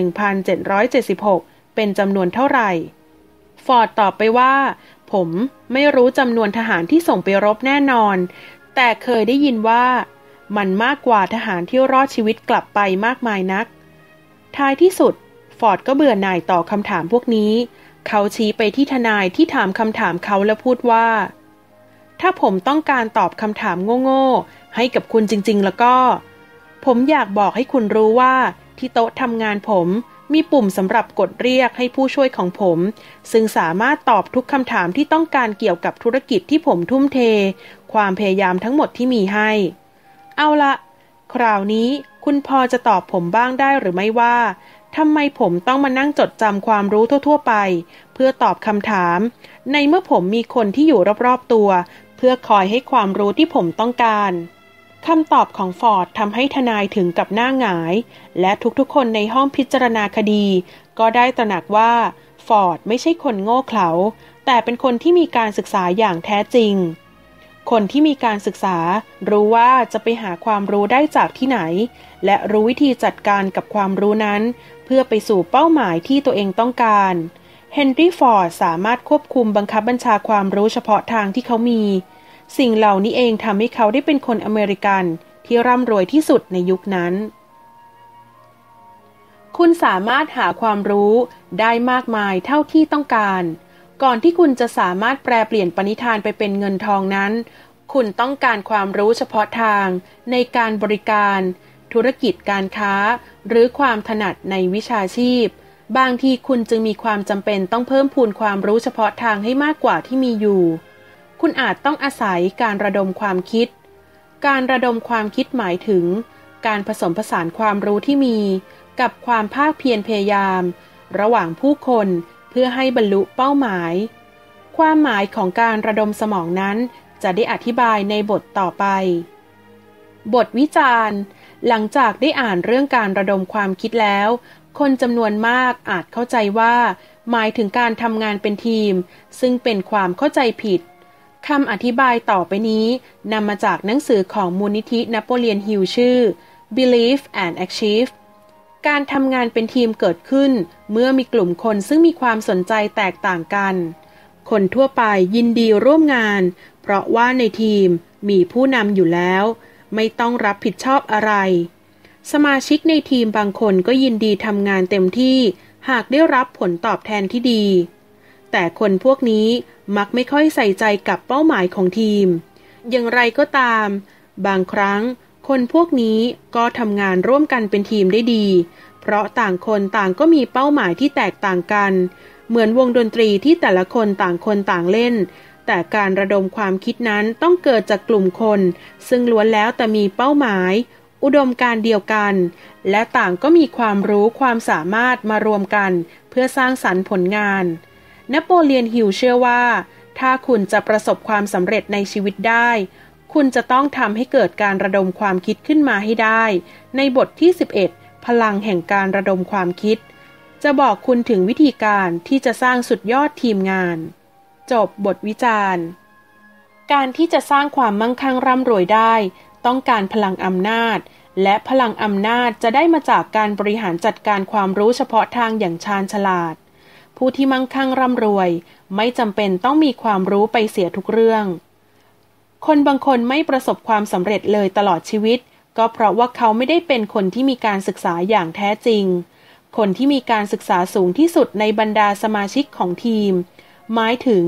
1776เป็นจำนวนเท่าไหร่ฟอร์ดตอบไปว่าผมไม่รู้จำนวนทหารที่ส่งไปรบแน่นอนแต่เคยได้ยินว่ามันมากกว่าทหารที่รอดชีวิตกลับไปมากมายนักท้ายที่สุดฟอร์ดก็เบื่อหน่ายต่อคำถามพวกนี้เขาชี้ไปที่ทนายที่ถามคำถามเขาและพูดว่าถ้าผมต้องการตอบคำถามโง่ๆให้กับคุณจริงๆแล้วก็ผมอยากบอกให้คุณรู้ว่าที่โต๊ะทำงานผมมีปุ่มสำหรับกดเรียกให้ผู้ช่วยของผมซึ่งสามารถตอบทุกคำถามที่ต้องการเกี่ยวกับธุรกิจที่ผมทุ่มเทความพยายามทั้งหมดที่มีให้เอาละคราวนี้คุณพอจะตอบผมบ้างได้หรือไม่ว่าทำไมผมต้องมานั่งจดจำความรู้ทั่วๆไปเพื่อตอบคำถามในเมื่อผมมีคนที่อยู่รอบๆตัวเพื่อคอยให้ความรู้ที่ผมต้องการคำตอบของฟอร์ดทำให้ทนายถึงกับหน้าหงายและทุกๆคนในห้องพิจารณาคดีก็ได้ตระหนักว่าฟอร์ดไม่ใช่คนโง่เขลาแต่เป็นคนที่มีการศึกษาอย่างแท้จริงคนที่มีการศึกษารู้ว่าจะไปหาความรู้ได้จากที่ไหนและรู้วิธีจัดการกับความรู้นั้นเพื่อไปสู่เป้าหมายที่ตัวเองต้องการเฮนรี่ฟอร์ดสามารถควบคุมบังคับบัญชาความรู้เฉพาะทางที่เขามีสิ่งเหล่านี้เองทำให้เขาได้เป็นคนอเมริกันที่ร่ำรวยที่สุดในยุคนั้นคุณสามารถหาความรู้ได้มากมายเท่าที่ต้องการก่อนที่คุณจะสามารถแปลเปลี่ยนปณิธานไปเป็นเงินทองนั้นคุณต้องการความรู้เฉพาะทางในการบริการธุรกิจการค้าหรือความถนัดในวิชาชีพบางทีคุณจึงมีความจำเป็นต้องเพิ่มพูนความรู้เฉพาะทางให้มากกว่าที่มีอยู่คุณอาจต้องอาศัยการระดมความคิดการระดมความคิดหมายถึงการผสมผสานความรู้ที่มีกับความภาคเพียรพยายามระหว่างผู้คนเพื่อให้บรรลุเป้าหมายความหมายของการระดมสมองนั้นจะได้อธิบายในบทต่อไปบทวิจารณ์หลังจากได้อ่านเรื่องการระดมความคิดแล้วคนจำนวนมากอาจเข้าใจว่าหมายถึงการทำงานเป็นทีมซึ่งเป็นความเข้าใจผิดคำอธิบายต่อไปนี้นำมาจากหนังสือของมูลนิธินโปเลียนฮิลชื่อ Believe and Achieve การทำงานเป็นทีมเกิดขึ้นเมื่อมีกลุ่มคนซึ่งมีความสนใจแตกต่างกันคนทั่วไปยินดีร่วมงานเพราะว่าในทีมมีผู้นำอยู่แล้วไม่ต้องรับผิดชอบอะไรสมาชิกในทีมบางคนก็ยินดีทำงานเต็มที่หากได้รับผลตอบแทนที่ดีแต่คนพวกนี้มักไม่ค่อยใส่ใจกับเป้าหมายของทีมอย่างไรก็ตามบางครั้งคนพวกนี้ก็ทำงานร่วมกันเป็นทีมได้ดีเพราะต่างคนต่างก็มีเป้าหมายที่แตกต่างกันเหมือนวงดนตรีที่แต่ละคนต่างเล่นแต่การระดมความคิดนั้นต้องเกิดจากกลุ่มคนซึ่งล้วนแล้วแต่มีเป้าหมายอุดมการณ์เดียวกันและต่างก็มีความรู้ความสามารถมารวมกันเพื่อสร้างสรรค์ผลงานนโปเลียนฮิลเชื่อว่าถ้าคุณจะประสบความสำเร็จในชีวิตได้คุณจะต้องทำให้เกิดการระดมความคิดขึ้นมาให้ได้ในบทที่11พลังแห่งการระดมความคิดจะบอกคุณถึงวิธีการที่จะสร้างสุดยอดทีมงานจบบทวิจารณ์การที่จะสร้างความมั่งคั่งร่ำรวยได้ต้องการพลังอำนาจและพลังอำนาจจะได้มาจากการบริหารจัดการความรู้เฉพาะทางอย่างชาญฉลาดผู้ที่มั่งคั่งร่ำรวยไม่จำเป็นต้องมีความรู้ไปเสียทุกเรื่องคนบางคนไม่ประสบความสำเร็จเลยตลอดชีวิตก็เพราะว่าเขาไม่ได้เป็นคนที่มีการศึกษาอย่างแท้จริงคนที่มีการศึกษาสูงที่สุดในบรรดาสมาชิกของทีมหมายถึง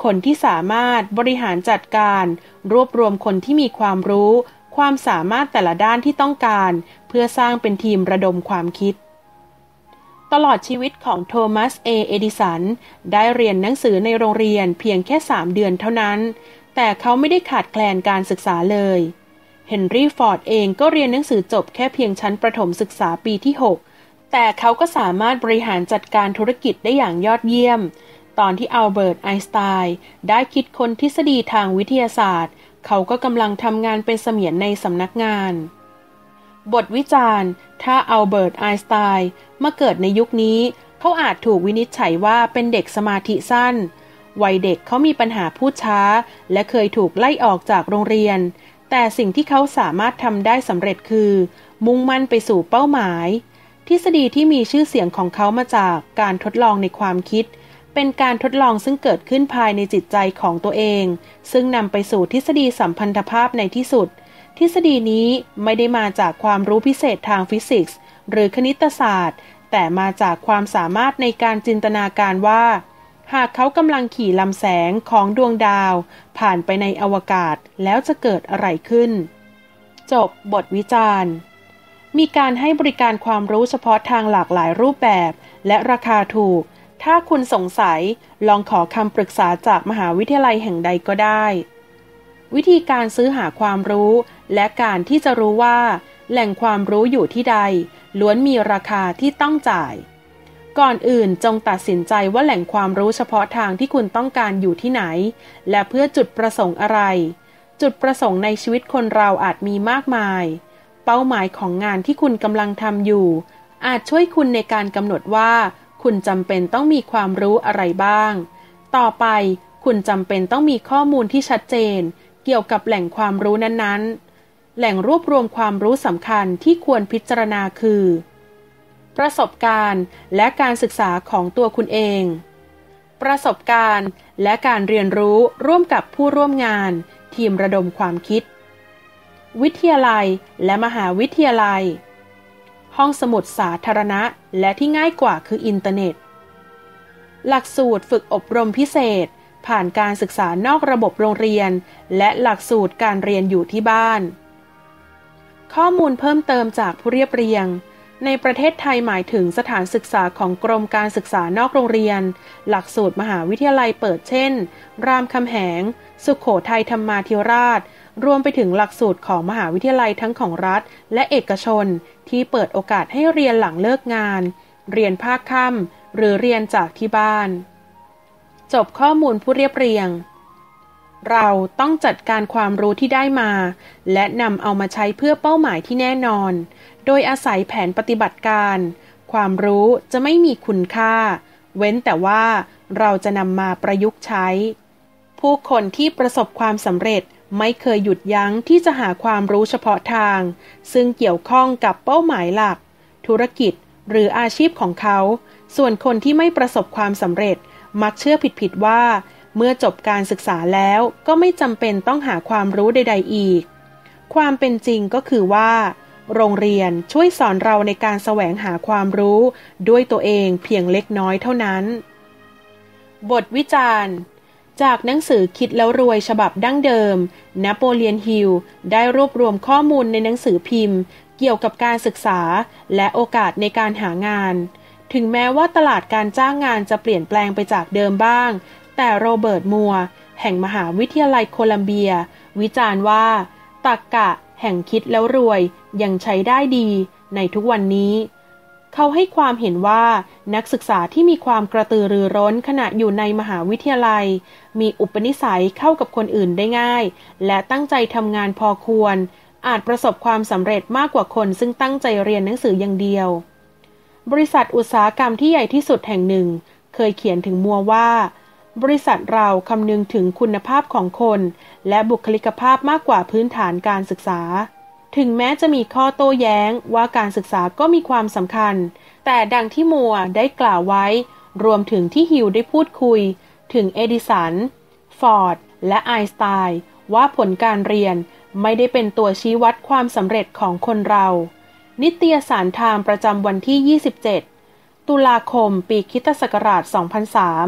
คนที่สามารถบริหารจัดการรวบรวมคนที่มีความรู้ความสามารถแต่ละด้านที่ต้องการเพื่อสร้างเป็นทีมระดมความคิดตลอดชีวิตของโทมัส เอดิสันได้เรียนหนังสือในโรงเรียนเพียงแค่3 เดือนเท่านั้นแต่เขาไม่ได้ขาดแคลนการศึกษาเลยเฮนรี่ฟอร์ดเองก็เรียนหนังสือจบแค่เพียงชั้นประถมศึกษาปีที่6แต่เขาก็สามารถบริหารจัดการธุรกิจได้อย่างยอดเยี่ยมตอนที่อัลเบิร์ตไอน์สไตน์ได้คิดค้นทฤษฎีทางวิทยาศาสตร์เขาก็กำลังทำงานเป็นเสมียนในสำนักงานบทวิจารณ์ถ้าอัลเบิร์ตไอน์สไตน์มาเกิดในยุคนี้เขาอาจถูกวินิจฉัยว่าเป็นเด็กสมาธิสั้นวัยเด็กเขามีปัญหาพูดช้าและเคยถูกไล่ออกจากโรงเรียนแต่สิ่งที่เขาสามารถทำได้สำเร็จคือมุ่งมั่นไปสู่เป้าหมายทฤษฎีที่มีชื่อเสียงของเขามาจากการทดลองในความคิดเป็นการทดลองซึ่งเกิดขึ้นภายในจิตใจของตัวเองซึ่งนำไปสู่ทฤษฎีสัมพันธภาพในที่สุดทฤษฎีนี้ไม่ได้มาจากความรู้พิเศษทางฟิสิกส์หรือคณิตศาสตร์แต่มาจากความสามารถในการจินตนาการว่าหากเขากำลังขี่ลำแสงของดวงดาวผ่านไปในอวกาศแล้วจะเกิดอะไรขึ้นจบบทวิจารณ์มีการให้บริการความรู้เฉพาะทางหลากหลายรูปแบบและราคาถูกถ้าคุณสงสัยลองขอคำปรึกษาจากมหาวิทยาลัยแห่งใดก็ได้วิธีการซื้อหาความรู้และการที่จะรู้ว่าแหล่งความรู้อยู่ที่ใดล้วนมีราคาที่ต้องจ่ายก่อนอื่นจงตัดสินใจว่าแหล่งความรู้เฉพาะทางที่คุณต้องการอยู่ที่ไหนและเพื่อจุดประสงค์อะไรจุดประสงค์ในชีวิตคนเราอาจมีมากมายเป้าหมายของงานที่คุณกำลังทำอยู่อาจช่วยคุณในการกำหนดว่าคุณจำเป็นต้องมีความรู้อะไรบ้างต่อไปคุณจำเป็นต้องมีข้อมูลที่ชัดเจนเกี่ยวกับแหล่งความรู้นั้นๆแหล่งรวบรวมความรู้สำคัญที่ควรพิจารณาคือประสบการณ์และการศึกษาของตัวคุณเองประสบการณ์และการเรียนรู้ร่วมกับผู้ร่วมงานทีมระดมความคิดวิทยาลัยและมหาวิทยาลัยห้องสมุดสาธารณะและที่ง่ายกว่าคืออินเทอร์เน็ตหลักสูตรฝึกอบรมพิเศษผ่านการศึกษานอกระบบโรงเรียนและหลักสูตรการเรียนอยู่ที่บ้านข้อมูลเพิ่มเติมจากผู้เรียบเรียงในประเทศไทยหมายถึงสถานศึกษาของกรมการศึกษานอกโรงเรียนหลักสูตรมหาวิทยาลัยเปิดเช่นรามคำแหงสุโขทัยธรรมาธิราชรวมไปถึงหลักสูตรของมหาวิทยาลัยทั้งของรัฐและเอกชนที่เปิดโอกาสให้เรียนหลังเลิกงานเรียนภาคค่ำหรือเรียนจากที่บ้านจบข้อมูลผู้เรียบเรียงเราต้องจัดการความรู้ที่ได้มาและนำเอามาใช้เพื่อเป้าหมายที่แน่นอนโดยอาศัยแผนปฏิบัติการความรู้จะไม่มีคุณค่าเว้นแต่ว่าเราจะนำมาประยุกต์ใช้ผู้คนที่ประสบความสำเร็จไม่เคยหยุดยั้งที่จะหาความรู้เฉพาะทางซึ่งเกี่ยวข้องกับเป้าหมายหลักธุรกิจหรืออาชีพของเขาส่วนคนที่ไม่ประสบความสำเร็จมักเชื่อผิดๆว่าเมื่อจบการศึกษาแล้วก็ไม่จำเป็นต้องหาความรู้ใดๆอีกความเป็นจริงก็คือว่าโรงเรียนช่วยสอนเราในการแสวงหาความรู้ด้วยตัวเองเพียงเล็กน้อยเท่านั้นบทวิจารณ์จากหนังสือคิดแล้วรวยฉบับดั้งเดิมนโปเลียนฮิลได้รวบรวมข้อมูลในหนังสือพิมพ์เกี่ยวกับการศึกษาและโอกาสในการหางานถึงแม้ว่าตลาดการจ้างงานจะเปลี่ยนแปลงไปจากเดิมบ้างแต่โรเบิร์ตมัวร์แห่งมหาวิทยาลัยโคลัมเบียวิจารณ์ว่าตรรกะแห่งคิดแล้วรวยยังใช้ได้ดีในทุกวันนี้เขาให้ความเห็นว่านักศึกษาที่มีความกระตือรือร้นขณะอยู่ในมหาวิทยาลัยมีอุปนิสัยเข้ากับคนอื่นได้ง่ายและตั้งใจทำงานพอควรอาจประสบความสำเร็จมากกว่าคนซึ่งตั้งใจเรียนหนังสืออย่างเดียวบริษัทอุตสาหกรรมที่ใหญ่ที่สุดแห่งหนึ่งเคยเขียนถึงมัวว่าบริษัทเราคำนึงถึงคุณภาพของคนและบุคลิกภาพมากกว่าพื้นฐานการศึกษาถึงแม้จะมีข้อโต้แย้งว่าการศึกษาก็มีความสำคัญแต่ดังที่มัวได้กล่าวไว้รวมถึงที่ฮิลได้พูดคุยถึงเอดิสันฟอร์ดและไอน์สไตน์ว่าผลการเรียนไม่ได้เป็นตัวชี้วัดความสำเร็จของคนเรานิตยสารไทม์ประจำวันที่ 27 ตุลาคมปีคริสตศักราช 2003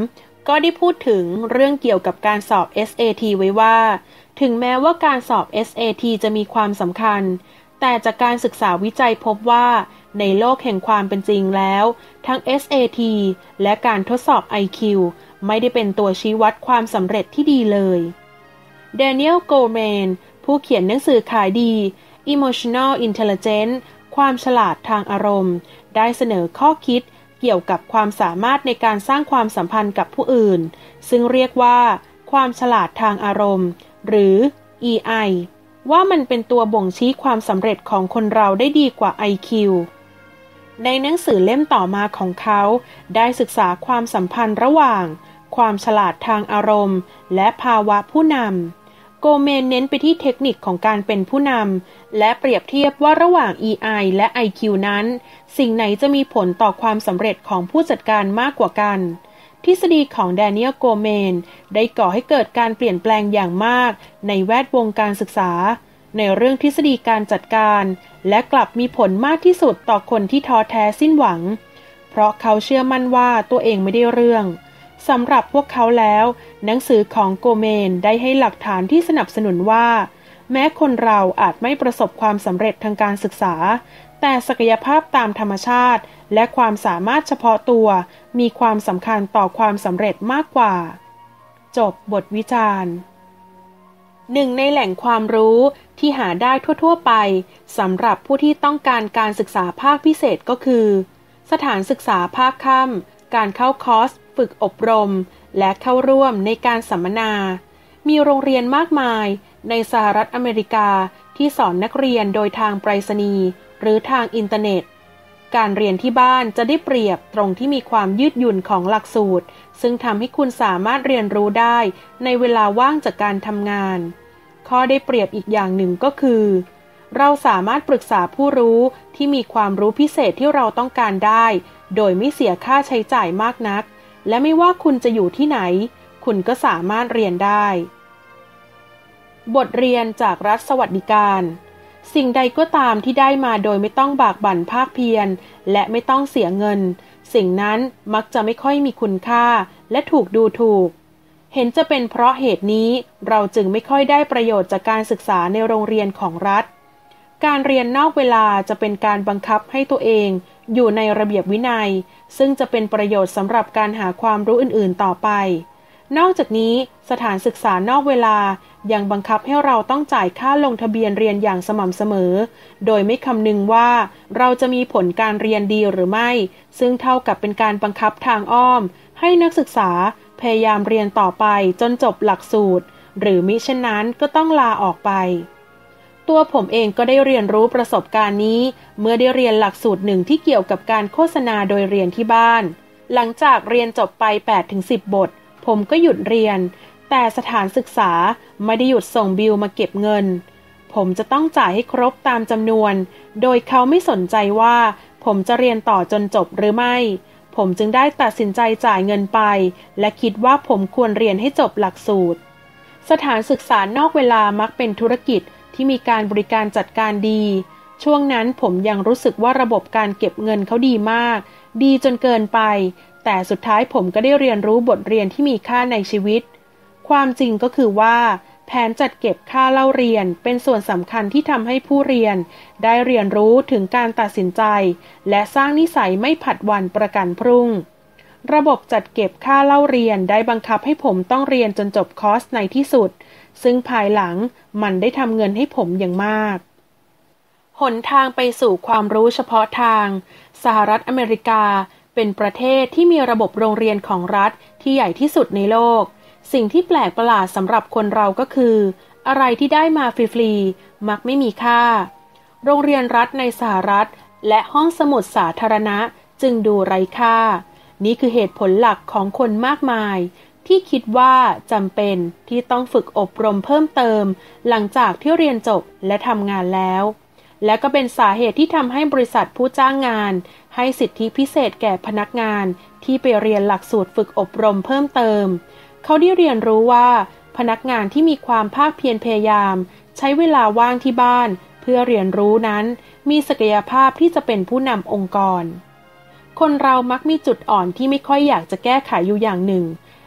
ก็ได้พูดถึงเรื่องเกี่ยวกับการสอบ SAT ไว้ว่าถึงแม้ว่าการสอบ SAT จะมีความสำคัญแต่จากการศึกษาวิจัยพบว่าในโลกแห่งความเป็นจริงแล้วทั้ง SAT และการทดสอบ IQ ไม่ได้เป็นตัวชี้วัดความสำเร็จที่ดีเลยแดเนียล โกลแมนผู้เขียนหนังสือขายดี Emotional Intelligence ความฉลาดทางอารมณ์ได้เสนอข้อคิดเกี่ยวกับความสามารถในการสร้างความสัมพันธ์กับผู้อื่นซึ่งเรียกว่าความฉลาดทางอารมณ์หรือ EI ว่ามันเป็นตัวบ่งชี้ความสำเร็จของคนเราได้ดีกว่า IQ ในหนังสือเล่มต่อมาของเขาได้ศึกษาความสัมพันธ์ระหว่างความฉลาดทางอารมณ์และภาวะผู้นำโกเมนเน้นไปที่เทคนิคของการเป็นผู้นำและเปรียบเทียบว่าระหว่าง EI และ IQ นั้นสิ่งไหนจะมีผลต่อความสำเร็จของผู้จัดการมากกว่ากันทฤษฎีของแดเนียล โกเมนได้ก่อให้เกิดการเปลี่ยนแปลงอย่างมากในแวดวงการศึกษาในเรื่องทฤษฎีการจัดการและกลับมีผลมากที่สุดต่อคนที่ท้อแท้สิ้นหวังเพราะเขาเชื่อมั่นว่าตัวเองไม่ได้เรื่องสำหรับพวกเขาแล้วหนังสือของโกเมนได้ให้หลักฐานที่สนับสนุนว่าแม้คนเราอาจไม่ประสบความสำเร็จทางการศึกษาแต่ศักยภาพตามธรรมชาติและความสามารถเฉพาะตัวมีความสำคัญต่อความสำเร็จมากกว่าจบบทวิจารณ์หนึ่งในแหล่งความรู้ที่หาได้ทั่วๆไปสำหรับผู้ที่ต้องการการศึกษาภาคพิเศษก็คือสถานศึกษาภาคค่ำการเข้าคอร์สฝึกอบรมและเข้าร่วมในการสัมมนามีโรงเรียนมากมายในสหรัฐอเมริกาที่สอนนักเรียนโดยทางไปรษณีย์หรือทางอินเทอร์เน็ตการเรียนที่บ้านจะได้เปรียบตรงที่มีความยืดหยุ่นของหลักสูตรซึ่งทำให้คุณสามารถเรียนรู้ได้ในเวลาว่างจากการทำงานข้อได้เปรียบอีกอย่างหนึ่งก็คือเราสามารถปรึกษาผู้รู้ที่มีความรู้พิเศษที่เราต้องการได้โดยไม่เสียค่าใช้จ่ายมากนักและไม่ว่าคุณจะอยู่ที่ไหนคุณก็สามารถเรียนได้บทเรียนจากรัฐสวัสดิการสิ่งใดก็ตามที่ได้มาโดยไม่ต้องบากบั่นภาคเพียรและไม่ต้องเสียเงินสิ่งนั้นมักจะไม่ค่อยมีคุณค่าและถูกดูถูกเห็นจะเป็นเพราะเหตุนี้เราจึงไม่ค่อยได้ประโยชน์จากการศึกษาในโรงเรียนของรัฐการเรียนนอกเวลาจะเป็นการบังคับให้ตัวเองอยู่ในระเบียบวินัยซึ่งจะเป็นประโยชน์สำหรับการหาความรู้อื่นๆต่อไปนอกจากนี้สถานศึกษานอกเวลายังบังคับให้เราต้องจ่ายค่าลงทะเบียนเรียนอย่างสม่ำเสมอโดยไม่คำนึงว่าเราจะมีผลการเรียนดีหรือไม่ซึ่งเท่ากับเป็นการบังคับทางอ้อมให้นักศึกษาพยายามเรียนต่อไปจนจบหลักสูตรหรือมิเช่นนั้นก็ต้องลาออกไปตัวผมเองก็ได้เรียนรู้ประสบการณ์นี้เมื่อได้เรียนหลักสูตรหนึ่งที่เกี่ยวกับการโฆษณาโดยเรียนที่บ้านหลังจากเรียนจบไป 8-10 บทผมก็หยุดเรียนแต่สถานศึกษาไม่ได้หยุดส่งบิลมาเก็บเงินผมจะต้องจ่ายให้ครบตามจำนวนโดยเขาไม่สนใจว่าผมจะเรียนต่อจนจบหรือไม่ผมจึงได้ตัดสินใจจ่ายเงินไปและคิดว่าผมควรเรียนให้จบหลักสูตรสถานศึกษานอกเวลามักเป็นธุรกิจที่มีการบริการจัดการดีช่วงนั้นผมยังรู้สึกว่าระบบการเก็บเงินเขาดีมากดีจนเกินไปแต่สุดท้ายผมก็ได้เรียนรู้บทเรียนที่มีค่าในชีวิตความจริงก็คือว่าแผนจัดเก็บค่าเล่าเรียนเป็นส่วนสำคัญที่ทำให้ผู้เรียนได้เรียนรู้ถึงการตัดสินใจและสร้างนิสัยไม่ผัดวันประกันพรุ่งระบบจัดเก็บค่าเล่าเรียนได้บังคับให้ผมต้องเรียนจนจบคอร์สในที่สุดซึ่งภายหลังมันได้ทำเงินให้ผมอย่างมากหนทางไปสู่ความรู้เฉพาะทางสหรัฐอเมริกาเป็นประเทศที่มีระบบโรงเรียนของรัฐที่ใหญ่ที่สุดในโลกสิ่งที่แปลกประหลาดสำหรับคนเราก็คืออะไรที่ได้มาฟรีๆมักไม่มีค่าโรงเรียนรัฐในสหรัฐและห้องสมุดสาธารณะจึงดูไร้ค่านี่คือเหตุผลหลักของคนมากมายที่คิดว่าจำเป็นที่ต้องฝึกอบรมเพิ่มเติมหลังจากที่เรียนจบและทำงานแล้วและก็เป็นสาเหตุที่ทำให้บริษัทผู้จ้างงานให้สิทธิพิเศษแก่พนักงานที่ไปเรียนหลักสูตรฝึกอบรมเพิ่มเติมเขาได้เรียนรู้ว่าพนักงานที่มีความภาคเพียรพยายามใช้เวลาว่างที่บ้านเพื่อเรียนรู้นั้นมีศักยภาพที่จะเป็นผู้นำองค์กรคนเรามักมีจุดอ่อนที่ไม่ค่อยอยากจะแก้ไขอยู่อย่างหนึ่ง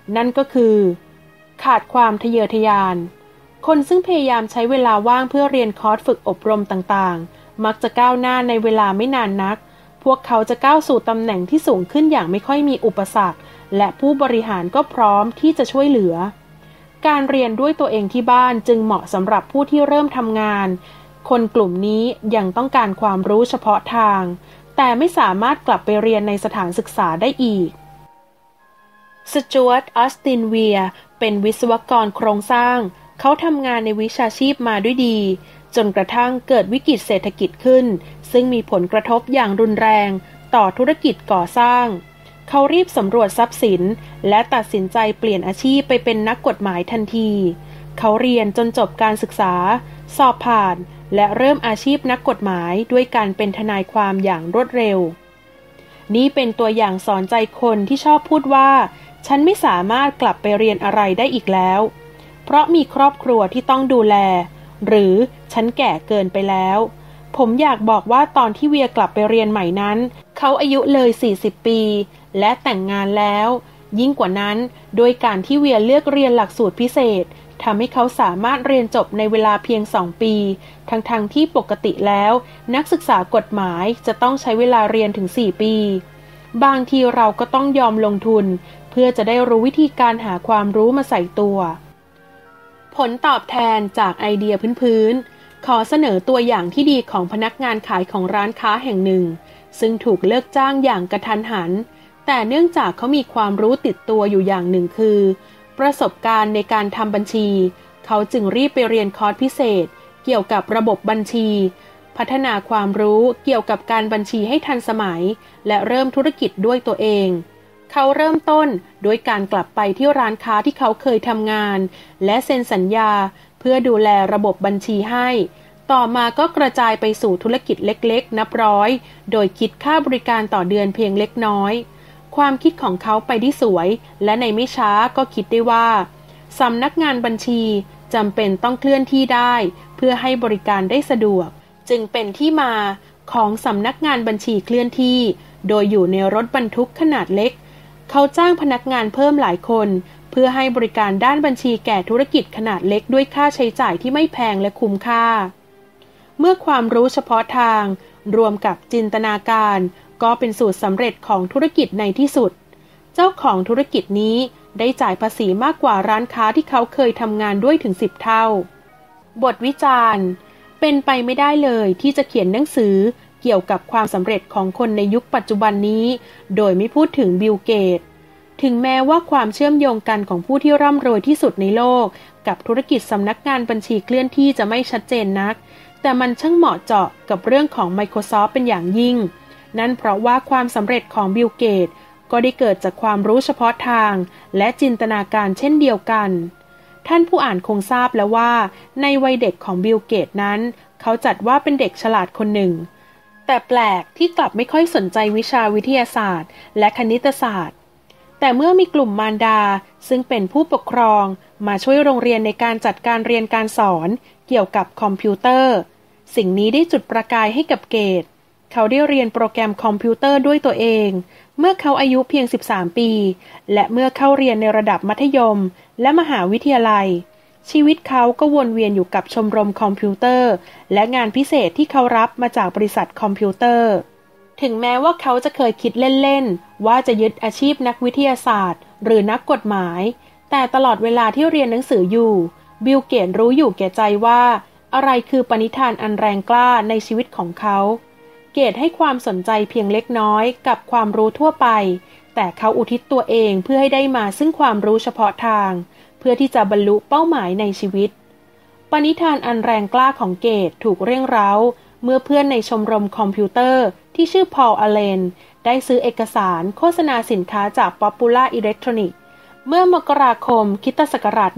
นั่นก็คือขาดความทะเยอทะยานคนซึ่งพยายามใช้เวลาว่างเพื่อเรียนคอร์สฝึกอบรมต่างๆมักจะก้าวหน้าในเวลาไม่นานนักพวกเขาจะก้าวสู่ตำแหน่งที่สูงขึ้นอย่างไม่ค่อยมีอุปสรรคและผู้บริหารก็พร้อมที่จะช่วยเหลือการเรียนด้วยตัวเองที่บ้านจึงเหมาะสำหรับผู้ที่เริ่มทำงานคนกลุ่มนี้ยังต้องการความรู้เฉพาะทางแต่ไม่สามารถกลับไปเรียนในสถานศึกษาได้อีกสจ๊วต ออสตินเวียร์เป็นวิศวกรโครงสร้างเขาทำงานในวิชาชีพมาด้วยดีจนกระทั่งเกิดวิกฤตเศรษฐกิจขึ้นซึ่งมีผลกระทบอย่างรุนแรงต่อธุรกิจก่อสร้างเขารีบสำรวจทรัพย์สินและตัดสินใจเปลี่ยนอาชีพไปเป็นนักกฎหมายทันทีเขาเรียนจนจบการศึกษาสอบผ่านและเริ่มอาชีพนักกฎหมายด้วยการเป็นทนายความอย่างรวดเร็วนี่เป็นตัวอย่างสอนใจคนที่ชอบพูดว่าฉันไม่สามารถกลับไปเรียนอะไรได้อีกแล้วเพราะมีครอบครัวที่ต้องดูแลหรือฉันแก่เกินไปแล้วผมอยากบอกว่าตอนที่เวียกลับไปเรียนใหม่นั้นเขาอายุเลย40ปีและแต่งงานแล้วยิ่งกว่านั้นโดยการที่เวียเลือกเรียนหลักสูตรพิเศษทำให้เขาสามารถเรียนจบในเวลาเพียง2 ปีทั้งที่ปกติแล้วนักศึกษากฎหมายจะต้องใช้เวลาเรียนถึง4 ปีบางทีเราก็ต้องยอมลงทุนเพื่อจะได้รู้วิธีการหาความรู้มาใส่ตัวผลตอบแทนจากไอเดียพื้นๆขอเสนอตัวอย่างที่ดีของพนักงานขายของร้านค้าแห่งหนึ่งซึ่งถูกเลิกจ้างอย่างกระทันหันแต่เนื่องจากเขามีความรู้ติดตัวอยู่อย่างหนึ่งคือประสบการณ์ในการทำบัญชีเขาจึงรีบไปเรียนคอร์สพิเศษเกี่ยวกับระบบบัญชีพัฒนาความรู้เกี่ยวกับการบัญชีให้ทันสมัยและเริ่มธุรกิจด้วยตัวเองเขาเริ่มต้นโดยการกลับไปที่ร้านค้าที่เขาเคยทำงานและเซ็นสัญญาเพื่อดูแลระบบบัญชีให้ต่อมาก็กระจายไปสู่ธุรกิจเล็กๆนับร้อยโดยคิดค่าบริการต่อเดือนเพียงเล็กน้อยความคิดของเขาไปได้สวยและในไม่ช้าก็คิดได้ว่าสำนักงานบัญชีจำเป็นต้องเคลื่อนที่ได้เพื่อให้บริการได้สะดวกจึงเป็นที่มาของสำนักงานบัญชีเคลื่อนที่โดยอยู่ในรถบรรทุกขนาดเล็กเขาจ้างพนักงานเพิ่มหลายคนเพื่อให้บริการด้านบัญชีแก่ธุรกิจขนาดเล็กด้วยค่าใช้จ่ายที่ไม่แพงและคุ้มค่าเมื่อความรู้เฉพาะทางรวมกับจินตนาการก็เป็นสูตรสำเร็จของธุรกิจในที่สุดเจ้าของธุรกิจนี้ได้จ่ายภาษีมากกว่าร้านค้าที่เขาเคยทำงานด้วยถึง10 เท่าบทวิจารณ์เป็นไปไม่ได้เลยที่จะเขียนหนังสือเกี่ยวกับความสำเร็จของคนในยุคปัจจุบันนี้โดยไม่พูดถึงบิลเกตส์ถึงแม้ว่าความเชื่อมโยงกันของผู้ที่ร่ำรวยที่สุดในโลกกับธุรกิจสำนักงานบัญชีเคลื่อนที่จะไม่ชัดเจนนักแต่มันช่างเหมาะเจาะกับเรื่องของ Microsoft เป็นอย่างยิ่งนั่นเพราะว่าความสำเร็จของบิลเกตส์ก็ได้เกิดจากความรู้เฉพาะทางและจินตนาการเช่นเดียวกันท่านผู้อ่านคงทราบแล้วว่าในวัยเด็กของบิลเกตส์นั้นเขาจัดว่าเป็นเด็กฉลาดคนหนึ่งแต่แปลกที่กลับไม่ค่อยสนใจวิชาวิทยาศาสตร์และคณิตศาสตร์แต่เมื่อมีกลุ่มมารดาซึ่งเป็นผู้ปกครองมาช่วยโรงเรียนในการจัดการเรียนการสอนเกี่ยวกับคอมพิวเตอร์สิ่งนี้ได้จุดประกายให้กับเกตเขาได้เรียนโปรแกรมคอมพิวเตอร์ด้วยตัวเองเมื่อเขาอายุเพียง13 ปีและเมื่อเข้าเรียนในระดับมัธยมและมหาวิทยาลัยชีวิตเขาก็วนเวียนอยู่กับชมรมคอมพิวเตอร์และงานพิเศษที่เขารับมาจากบริษัทคอมพิวเตอร์ถึงแม้ว่าเขาจะเคยคิดเล่นๆว่าจะยึดอาชีพนักวิทยาศาสตร์หรือนักกฎหมายแต่ตลอดเวลาที่เรียนหนังสืออยู่บิลเกตส์รู้อยู่แก่ใจว่าอะไรคือปณิธานอันแรงกล้าในชีวิตของเขาเกตให้ความสนใจเพียงเล็กน้อยกับความรู้ทั่วไปแต่เขาอุทิศตัวเองเพื่อให้ได้มาซึ่งความรู้เฉพาะทางเพื่อที่จะบรรลุเป้าหมายในชีวิตปณิธานอันแรงกล้าของเกตถูกเร่งเร้าเมื่อเพื่อนในชมรมคอมพิวเตอร์ที่ชื่อพอล อเลนได้ซื้อเอกสารโฆษณาสินค้าจาก Popular Electronics เมื่อมกราคมค.ศ.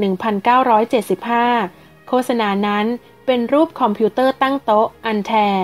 1975โฆษณานั้นเป็นรูปคอมพิวเตอร์ตั้งโต๊ะอันแทร์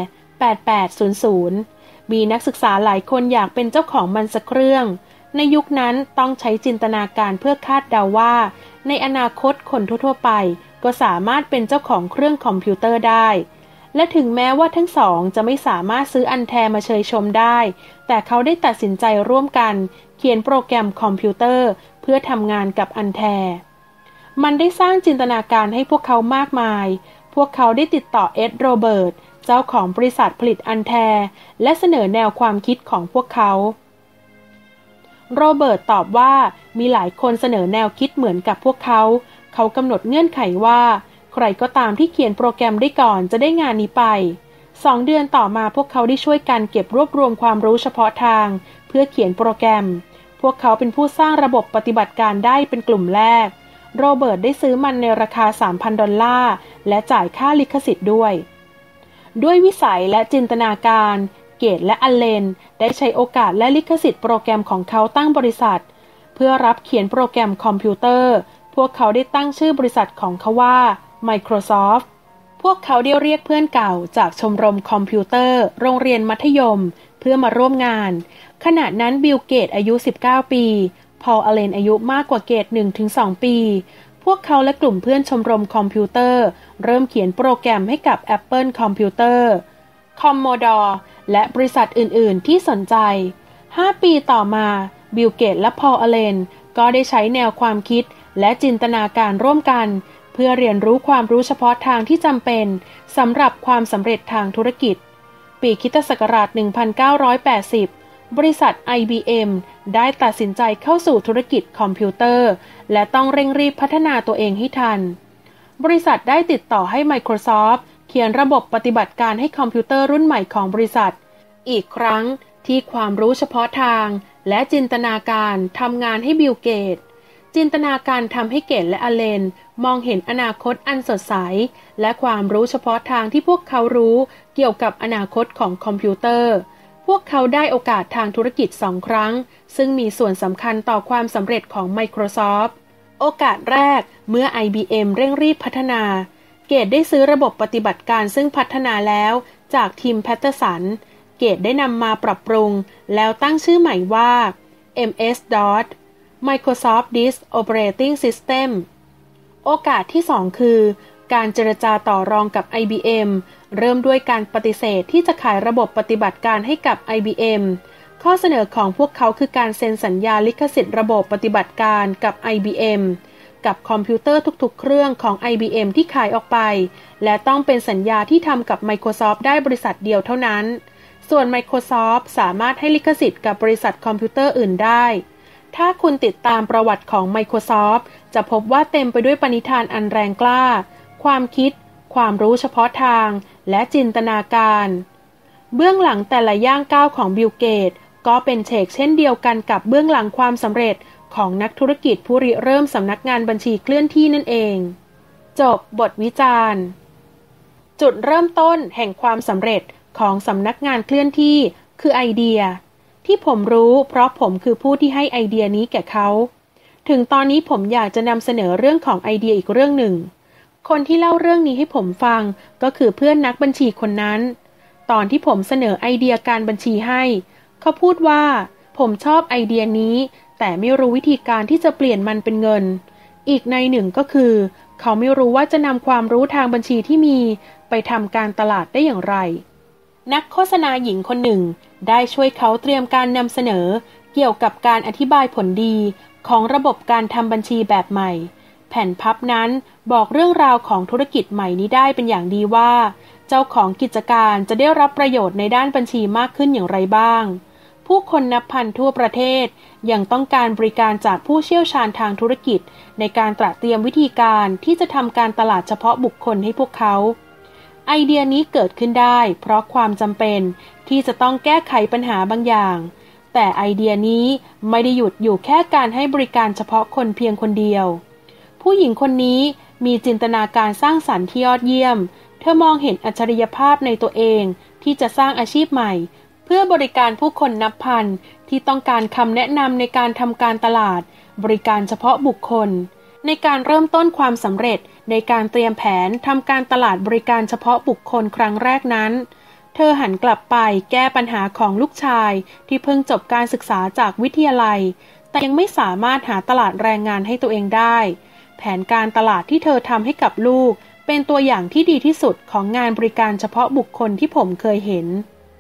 8800มีนักศึกษาหลายคนอยากเป็นเจ้าของมันสักเครื่องในยุคนั้นต้องใช้จินตนาการเพื่อคาดเดาว่าในอนาคตคนทั่วๆไปก็สามารถเป็นเจ้าของเครื่องคอมพิวเตอร์ได้และถึงแม้ว่าทั้งสองจะไม่สามารถซื้ออันแทร์มาเชยชมได้แต่เขาได้ตัดสินใจร่วมกันเขียนโปรแกรมคอมพิวเตอร์เพื่อทำงานกับอันแทมันได้สร้างจินตนาการให้พวกเขามากมายพวกเขาได้ติดต่อเอ็ดโรเบิร์ตเจ้าของบริษัทผลิตอันแทและเสนอแนวความคิดของพวกเขาโรเบิร์ตตอบว่ามีหลายคนเสนอแนวคิดเหมือนกับพวกเขากำหนดเงื่อนไขว่าใครก็ตามที่เขียนโปรแกรมได้ก่อนจะได้งานนี้ไป2 เดือนต่อมาพวกเขาได้ช่วยกันเก็บรวบรวมความรู้เฉพาะทางเพื่อเขียนโปรแกรมพวกเขาเป็นผู้สร้างระบบปฏิบัติการได้เป็นกลุ่มแรกโรเบิร์ตได้ซื้อมันในราคา 3,000 ดอลลาร์และจ่ายค่าลิขสิทธิ์ด้วยวิสัยและจินตนาการเกตและอัลเลนได้ใช้โอกาสและลิขสิทธิ์โปรแกรมของเขาตั้งบริษัทเพื่อรับเขียนโปรแกรมคอมพิวเตอร์พวกเขาได้ตั้งชื่อบริษัทของเขาว่า Microsoft พวกเขาได้เรียกเพื่อนเก่าจากชมรมคอมพิวเตอร์โรงเรียนมัธยมเพื่อมาร่วมงานขณะนั้นบิลเกตอายุ19 ปีพอล อัลเลนอายุมากกว่าเกต 1-2 ปีพวกเขาและกลุ่มเพื่อนชมรมคอมพิวเตอร์เริ่มเขียนโปรแกรมให้กับ Apple Computer Commodore และบริษัทอื่นๆที่สนใจ 5 ปีต่อมาบิลเกตและพอล อัลเลนก็ได้ใช้แนวความคิดและจินตนาการร่วมกันเพื่อเรียนรู้ความรู้เฉพาะทางที่จำเป็นสำหรับความสำเร็จทางธุรกิจปีค.ศ. 1980 บริษัท IBM ได้ตัดสินใจเข้าสู่ธุรกิจคอมพิวเตอร์และต้องเร่งรีบพัฒนาตัวเองให้ทันบริษัทได้ติดต่อให้ Microsoft เขียนระบบปฏิบัติการให้คอมพิวเตอร์รุ่นใหม่ของบริษัทอีกครั้งที่ความรู้เฉพาะทางและจินตนาการทำงานให้บิลเกตจินตนาการทำให้เกตและอัลเลนมองเห็นอนาคตอันสดใสและความรู้เฉพาะทางที่พวกเขารู้เกี่ยวกับอนาคตของคอมพิวเตอร์พวกเขาได้โอกาสทางธุรกิจ2 ครั้งซึ่งมีส่วนสำคัญต่อความสำเร็จของ Microsoft โอกาสแรกเมื่อ IBM เร่งรีบพัฒนาเกตได้ซื้อระบบปฏิบัติการซึ่งพัฒนาแล้วจากทีมแพตเทอร์สันเกตได้นำมาปรับปรุงแล้วตั้งชื่อใหม่ว่า MS-DOS Microsoft Disk Operating System โอกาสที่ 2 คือการเจรจาต่อรองกับ IBM เริ่มด้วยการปฏิเสธที่จะขายระบบปฏิบัติการให้กับ IBM ข้อเสนอของพวกเขาคือการเซ็นสัญญาลิขสิทธิ์ระบบปฏิบัติการกับ IBM กับคอมพิวเตอร์ทุกๆเครื่องของ IBM ที่ขายออกไปและต้องเป็นสัญญาที่ทำกับ Microsoft ได้บริษัทเดียวเท่านั้นส่วน Microsoft สามารถให้ลิขสิทธิ์กับบริษัทคอมพิวเตอร์อื่นได้ถ้าคุณติดตามประวัติของ Microsoft จะพบว่าเต็มไปด้วยปณิธานอันแรงกล้าความคิดความรู้เฉพาะทางและจินตนาการเบื้องหลังแต่ละย่างก้าวของบิลเกตก็เป็นเช่นเดียวกันกับเบื้องหลังความสำเร็จของนักธุรกิจผู้ริเริ่มสำนักงานบัญชีเคลื่อนที่นั่นเองจบบทวิจารณ์จุดเริ่มต้นแห่งความสำเร็จของสำนักงานเคลื่อนที่คือไอเดียที่ผมรู้เพราะผมคือผู้ที่ให้ไอเดียนี้แก่เขาถึงตอนนี้ผมอยากจะนำเสนอเรื่องของไอเดียอีกเรื่องหนึ่งคนที่เล่าเรื่องนี้ให้ผมฟังก็คือเพื่อนนักบัญชีคนนั้นตอนที่ผมเสนอไอเดียการบัญชีให้เขาพูดว่าผมชอบไอเดียนี้แต่ไม่รู้วิธีการที่จะเปลี่ยนมันเป็นเงินอีกในหนึ่งก็คือเขาไม่รู้ว่าจะนำความรู้ทางบัญชีที่มีไปทำการตลาดได้อย่างไรนักโฆษณาหญิงคนหนึ่งได้ช่วยเขาเตรียมการนำเสนอเกี่ยวกับการอธิบายผลดีของระบบการทำบัญชีแบบใหม่แผ่นพับนั้นบอกเรื่องราวของธุรกิจใหม่นี้ได้เป็นอย่างดีว่าเจ้าของกิจการจะได้รับประโยชน์ในด้านบัญชีมากขึ้นอย่างไรบ้างผู้คนนับพันทั่วประเทศยังต้องการบริการจากผู้เชี่ยวชาญทางธุรกิจในการตระเตรียมวิธีการที่จะทำการตลาดเฉพาะบุคคลให้พวกเขาไอเดียนี้เกิดขึ้นได้เพราะความจำเป็นที่จะต้องแก้ไขปัญหาบางอย่างแต่ไอเดียนี้ไม่ได้หยุดอยู่แค่การให้บริการเฉพาะคนเพียงคนเดียวผู้หญิงคนนี้มีจินตนาการสร้างสรรค์ที่ยอดเยี่ยมเธอมองเห็นอัจฉริยภาพในตัวเองที่จะสร้างอาชีพใหม่เพื่อบริการผู้คนนับพันที่ต้องการคำแนะนำในการทำการตลาดบริการเฉพาะบุคคลในการเริ่มต้นความสำเร็จในการเตรียมแผนทำการตลาดบริการเฉพาะบุคคลครั้งแรกนั้นเธอหันกลับไปแก้ปัญหาของลูกชายที่เพิ่งจบการศึกษาจากวิทยาลัยแต่ยังไม่สามารถหาตลาดแรงงานให้ตัวเองได้แผนการตลาดที่เธอทำให้กับลูกเป็นตัวอย่างที่ดีที่สุดของงานบริการเฉพาะบุคคลที่ผมเคยเห็น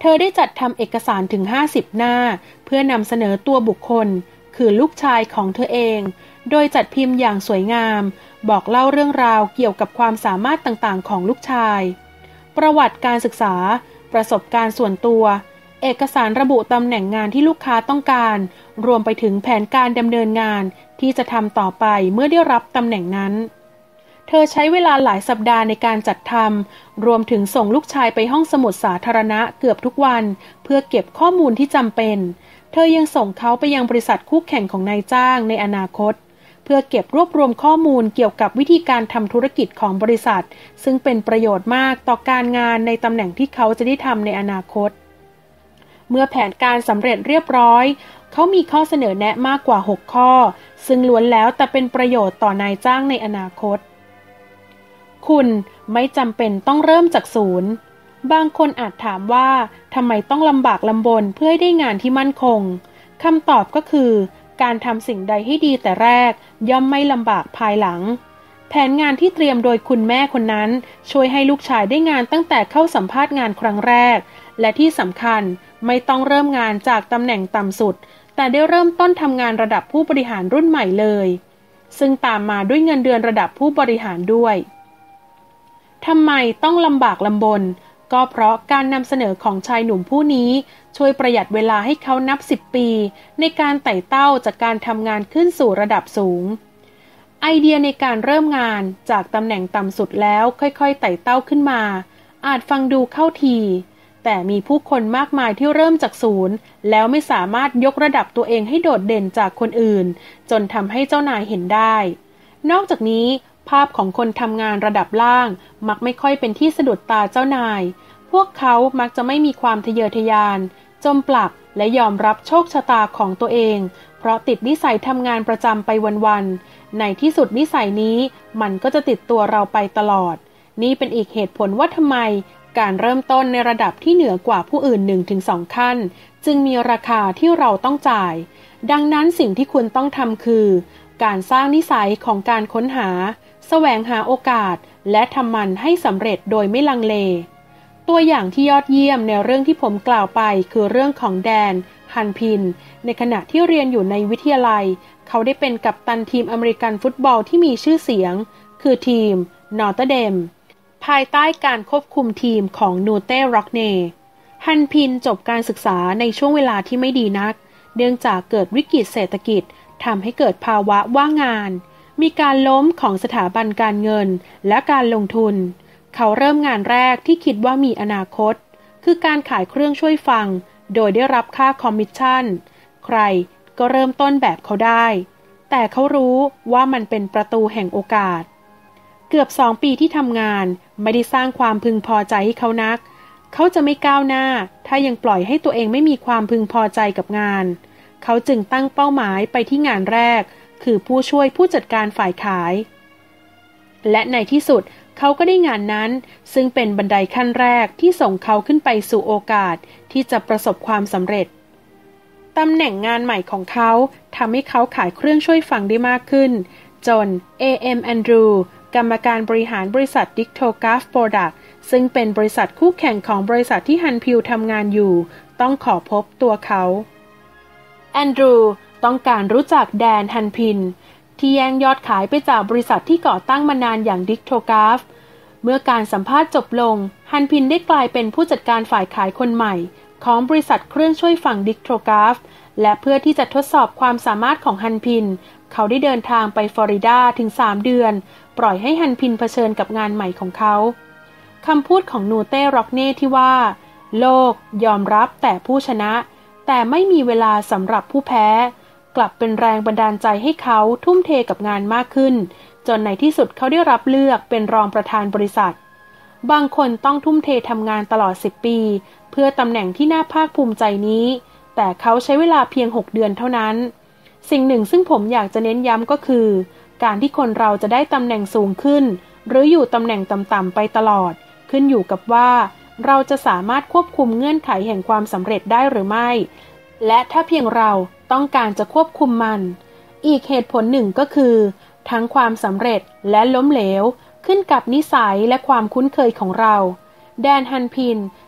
เธอได้จัดทำเอกสารถึง50หน้าเพื่อนำเสนอตัวบุคคลคือลูกชายของเธอเองโดยจัดพิมพ์อย่างสวยงามบอกเล่าเรื่องราวเกี่ยวกับความสามารถต่างๆของลูกชายประวัติการศึกษาประสบการณ์ส่วนตัวเอกสารระบุตำแหน่งงานที่ลูกค้าต้องการรวมไปถึงแผนการดำเนินงานที่จะทำต่อไปเมื่อได้รับตำแหน่งนั้นเธอใช้เวลาหลายสัปดาห์ในการจัดทำรวมถึงส่งลูกชายไปห้องสมุดสาธารณะเกือบทุกวันเพื่อเก็บข้อมูลที่จำเป็นเธอยังส่งเขาไปยังบริษัทคู่แข่งของนายจ้างในอนาคตเพื่อเก็บรวบรวมข้อมูลเกี่ยวกับวิธีการทำธุรกิจของบริษัทซึ่งเป็นประโยชน์มากต่อการงานในตำแหน่งที่เขาจะได้ทำในอนาคตเมื่อแผนการสำเร็จเรียบร้อยเขามีข้อเสนอแนะมากกว่า6ข้อซึ่งล้วนแล้วแต่เป็นประโยชน์ต่อนายจ้างในอนาคตคุณไม่จำเป็นต้องเริ่มจากศูนย์บางคนอาจถามว่าทำไมต้องลำบากลำบนเพื่อให้ได้งานที่มั่นคงคำตอบก็คือการทำสิ่งใดให้ดีแต่แรกย่อมไม่ลำบากภายหลังแผนงานที่เตรียมโดยคุณแม่คนนั้นช่วยให้ลูกชายได้งานตั้งแต่เข้าสัมภาษณ์งานครั้งแรกและที่สำคัญไม่ต้องเริ่มงานจากตำแหน่งต่ำสุดแต่ได้เริ่มต้นทำงานระดับผู้บริหารรุ่นใหม่เลยซึ่งตามมาด้วยเงินเดือนระดับผู้บริหารด้วยทำไมต้องลำบากลำบนก็เพราะการนำเสนอของชายหนุ่มผู้นี้ช่วยประหยัดเวลาให้เขานับ10 ปีในการไต่เต้าจากการทำงานขึ้นสู่ระดับสูงไอเดียในการเริ่มงานจากตำแหน่งต่ำสุดแล้วค่อยๆไต่เต้าขึ้นมาอาจฟังดูเข้าทีแต่มีผู้คนมากมายที่เริ่มจากศูนย์แล้วไม่สามารถยกระดับตัวเองให้โดดเด่นจากคนอื่นจนทำให้เจ้านายเห็นได้นอกจากนี้ภาพของคนทำงานระดับล่างมักไม่ค่อยเป็นที่สะดุดตาเจ้านายพวกเขามักจะไม่มีความทะเยอทะยานจมปลักและยอมรับโชคชะตาของตัวเองเพราะติดนิสัยทำงานประจำไปวันๆในที่สุดนิสัยนี้มันก็จะติดตัวเราไปตลอดนี่เป็นอีกเหตุผลว่าทำไมการเริ่มต้นในระดับที่เหนือกว่าผู้อื่น 1-2 ขั้นจึงมีราคาที่เราต้องจ่ายดังนั้นสิ่งที่คุณต้องทำคือการสร้างนิสัยของการค้นหาแสวงหาโอกาสและทำมันให้สำเร็จโดยไม่ลังเลตัวอย่างที่ยอดเยี่ยมในเรื่องที่ผมกล่าวไปคือเรื่องของแดนฮันพินในขณะที่เรียนอยู่ในวิทยาลัยเขาได้เป็นกัปตันทีมอเมริกันฟุตบอลที่มีชื่อเสียงคือทีมนอร์ทเดมภายใต้การควบคุมทีมของนูเต้ร็อกเน่ฮันพินจบการศึกษาในช่วงเวลาที่ไม่ดีนักเนื่องจากเกิดวิกฤตเศรษฐกิจทำให้เกิดภาวะว่างงานมีการล้มของสถาบันการเงินและการลงทุนเขาเริ่มงานแรกที่คิดว่ามีอนาคตคือการขายเครื่องช่วยฟังโดยได้รับค่าคอมมิชชั่นใครก็เริ่มต้นแบบเขาได้แต่เขารู้ว่ามันเป็นประตูแห่งโอกาสเกือบ2 ปีที่ทำงานไม่ได้สร้างความพึงพอใจให้เขานักเขาจะไม่ก้าวหน้าถ้ายังปล่อยให้ตัวเองไม่มีความพึงพอใจกับงานเขาจึงตั้งเป้าหมายไปที่งานแรกคือผู้ช่วยผู้จัดการฝ่ายขายและในที่สุดเขาก็ได้งานนั้นซึ่งเป็นบันไดขั้นแรกที่ส่งเขาขึ้นไปสู่โอกาสที่จะประสบความสำเร็จตำแหน่งงานใหม่ของเขาทำให้เขาขายเครื่องช่วยฟังได้มากขึ้นจน A.M. Andrew กรรมการบริหารบริษัท Dictograph Product ซึ่งเป็นบริษัทคู่แข่งของบริษัทที่ฮันพิวทำงานอยู่ต้องขอพบตัวเขาแอนดรูต้องการรู้จักแดนฮันพินที่แย่งยอดขายไปจากบริษัทที่ก่อตั้งมานานอย่าง Dictograph เมื่อการสัมภาษณ์จบลงฮันพินได้กลายเป็นผู้จัดการฝ่ายขายคนใหม่ของบริษัทเครื่องช่วยฟัง Dictograph และเพื่อที่จะทดสอบความสามารถของฮันพินเขาได้เดินทางไปฟลอริดาถึง3 เดือนปล่อยให้ฮันพินเผชิญกับงานใหม่ของเขาคำพูดของนูเต้ร็อกเน่ที่ว่าโลกยอมรับแต่ผู้ชนะแต่ไม่มีเวลาสำหรับผู้แพ้กลับเป็นแรงบันดาลใจให้เขาทุ่มเทกับงานมากขึ้นจนในที่สุดเขาได้รับเลือกเป็นรองประธานบริษัทบางคนต้องทุ่มเททำงานตลอด10 ปีเพื่อตำแหน่งที่น่าภาคภูมิใจนี้แต่เขาใช้เวลาเพียง6 เดือนเท่านั้นสิ่งหนึ่งซึ่งผมอยากจะเน้นย้ำก็คือการที่คนเราจะได้ตำแหน่งสูงขึ้นหรืออยู่ตำแหน่งต่ำๆไปตลอดขึ้นอยู่กับว่าเราจะสามารถควบคุมเงื่อนไขแห่งความสำเร็จได้หรือไม่และถ้าเพียงเราต้องการจะควบคุมมันอีกเหตุผลหนึ่งก็คือทั้งความสำเร็จและล้มเหลวขึ้นกับนิสัยและความคุ้นเคยของเราแดนฮันพิน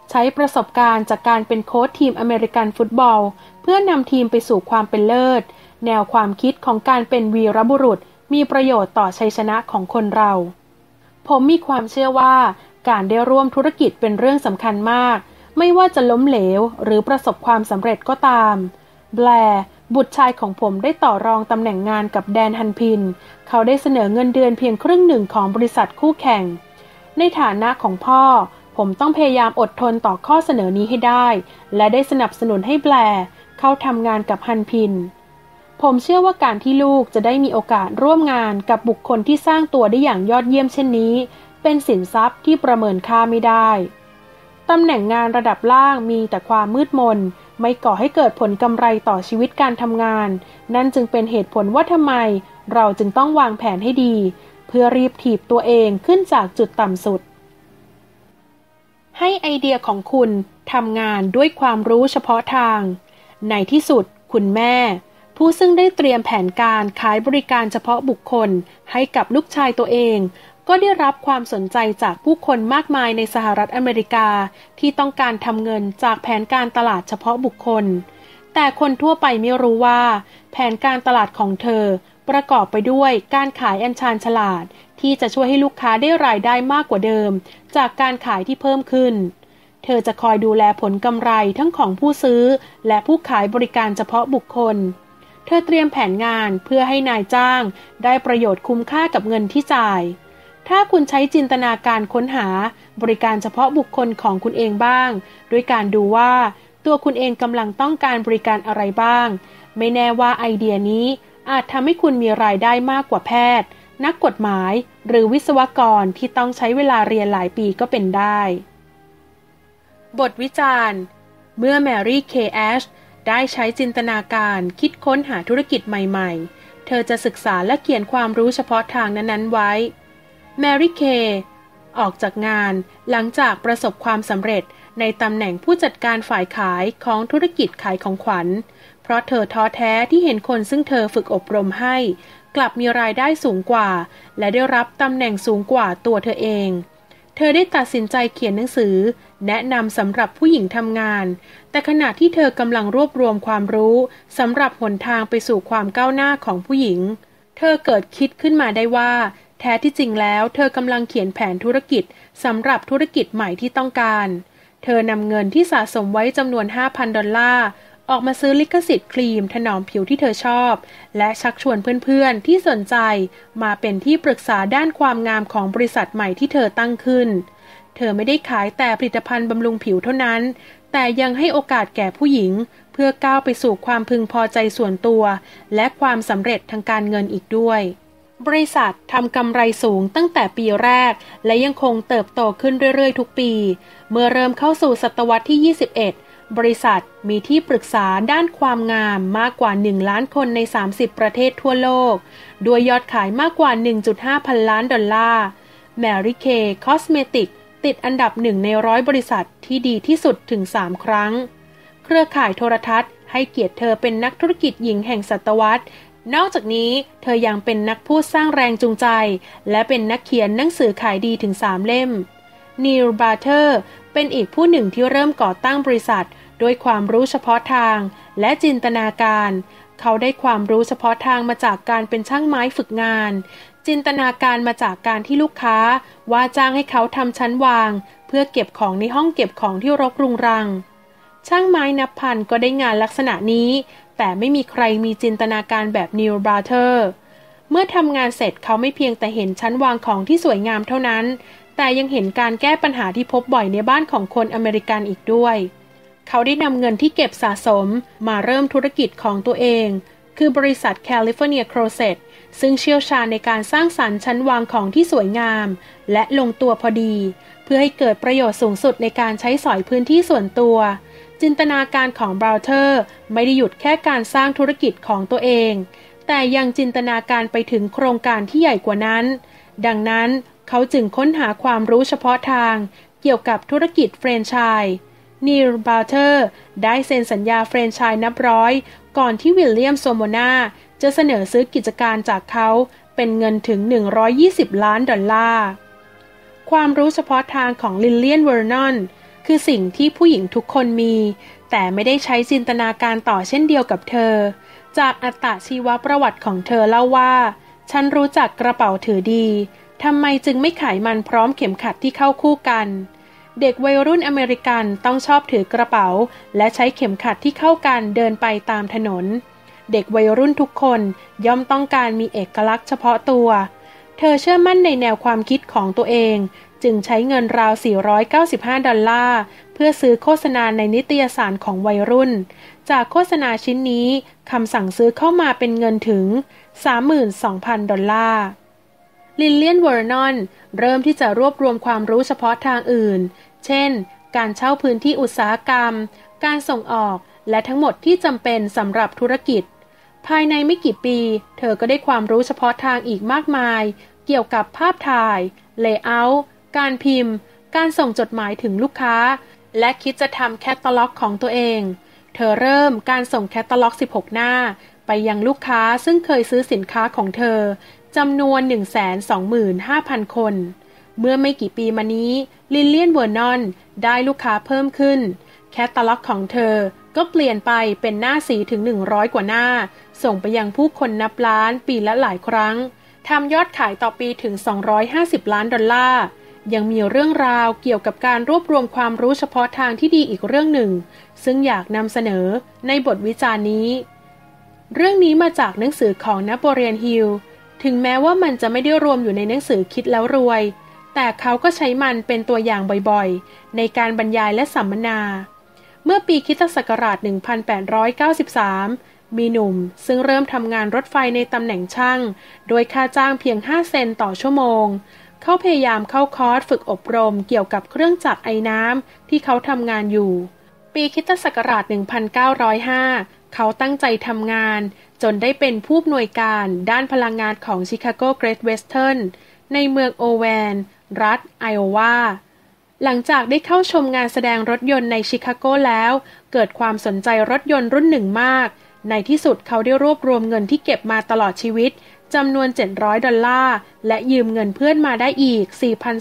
ใช้ประสบการณ์จากการเป็นโค้ชทีมอเมริกันฟุตบอลเพื่อนำทีมไปสู่ความเป็นเลิศแนวความคิดของการเป็นวีรบุรุษมีประโยชน์ต่อชัยชนะของคนเราผมมีความเชื่อว่าการได้ร่วมธุรกิจเป็นเรื่องสำคัญมากไม่ว่าจะล้มเหลวหรือประสบความสำเร็จก็ตามแบร์บุตรชายของผมได้ต่อรองตำแหน่งงานกับแดนฮันพินเขาได้เสนอเงินเดือนเพียงครึ่งหนึ่งของบริษัทคู่แข่งในฐานะของพ่อผมต้องพยายามอดทนต่อข้อเสนอนี้ให้ได้และได้สนับสนุนให้แบร์เข้าทำงานกับฮันพินผมเชื่อว่าการที่ลูกจะได้มีโอกาสร่วมงานกับบุคคลที่สร้างตัวได้อย่างยอดเยี่ยมเช่นนี้เป็นสินทรัพย์ที่ประเมินค่าไม่ได้ตำแหน่งงานระดับล่างมีแต่ความมืดมนไม่ก่อให้เกิดผลกำไรต่อชีวิตการทำงานนั่นจึงเป็นเหตุผลว่าทำไมเราจึงต้องวางแผนให้ดีเพื่อรีบถีบตัวเองขึ้นจากจุดต่ำสุดให้ไอเดียของคุณทำงานด้วยความรู้เฉพาะทางในที่สุดคุณแม่ผู้ซึ่งได้เตรียมแผนการขายบริการเฉพาะบุคคลให้กับลูกชายตัวเองก็ได้รับความสนใจจากผู้คนมากมายในสหรัฐอเมริกาที่ต้องการทำเงินจากแผนการตลาดเฉพาะบุคคลแต่คนทั่วไปไม่รู้ว่าแผนการตลาดของเธอประกอบไปด้วยการขายอันชาญฉลาดที่จะช่วยให้ลูกค้าได้รายได้มากกว่าเดิมจากการขายที่เพิ่มขึ้นเธอจะคอยดูแลผลกำไรทั้งของผู้ซื้อและผู้ขายบริการเฉพาะบุคคลเธอเตรียมแผนงานเพื่อให้นายจ้างได้ประโยชน์คุ้มค่ากับเงินที่จ่ายถ้าคุณใช้จินตนาการค้นหาบริการเฉพาะบุคคลของคุณเองบ้างด้วยการดูว่าตัวคุณเองกำลังต้องการบริการอะไรบ้างไม่แน่ว่าไอเดียนี้อาจทำให้คุณมีรายได้มากกว่าแพทย์นักกฎหมายหรือวิศวกรที่ต้องใช้เวลาเรียนหลายปีก็เป็นได้บทวิจารณ์เมื่อแมรี่เคแอชได้ใช้จินตนาการคิดค้นหาธุรกิจใหม่ๆเธอจะศึกษาและเขียนความรู้เฉพาะทางนั้นๆไว้แมรี่เคออกจากงานหลังจากประสบความสำเร็จในตำแหน่งผู้จัดการฝ่ายขายของธุรกิจขายของขวัญเพราะเธอท้อแท้ที่เห็นคนซึ่งเธอฝึกอบรมให้กลับมีรายได้สูงกว่าและได้รับตำแหน่งสูงกว่าตัวเธอเองเธอได้ตัดสินใจเขียนหนังสือแนะนำสำหรับผู้หญิงทำงานแต่ขณะที่เธอกำลังรวบรวมความรู้สำหรับหนทางไปสู่ความก้าวหน้าของผู้หญิงเธอเกิดคิดขึ้นมาได้ว่าแท้ที่จริงแล้วเธอกำลังเขียนแผนธุรกิจสำหรับธุรกิจใหม่ที่ต้องการเธอนำเงินที่สะสมไว้จำนวน $5,000 ออกมาซื้อลิขสิทธิ์ครีมถนอมผิวที่เธอชอบและชักชวนเพื่อนๆที่สนใจมาเป็นที่ปรึกษาด้านความงามของบริษัทใหม่ที่เธอตั้งขึ้นเธอไม่ได้ขายแต่ผลิตภัณฑ์บำรุงผิวเท่านั้นแต่ยังให้โอกาสแก่ผู้หญิงเพื่อก้าวไปสู่ความพึงพอใจส่วนตัวและความสำเร็จทางการเงินอีกด้วยบริษัททำกำไรสูงตั้งแต่ปีแรกและยังคงเติบโตขึ้นเรื่อยๆทุกปีเมื่อเริ่มเข้าสู่ศตวรรษที่ 21บริษัทมีที่ปรึกษาด้านความงามมากกว่า 1 ล้านคนใน 30 ประเทศทั่วโลกด้วยยอดขายมากกว่า 1.5 พันล้านดอลลาร์แมรี่เคย์คอสเมติกติดอันดับ1ใน100บริษัทที่ดีที่สุดถึง3 ครั้งเครือข่ายโทรทัศน์ให้เกียรติเธอเป็นนักธุรกิจหญิงแห่งศตวรรษนอกจากนี้เธอยังเป็นนักพูดสร้างแรงจูงใจและเป็นนักเขียนหนังสือขายดีถึง3 เล่มนีล บาร์เทอร์เป็นอีกผู้หนึ่งที่เริ่มก่อตั้งบริษัทด้วยความรู้เฉพาะทางและจินตนาการเขาได้ความรู้เฉพาะทางมาจากการเป็นช่างไม้ฝึกงานจินตนาการมาจากการที่ลูกค้าว่าจ้างให้เขาทำชั้นวางเพื่อเก็บของในห้องเก็บของที่รกรุงรังช่างไม้นับพันก็ได้งานลักษณะนี้แต่ไม่มีใครมีจินตนาการแบบนีล บาร์เทอร์เมื่อทำงานเสร็จเขาไม่เพียงแต่เห็นชั้นวางของที่สวยงามเท่านั้นแต่ยังเห็นการแก้ปัญหาที่พบบ่อยในบ้านของคนอเมริกันอีกด้วยเขาได้นำเงินที่เก็บสะสมมาเริ่มธุรกิจของตัวเองคือบริษัท California Closet ซึ่งเชี่ยวชาญในการสร้างสรรค์ชั้นวางของที่สวยงามและลงตัวพอดีเพื่อให้เกิดประโยชน์สูงสุดในการใช้สอยพื้นที่ส่วนตัวจินตนาการของบราวเทอร์ไม่ได้หยุดแค่การสร้างธุรกิจของตัวเองแต่ยังจินตนาการไปถึงโครงการที่ใหญ่กว่านั้นดังนั้นเขาจึงค้นหาความรู้เฉพาะทางเกี่ยวกับธุรกิจแฟรนไชส์นีล บาร์เทอร์ได้เซ็นสัญญาแฟรนไชส์นับร้อยก่อนที่วิลเลียม โซโมนาจะเสนอซื้อกิจการจากเขาเป็นเงินถึง$120 ล้านความรู้เฉพาะทางของลิลเลียน เวอร์นอนคือสิ่งที่ผู้หญิงทุกคนมีแต่ไม่ได้ใช้จินตนาการต่อเช่นเดียวกับเธอจากอัตชีวประวัติของเธอเล่าว่าฉันรู้จักกระเป๋าถือดีทำไมจึงไม่ขายมันพร้อมเข็มขัดที่เข้าคู่กันเด็กวัยรุ่นอเมริกันต้องชอบถือกระเป๋าและใช้เข็มขัดที่เข้ากันเดินไปตามถนนเด็กวัยรุ่นทุกคนย่อมต้องการมีเอกลักษณ์เฉพาะตัวเธอเชื่อมั่นในแนวความคิดของตัวเองจึงใช้เงินราว$495เพื่อซื้อโฆษณาในนิตยสารของวัยรุ่นจากโฆษณาชิ้นนี้คำสั่งซื้อเข้ามาเป็นเงินถึง$32,000ลิลเลียนเวอร์นอนเริ่มที่จะรวบรวมความรู้เฉพาะทางอื่นเช่นการเช่าพื้นที่อุตสาหกรรมการส่งออกและทั้งหมดที่จำเป็นสำหรับธุรกิจภายในไม่กี่ปีเธอก็ได้ความรู้เฉพาะทางอีกมากมายเกี่ยวกับภาพถ่ายเลเยอร์การพิมพ์การส่งจดหมายถึงลูกค้าและคิดจะทำแคตตาล็อกของตัวเองเธอเริ่มการส่งแคตตาล็อก16หน้าไปยังลูกค้าซึ่งเคยซื้อสินค้าของเธอจำนวน 125,000 คนเมื่อไม่กี่ปีมานี้ลิลเลียนเวอร์นอนได้ลูกค้าเพิ่มขึ้นแคตตาล็อกของเธอก็เปลี่ยนไปเป็นหน้าสีถึง100กว่าหน้าส่งไปยังผู้คนนับล้านปีละหลายครั้งทำยอดขายต่อปีถึง$250 ล้านยังมีเรื่องราวเกี่ยวกับการรวบรวมความรู้เฉพาะทางที่ดีอีกเรื่องหนึ่งซึ่งอยากนำเสนอในบทวิจารณ์นี้เรื่องนี้มาจากหนังสือของนโปเลียนฮิลถึงแม้ว่ามันจะไม่ได้รวมอยู่ในหนังสือคิดแล้วรวยแต่เขาก็ใช้มันเป็นตัวอย่างบ่อยๆในการบรรยายและสัมมนาเมื่อปีค.ศ. 1893มีหนุ่มซึ่งเริ่มทำงานรถไฟในตำแหน่งช่างโดยค่าจ้างเพียง5 เซนต์ต่อชั่วโมงเขาพยายามเข้าคอร์สฝึกอบรมเกี่ยวกับเครื่องจักรไอน้ำที่เขาทำงานอยู่ปีค.ศ. 1905เขาตั้งใจทำงานจนได้เป็นผู้อำนวยการด้านพลังงานของชิคาโกเกรทเวสเทิร์นในเมืองโอแวนรัฐไอโอวาหลังจากได้เข้าชมงานแสดงรถยนต์ในชิคาโกแล้วเกิดความสนใจรถยนต์รุ่นหนึ่งมากในที่สุดเขาได้รวบรวมเงินที่เก็บมาตลอดชีวิตจำนวน$700และยืมเงินเพื่อนมาได้อีก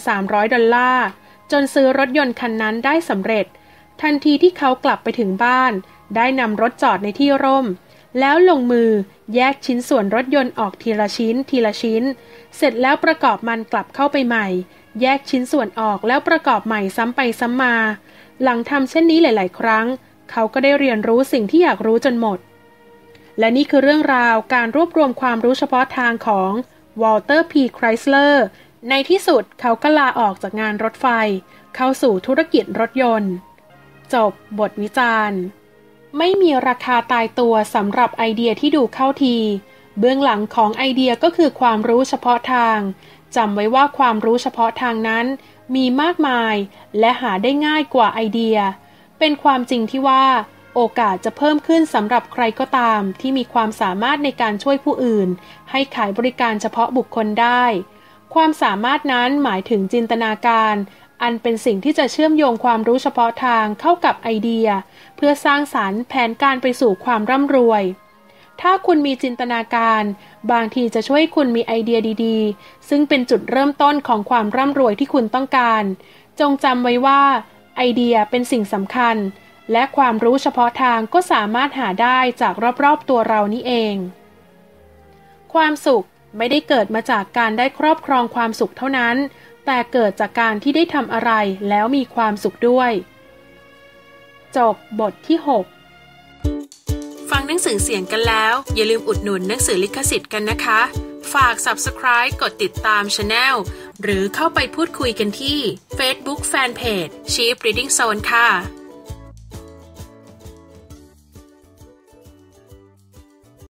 $4,300จนซื้อรถยนต์คันนั้นได้สำเร็จทันทีที่เขากลับไปถึงบ้านได้นำรถจอดในที่ร่มแล้วลงมือแยกชิ้นส่วนรถยนต์ออกทีละชิ้นเสร็จแล้วประกอบมันกลับเข้าไปใหม่แยกชิ้นส่วนออกแล้วประกอบใหม่ซ้ำไปซ้ำมาหลังทำเช่นนี้หลายๆครั้งเขาก็ได้เรียนรู้สิ่งที่อยากรู้จนหมดและนี่คือเรื่องราวการรวบรวมความรู้เฉพาะทางของวอลเตอร์ พี ไครสเลอร์ในที่สุดเขาก็ลาออกจากงานรถไฟเข้าสู่ธุรกิจรถยนต์จบบทวิจารณ์ไม่มีราคาตายตัวสำหรับไอเดียที่ดูเข้าทีเบื้องหลังของไอเดียก็คือความรู้เฉพาะทางจำไว้ว่าความรู้เฉพาะทางนั้นมีมากมายและหาได้ง่ายกว่าไอเดียเป็นความจริงที่ว่าโอกาสจะเพิ่มขึ้นสำหรับใครก็ตามที่มีความสามารถในการช่วยผู้อื่นให้ขายบริการเฉพาะบุคคลได้ความสามารถนั้นหมายถึงจินตนาการอันเป็นสิ่งที่จะเชื่อมโยงความรู้เฉพาะทางเข้ากับไอเดียเพื่อสร้างสรรค์แผนการไปสู่ความร่ำรวยถ้าคุณมีจินตนาการบางทีจะช่วยคุณมีไอเดียดีๆซึ่งเป็นจุดเริ่มต้นของความร่ำรวยที่คุณต้องการจงจำไว้ว่าไอเดียเป็นสิ่งสำคัญและความรู้เฉพาะทางก็สามารถหาได้จากรอบๆตัวเรานี่เองความสุขไม่ได้เกิดมาจากการได้ครอบครองความสุขเท่านั้นแต่เกิดจากการที่ได้ทำอะไรแล้วมีความสุขด้วยจบบทที่6ฟังหนังสือเสียงกันแล้วอย่าลืมอุดหนุนหนังสือลิขสิทธิ์กันนะคะฝาก Subscribe กดติดตาม Channel หรือเข้าไปพูดคุยกันที่ Facebook Fanpage Cheap Reading Zone ค่ะ